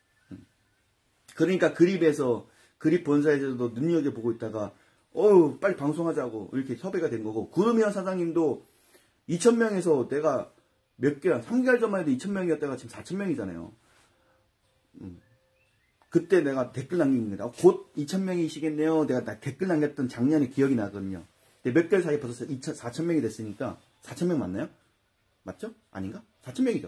그러니까 그립 본사에서도 눈여겨보고 있다가 빨리 방송하자고 이렇게 협의가 된 거고 구름이현 사장님도 2000명에서 내가 몇 개월 3개월 전만 해도 2000명이었다가 지금 4000명이잖아요. 그때 내가 댓글 남긴 겁니다. 곧 2000명이시겠네요. 내가 댓글 남겼던 작년에 기억이 나거든요. 근데 몇 개월 사이에 벌써 4000명이 됐으니까 4000명 맞나요? 맞죠? 아닌가? 4000명이죠.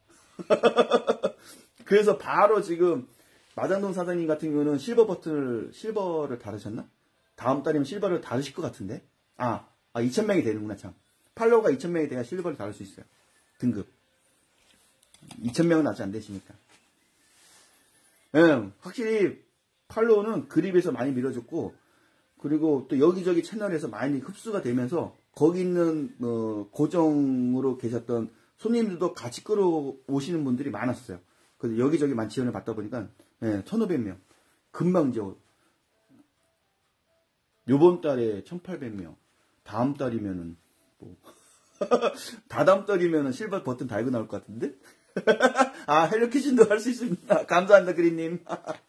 그래서 바로 지금 마장동 사장님 같은 경우는 실버를 다루셨나? 다음 달이면 실버를 다루실 것 같은데? 2000명이 되는구나, 참. 팔로워가 2000명이 돼야 실버를 다룰 수 있어요. 등급. 2000명은 아직 안 되시니까. 확실히 팔로워는 그립에서 많이 밀어줬고, 그리고 또 여기저기 채널에서 많이 흡수가 되면서, 거기 있는, 고정으로 계셨던 손님들도 같이 끌어오시는 분들이 많았어요. 그래서 여기저기만 지원을 받다 보니까, 1500명. 금방 이제, 요번 달에 1800명. 다음 달이면은, 다다음 달이면은 실버 버튼 달고 나올 것 같은데? 헬로키신도 할 수 있습니다. 감사합니다, 그린님.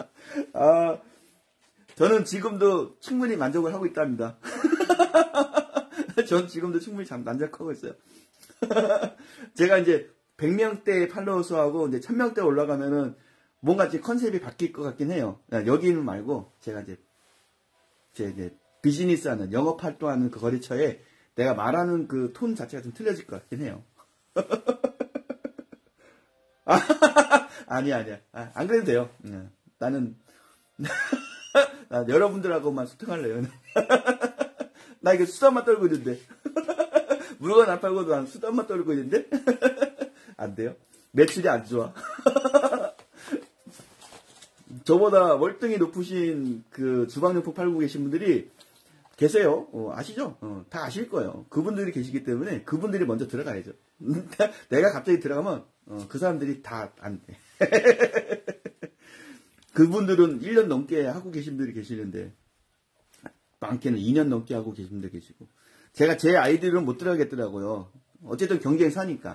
저는 지금도 충분히 만족을 하고 있답니다. 전 지금도 충분히 만족하고 있어요. 제가 이제 100명대 팔로워 수하고 이제 1000명대 올라가면은 뭔가 이제 컨셉이 바뀔 것 같긴 해요. 여기는 말고 제가 이제 비즈니스 하는, 영업 활동하는 그 거래처에 내가 말하는 그 톤 자체가 좀 틀려질 것 같긴 해요. 아니야. 안 그래도 돼요. 나는, 여러분들하고만 소통할래요. 나 이거 수다만 떨고 있는데. 물건 안 팔고도 난 수다만 떨고 있는데. 안 돼요. 매출이 안 좋아. 저보다 월등히 높으신 그 주방용품 팔고 계신 분들이 계세요. 아시죠? 다 아실 거예요. 그분들이 계시기 때문에 그분들이 먼저 들어가야죠. 내가 갑자기 들어가면 그 사람들이 다 안 돼. 그분들은 1년 넘게 하고 계신 분들이 계시는데 많게는 2년 넘게 하고 계신 분들 계시고 제가 제 아이디어는 못 들어가겠더라고요. 어쨌든 경쟁사니까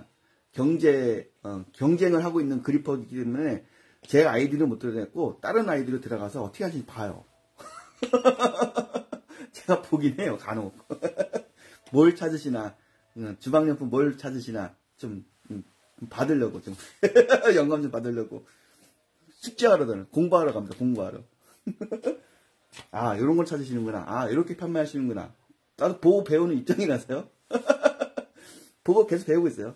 경쟁을 하고 있는 그리퍼이기 때문에 제 아이디어는 못 들어가겠고 다른 아이디로 들어가서 어떻게 하시는지 봐요. 제가 보긴 해요, 간혹. 뭘 찾으시나, 주방용품 뭘 찾으시나, 좀 받으려고, 좀. 영감 좀 받으려고. 숙제하러 공부하러 갑니다, 공부하러. 이런 걸 찾으시는구나. 이렇게 판매하시는구나. 나도 보고 배우는 입장이라서요. 보고 계속 배우고 있어요.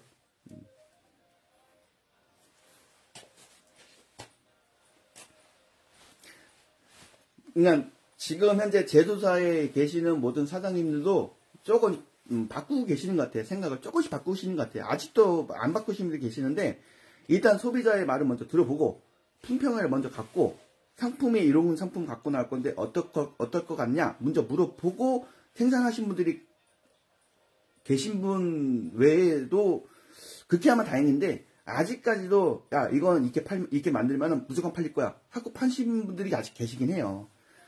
그냥, 지금 현재 제조사에 계시는 모든 사장님들도 조금 바꾸고 계시는 것 같아요. 생각을 조금씩 바꾸시는 것 같아요. 아직도 안 바꾸시는 분들이 계시는데 일단 소비자의 말을 먼저 들어보고 품평을 먼저 갖고 상품이 이런 상품 갖고 나올 건데 어떨 것 같냐 먼저 물어보고 생산하신 분들이 계신 분 외에도 그렇게 하면 다행인데 아직까지도 이건 이렇게 만들면 무조건 팔릴 거야 하고 파시는 분들이 아직 계시긴 해요.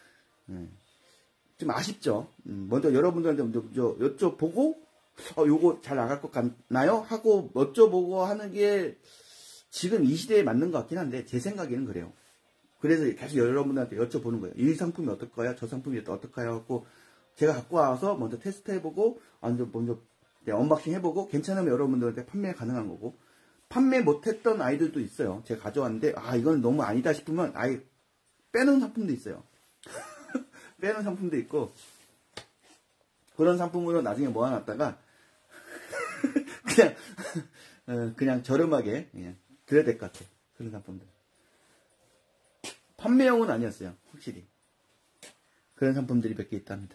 좀 아쉽죠. 먼저 여러분들한테 먼저 여쭤보고 요거 잘 나갈 것 같나요? 하고 여쭤보고 하는 게 지금 이 시대에 맞는 것 같긴 한데 제 생각에는 그래요. 그래서 계속 여러분들한테 여쭤보는 거예요. 이 상품이 어떨까요? 저 상품이 어떨까요? 하고 제가 갖고 와서 먼저 테스트해보고 먼저 언박싱 해보고 괜찮으면 여러분들한테 판매 가능한 거고 판매 못했던 아이들도 있어요. 제가 가져왔는데 이건 너무 아니다 싶으면 아예 빼는 상품도 있어요. 빼는 상품도 있고 그런 상품으로 나중에 모아놨다가 그냥 저렴하게 그냥 드려야 될 것 같아요. 그런 상품들. 판매용은 아니었어요. 확실히. 그런 상품들이 몇 개 있답니다.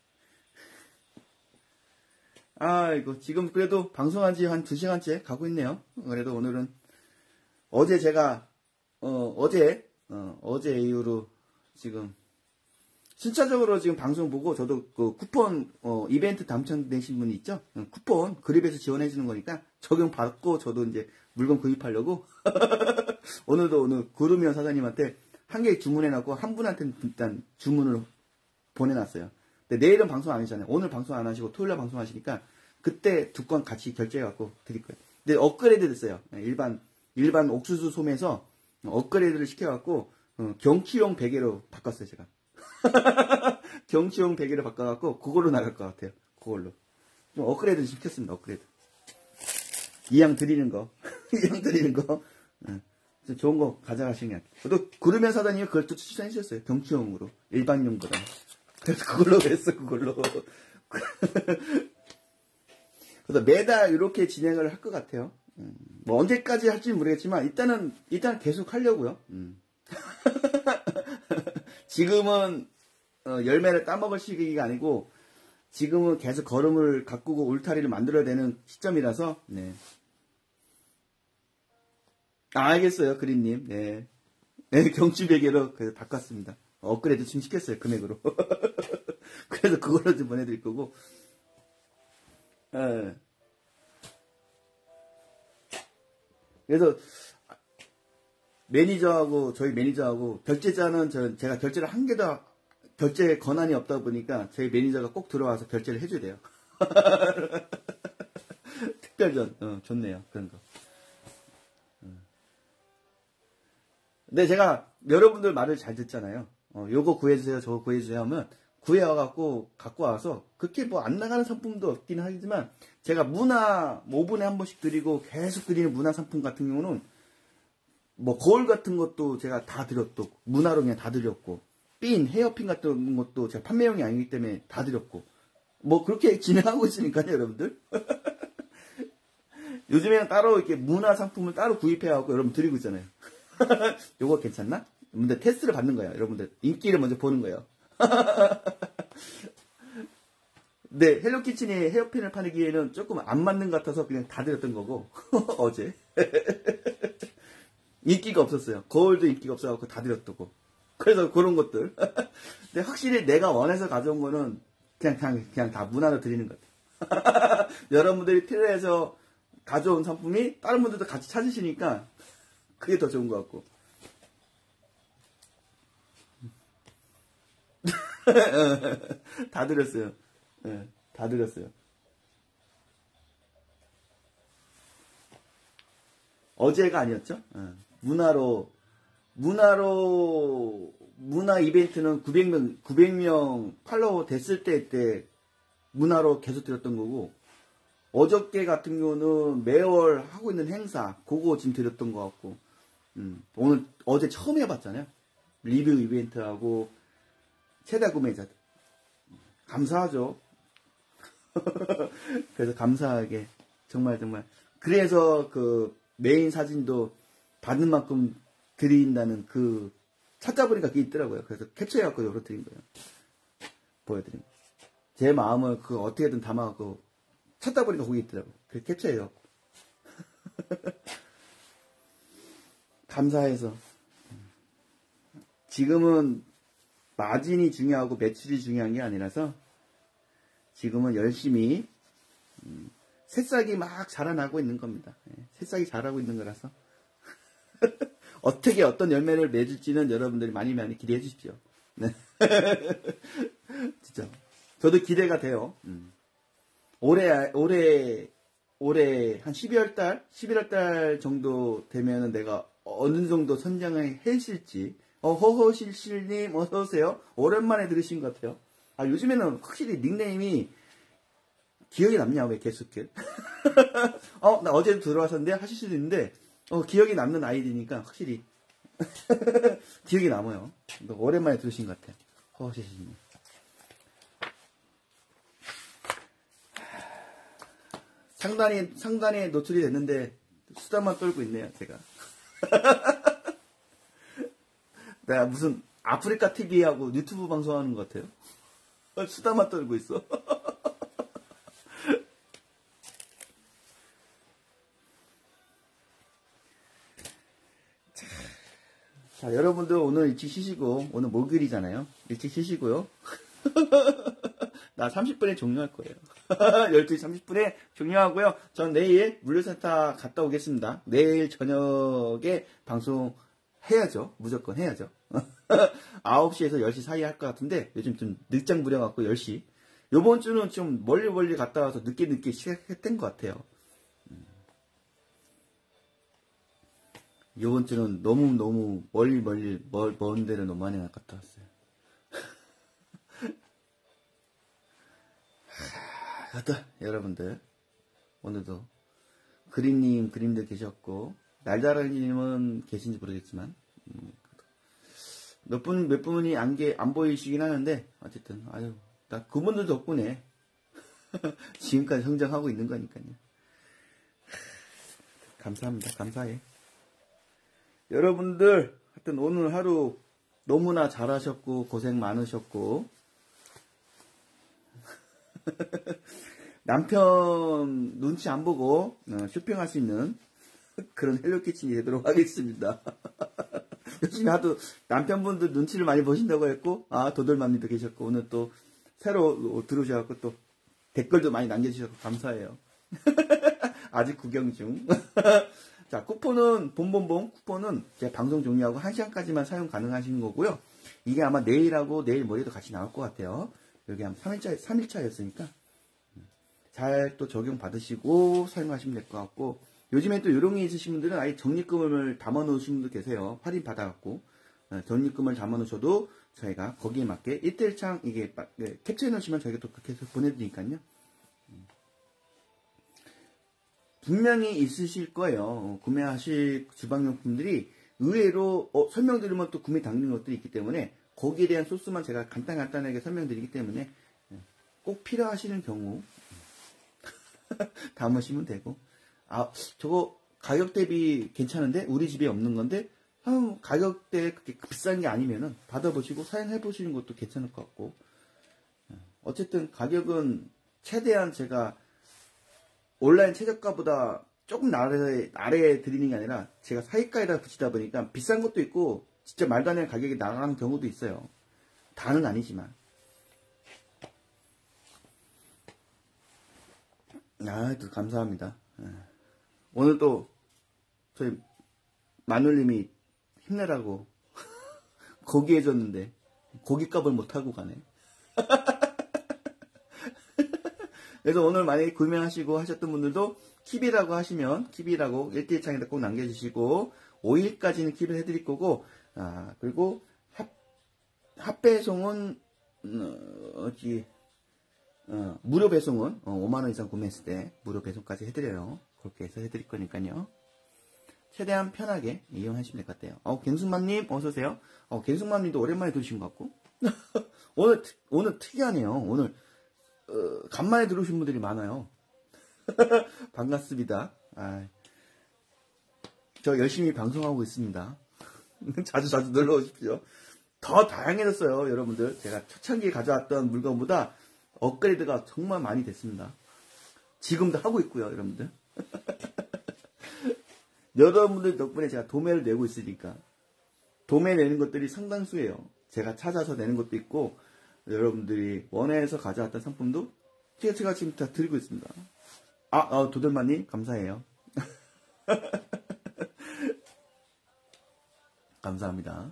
이거 지금 그래도 방송한 지 한 2시간째 가고 있네요. 그래도 오늘은 어제 제가 어제 이후로 지금 순차적으로 지금 방송 보고 저도 그 쿠폰 이벤트 당첨되신 분이 있죠? 쿠폰 그립에서 지원해 주는 거니까 적용 받고 저도 이제 물건 구입하려고 오늘 구르미언 사장님한테 한 개 주문해 놨고 한 분한테는 일단 주문을 보내놨어요. 근데 내일은 방송 안 하시잖아요. 오늘 방송 안 하시고 토요일날 방송하시니까 그때 두 건 같이 결제해 갖고 드릴 거예요. 근데 업그레이드 됐어요. 일반 옥수수 솜에서 업그레이드를 시켜 갖고 경치용 베개로 바꿨어요, 제가. 경치용 베개를 바꿔갖고 그걸로 나갈 것 같아요. 그걸로 좀 업그레이드 시켰습니다. 업그레이드 이왕 드리는 거 좀 좋은 거 가져가시는 게 같아요. 또 구르면 사장님이 그걸 또 추천해 주셨어요. 경치용으로 일반용보다. 그래서 그걸로 했어. 그걸로. 그래서 매달 이렇게 진행을 할 것 같아요. 뭐 언제까지 할지 모르겠지만 일단 계속 하려고요. 지금은 열매를 따먹을 시기가 아니고 지금은 계속 걸음을 가꾸고 울타리를 만들어야 되는 시점이라서 네. 알겠어요, 그린님. 네, 경주베개로 그래서 바꿨습니다. 업그레이드 좀 시켰어요, 금액으로. 그래서 그걸로 좀 보내드릴 거고. 그래서 저희 매니저하고 결제자는 제가 결제를 한 개도 결제 권한이 없다 보니까 저희 매니저가 꼭 들어와서 결제를 해줘야 돼요. 특별전 좋네요, 그런 거. 근데 제가 여러분들 말을 잘 듣잖아요. 요거 구해주세요, 저거 구해주세요 하면 구해와갖고 갖고 와서 그렇게 뭐 안 나가는 상품도 없긴 하지만 제가 문화 5분에 한 번씩 드리고 계속 드리는 문화 상품 같은 경우는 뭐 거울 같은 것도 제가 다 드렸고 문화로 그냥 다 드렸고 헤어핀 같은 것도 제가 판매용이 아니기 때문에 다 드렸고 뭐 그렇게 진행하고 있으니까요, 여러분들. 요즘에는 따로 이렇게 문화 상품을 따로 구입해갖고 여러분 드리고 있잖아요. 요거 괜찮나? 근데 테스트를 받는 거예요. 여러분들 인기를 먼저 보는 거예요. 네, 헬로키친이 헤어핀을 파기에는 조금 안 맞는 것 같아서 그냥 다 드렸던 거고 어제 인기가 없었어요. 거울도 인기가 없어갖고 다 드렸다고. 그래서 그런 것들. 근데 확실히 내가 원해서 가져온 거는 그냥 다 문화로 드리는 것 같아요. 여러분들이 필요해서 가져온 상품이 다른 분들도 같이 찾으시니까 그게 더 좋은 것 같고. 다 드렸어요. 네, 다 드렸어요. 어제가 아니었죠? 문화 이벤트는 900명 팔로워 됐을 때 문화로 계속 드렸던 거고, 어저께 같은 경우는 매월 하고 있는 행사, 그거 지금 드렸던 것 같고, 어제 처음 해봤잖아요. 리뷰 이벤트하고, 최다 구매자들. 감사하죠. 그래서 감사하게, 정말. 그래서 그 메인 사진도 받는 만큼 드린다는 찾아보니까 그게 있더라고요. 그래서 캡처해갖고 여러 드린 거예요. 보여드린 거예요. 제 마음을 어떻게든 담아갖고 찾다 보니까 거기 있더라고요. 그래서 캡처해갖고. 감사해서. 지금은 마진이 중요하고 매출이 중요한 게 아니라서 지금은 열심히 새싹이 막 자라나고 있는 겁니다. 새싹이 자라고 있는 거라서 어떻게 어떤 열매를 맺을지는 여러분들이 많이 기대해 주십시오. 네. 진짜 저도 기대가 돼요. 올해 한 11월 달 정도 되면은 내가 어느 정도 선장을 했을지. 허허실실님 어서오세요. 오랜만에 들으신 것 같아요. 요즘에는 확실히 닉네임이 기억이 남냐, 왜 계속해. 나 어제도 들어왔었는데 하실 수도 있는데, 기억이 남는 아이디니까 확실히 기억이 남아요. 오랜만에 들으신 것 같아요. 허허실실님. 상단에 노출이 됐는데, 수다만 떨고 있네요, 제가. 내가 무슨 아프리카 TV하고 유튜브 방송하는 것 같아요. 수다만 떨고 있어. 자, 여러분들 오늘 일찍 쉬시고, 오늘 목요일이잖아요. 일찍 쉬시고요. 나 30분에 종료할 거예요. 12시 30분에 종료하고요. 전 내일 물류센터 갔다 오겠습니다. 내일 저녁에 방송 해야죠. 무조건 해야죠. 9시에서 10시 사이에 할 것 같은데, 요즘 좀 늦장 부려갖고 10시. 요번 주는 좀 멀리 갔다 와서 늦게 시작했던 것 같아요. 요번 주는 너무 먼 데를 너무 많이 갔다 왔어요. 하여튼, 여러분들, 오늘도 그린님, 그림들 계셨고, 날다라님은 계신지 모르겠지만, 몇 분이 안 보이시긴 하는데, 어쨌든, 아유, 나 그분들 덕분에 지금까지 성장하고 있는 거니까요. 감사합니다. 감사해. 여러분들, 하여튼 오늘 하루 너무나 잘하셨고, 고생 많으셨고, 남편 눈치 안 보고 쇼핑할 수 있는 그런 헬로키친이 되도록 하겠습니다. 요즘에 하도 남편분들 눈치를 많이 보신다고 했고, 도돌맘님도 계셨고, 오늘 또 새로 들어오셔서 또 댓글도 많이 남겨주셔서 감사해요. 아직 구경 중. 자, 쿠폰은, 본본봉 쿠폰은 제가 방송 종료하고 1시간까지만 사용 가능하신 거고요. 이게 아마 내일하고 내일 모레도 같이 나올 것 같아요. 여기 한 3일차였으니까. 잘 또 적용 받으시고 사용하시면 될 것 같고, 요즘에 또 요령이 있으신 분들은 아예 적립금을 담아 놓으신 분도 계세요. 할인 받아갖고. 적립금을 담아 놓으셔도 저희가 거기에 맞게 이틀창 이게 캡처해 놓으시면 저희가 또 그렇게 해서 보내드리니까요. 분명히 있으실 거예요. 구매하실 주방용품들이 의외로 설명드리면 또 구매 당기는 것들이 있기 때문에 거기에 대한 소스만 제가 간단하게 설명드리기 때문에 꼭 필요하시는 경우 담으시면 되고, 저거 가격 대비 괜찮은데 우리 집에 없는 건데 가격대 그렇게 비싼 게 아니면은 받아보시고 사용해 보시는 것도 괜찮을 것 같고, 어쨌든 가격은 최대한 제가 온라인 최저가보다 조금 아래에 드리는 게 아니라 제가 사이가에다 붙이다 보니까 비싼 것도 있고 진짜 말도 안 되는 가격이 나가는 경우도 있어요. 다는 아니지만. 또 감사합니다. 오늘 또 저희 마눌님이 힘내라고 고기 해줬는데 고깃값을 못하고 가네. 그래서 오늘 만약에 구매하시고 하셨던 분들도 킵이라고 하시면 킵이라고 1대1창에다 꼭 남겨주시고 5일까지는 킵을 해드릴 거고, 그리고 합배송은 무료 배송은 5만원 이상 구매했을 때 무료 배송까지 해드려요. 그렇게 해서 해드릴 거니까요. 최대한 편하게 이용하시면 될 것 같아요. 갱숙맘님 어서오세요. 갱숙맘님도 오랜만에 들으신 것 같고 오늘 특이하네요. 오늘 간만에 들어오신 분들이 많아요. 반갑습니다. 저 열심히 방송하고 있습니다. 자주 놀러 오십시오. 더 다양해졌어요, 여러분들. 제가 초창기에 가져왔던 물건보다 업그레이드가 정말 많이 됐습니다. 지금도 하고 있고요, 여러분들. 여러분들 덕분에 제가 도매를 내고 있으니까. 도매 내는 것들이 상당수예요. 제가 찾아서 내는 것도 있고, 여러분들이 원해서 가져왔던 상품도 제가 지금 다 드리고 있습니다. 도들마님 감사해요. 감사합니다.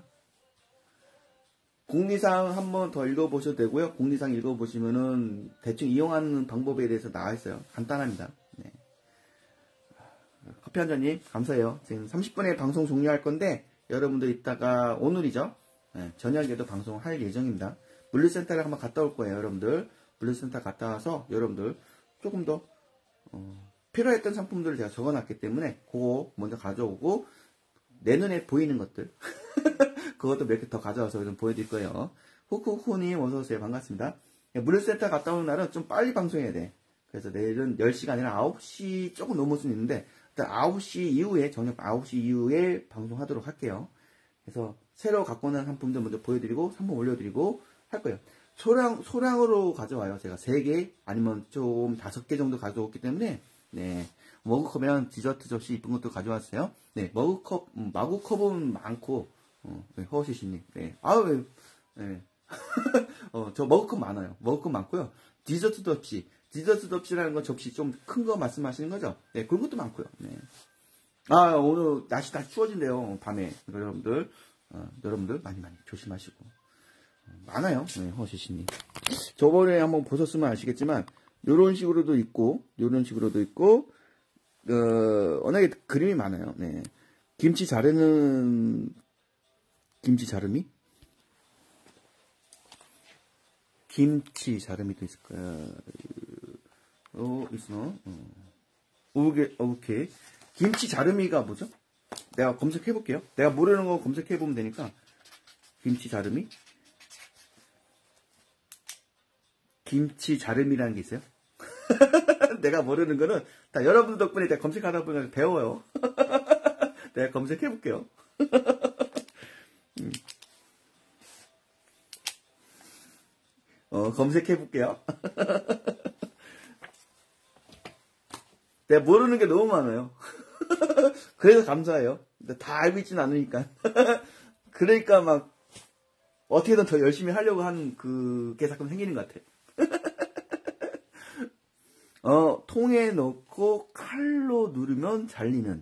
공리사항 한번 더 읽어보셔도 되고요. 공리사항 읽어보시면은 대충 이용하는 방법에 대해서 나와 있어요. 간단합니다. 네. 커피 한 잔님 감사해요. 지금 30분에 방송 종료할 건데 여러분들 이따가 오늘이죠. 네, 저녁에도 방송할 예정입니다. 물류센터를 한번 갔다 올 거예요, 여러분들. 물류센터 갔다 와서 여러분들 조금 더 필요했던 상품들을 제가 적어놨기 때문에 그거 먼저 가져오고 내 눈에 보이는 것들 그것도 몇 개 더 가져와서 좀 보여드릴 거예요. 후쿠후님 어서오세요. 반갑습니다. 물류센터 갔다 오는 날은 좀 빨리 방송해야 돼. 그래서 내일은 10시가 아니라 9시 조금 넘을 수는 있는데, 일단 9시 이후에, 저녁 9시 이후에 방송하도록 할게요. 그래서 새로 갖고 오는 상품들 먼저 보여드리고, 상품 올려드리고 할 거예요. 소량으로 가져와요. 제가 3개, 아니면 좀 5개 정도 가져왔기 때문에, 네. 머그컵이랑 디저트 접시 이쁜 것도 가져왔어요. 네. 마구컵은 많고, 네, 허시시님. 네. 아유, 네. 저 머그컵 많아요. 머그컵 많고요. 디저트 접시라는 건 접시 좀 큰 거 말씀하시는 거죠? 네, 그런 것도 많고요. 네. 오늘 날씨 다시 추워진대요. 밤에. 여러분들 많이 조심하시고. 많아요. 네, 허시시님. 저번에 한번 보셨으면 아시겠지만, 요런 식으로도 있고, 워낙에 그림이 많아요. 네. 김치 자르는, 김치 자르미도 있을 거야. 있어. 오케이. 김치 자르미가 뭐죠? 내가 검색해볼게요. 내가 모르는 거 검색해보면 되니까. 김치 자르미라는 게 있어요? 내가 모르는 거는 다 여러분 덕분에 내가 검색하다 보면 배워요. 내가 검색해볼게요. 검색해볼게요. 내가 모르는 게 너무 많아요. 그래서 감사해요. 다 알고 있지는 않으니까. 그러니까 막 어떻게든 더 열심히 하려고 하는 그게 가끔 생기는 것 같아. 통에 넣고 칼로 누르면 잘리는.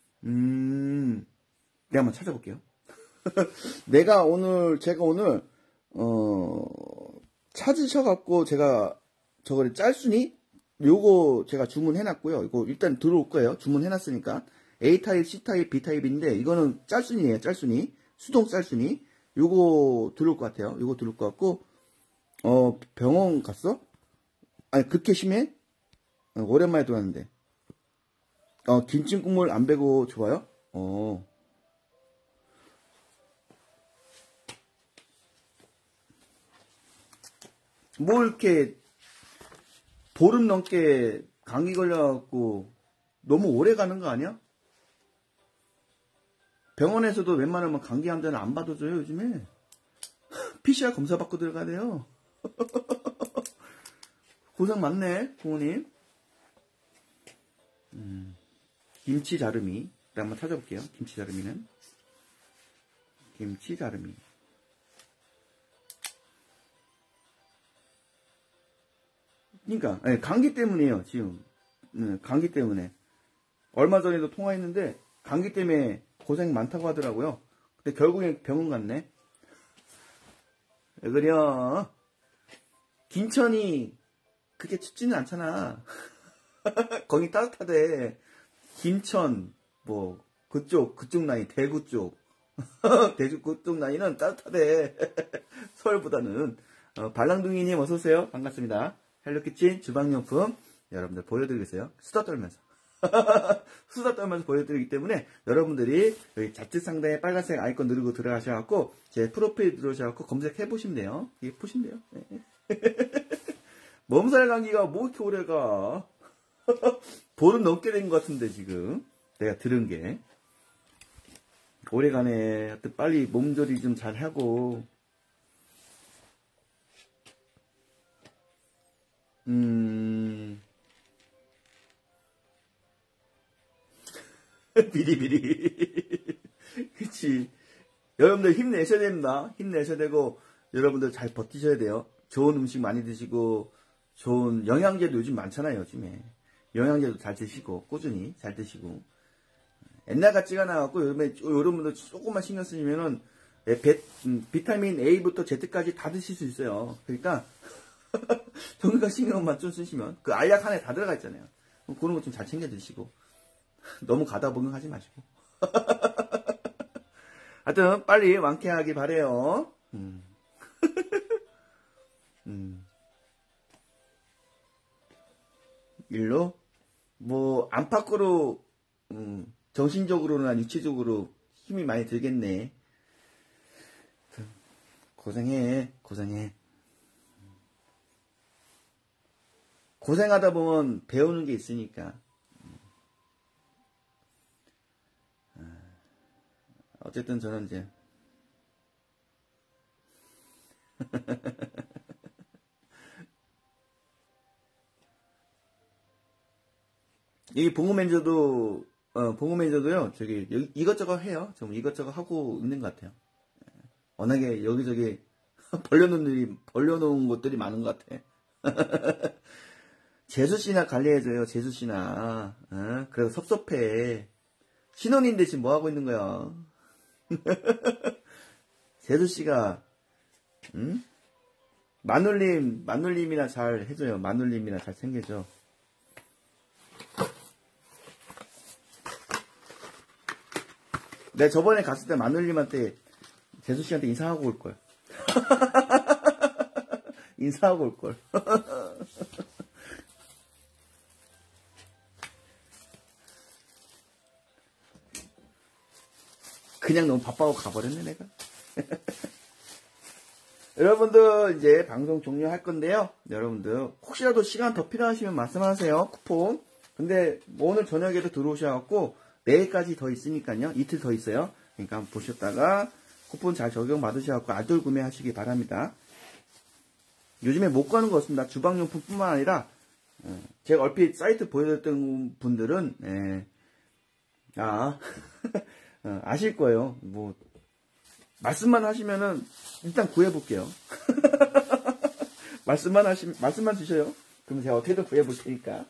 내가 한번 찾아볼게요. 제가 오늘, 찾으셔갖고 제가 저거를 짤순이? 요거 제가 주문해놨고요. 이거 일단 들어올 거예요. 주문해놨으니까. A타입, C타입, B타입인데, 이거는 짤순이에요. 짤순이. 수동 짤순이. 요거 들어올 것 같아요. 요거 들어올 것 같고, 병원 갔어? 아니, 그렇게 심해? 오랜만에 들어왔는데. 김치 국물 안 배고 좋아요? 뭐 이렇게 보름 넘게 감기 걸려갖고 너무 오래 가는 거 아니야? 병원에서도 웬만하면 감기 환자는 안 받아줘요, 요즘에. PCR 검사 받고 들어가야 돼요. 고생 많네, 부모님. 김치 자르미. 한번 찾아볼게요. 김치 자르미는. 김치 자르미. 그러니까 감기 때문이에요, 지금. 감기 때문에. 얼마 전에도 통화했는데 감기 때문에 고생 많다고 하더라고요. 근데 결국엔 병원 갔네. 왜 그래요? 김천이 그렇게 춥지는 않잖아. 거기 따뜻하대. 김천 그쪽 라인, 대구 쪽. 대구 그쪽 라인은 따뜻하대. 서울보다는. 발랑둥이님 어서오세요. 반갑습니다. 헬로키친 주방용품 여러분들 보여드리겠어요. 수다 떨면서. 수다 떨면서 보여드리기 때문에 여러분들이 여기 좌측 상단에 빨간색 아이콘 누르고 들어가셔갖고 제 프로필 들어오셔갖고 검색해보시면 돼요. 이게 보시면 돼요. 네. 몸살 감기가 뭐 이렇게 오래가. 보름 넘게 된 것 같은데 지금 내가 들은 게 오래가네. 하여튼 빨리 몸조리 좀 잘하고 비리비리. 그치. 여러분들 힘내셔야 됩니다. 힘내셔야 되고, 여러분들 잘 버티셔야 돼요. 좋은 음식 많이 드시고, 좋은 영양제도 요즘 많잖아요, 요즘에. 영양제도 잘 드시고, 꾸준히 잘 드시고. 옛날 같지가 않아갖고, 요즘에 여러분들 조금만 신경 쓰시면은, 비타민 A부터 Z까지 다 드실 수 있어요. 그러니까, 정가 신경만 좀 쓰시면, 그 알약 안에 다 들어가 있잖아요. 그런 거 좀 잘 챙겨 드시고. 너무 가다 복용하지 마시고. 하여튼 빨리 완쾌하기 바래요. 일로 안팎으로 정신적으로나 육체적으로 힘이 많이 들겠네. 고생해. 고생하다 보면 배우는 게 있으니까. 어쨌든 저는 이제 이 봉우 매니저도요, 저기, 이것저것 해요. 좀 이것저것 하고 있는 것 같아요. 워낙에 여기저기 벌려놓은 곳들이 많은 것 같아. 재수씨나 관리해줘요, 재수씨나. 그래서 섭섭해. 신혼인데 지금 뭐 하고 있는 거야? 재수씨가, 응? 마눌님이나 잘 해줘요. 마눌님이나 잘 챙겨줘. 내가 저번에 갔을 때 마눌님한테 재수씨한테 인사하고 올걸. 인사하고 올걸. 그냥 너무 바빠고 가버렸네, 내가. 여러분들, 이제 방송 종료할 건데요. 여러분들, 혹시라도 시간 더 필요하시면 말씀하세요. 쿠폰. 근데, 뭐 오늘 저녁에도 들어오셔갖고, 내일까지 더 있으니까요. 이틀 더 있어요. 그러니까 한번 보셨다가, 쿠폰 잘 적용 받으셔갖고, 알돌 구매하시기 바랍니다. 요즘에 못 가는 거 없습니다. 주방용품 뿐만 아니라, 제가 얼핏 사이트 보여드렸던 분들은, 아실 거예요. 뭐, 말씀만 하시면은, 일단 구해볼게요. 말씀만 주셔요. 그럼 제가 어떻게든 구해볼 테니까.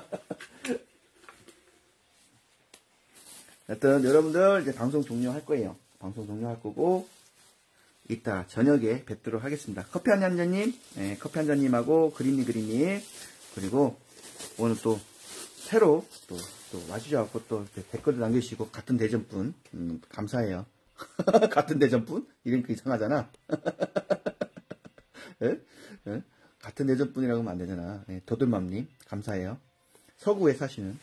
하여튼, 여러분들, 이제 방송 종료할 거예요. 방송 종료할 거고, 이따 저녁에 뵙도록 하겠습니다. 커피 한 잔님, 커피 한 잔님하고 그린님, 그리고 오늘 또 새로 또 와주셔갖고 또 댓글을 남겨주시고, 같은 대전분, 감사해요. 같은 대전분? 이름 그 이상하잖아. 에? 에? 같은 대전분이라고 하면 안 되잖아. 도돌맘님, 감사해요. 서구에 사시는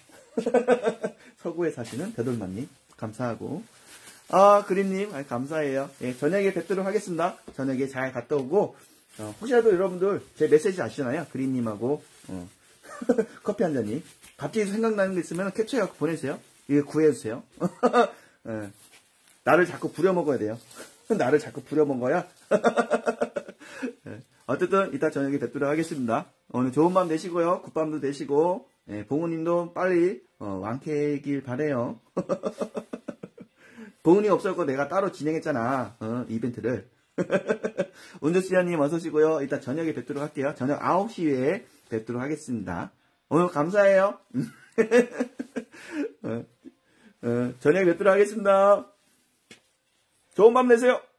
도돌맘님, 감사하고. 그린님, 감사해요. 저녁에 뵙도록 하겠습니다. 저녁에 잘 갔다 오고, 혹시라도 여러분들 제 메시지 아시잖아요. 그린님하고, 커피 한 잔님. 갑자기 생각나는 게 있으면 캡처해서 보내세요. 이거 구해주세요. 나를 자꾸 부려먹어야 돼요. 나를 자꾸 부려먹어야. 어쨌든 이따 저녁에 뵙도록 하겠습니다. 오늘 좋은 밤 되시고요. 굿밤도 되시고, 봉우님도 빨리 완쾌길 바래요. 봉우님 없었고 내가 따로 진행했잖아. 이벤트를. 운전수야님 어서 오시고요. 이따 저녁에 뵙도록 할게요. 저녁 9시에 뵙도록 하겠습니다. 오늘 감사해요. 저녁에 뵙도록 하겠습니다. 좋은 밤 되세요.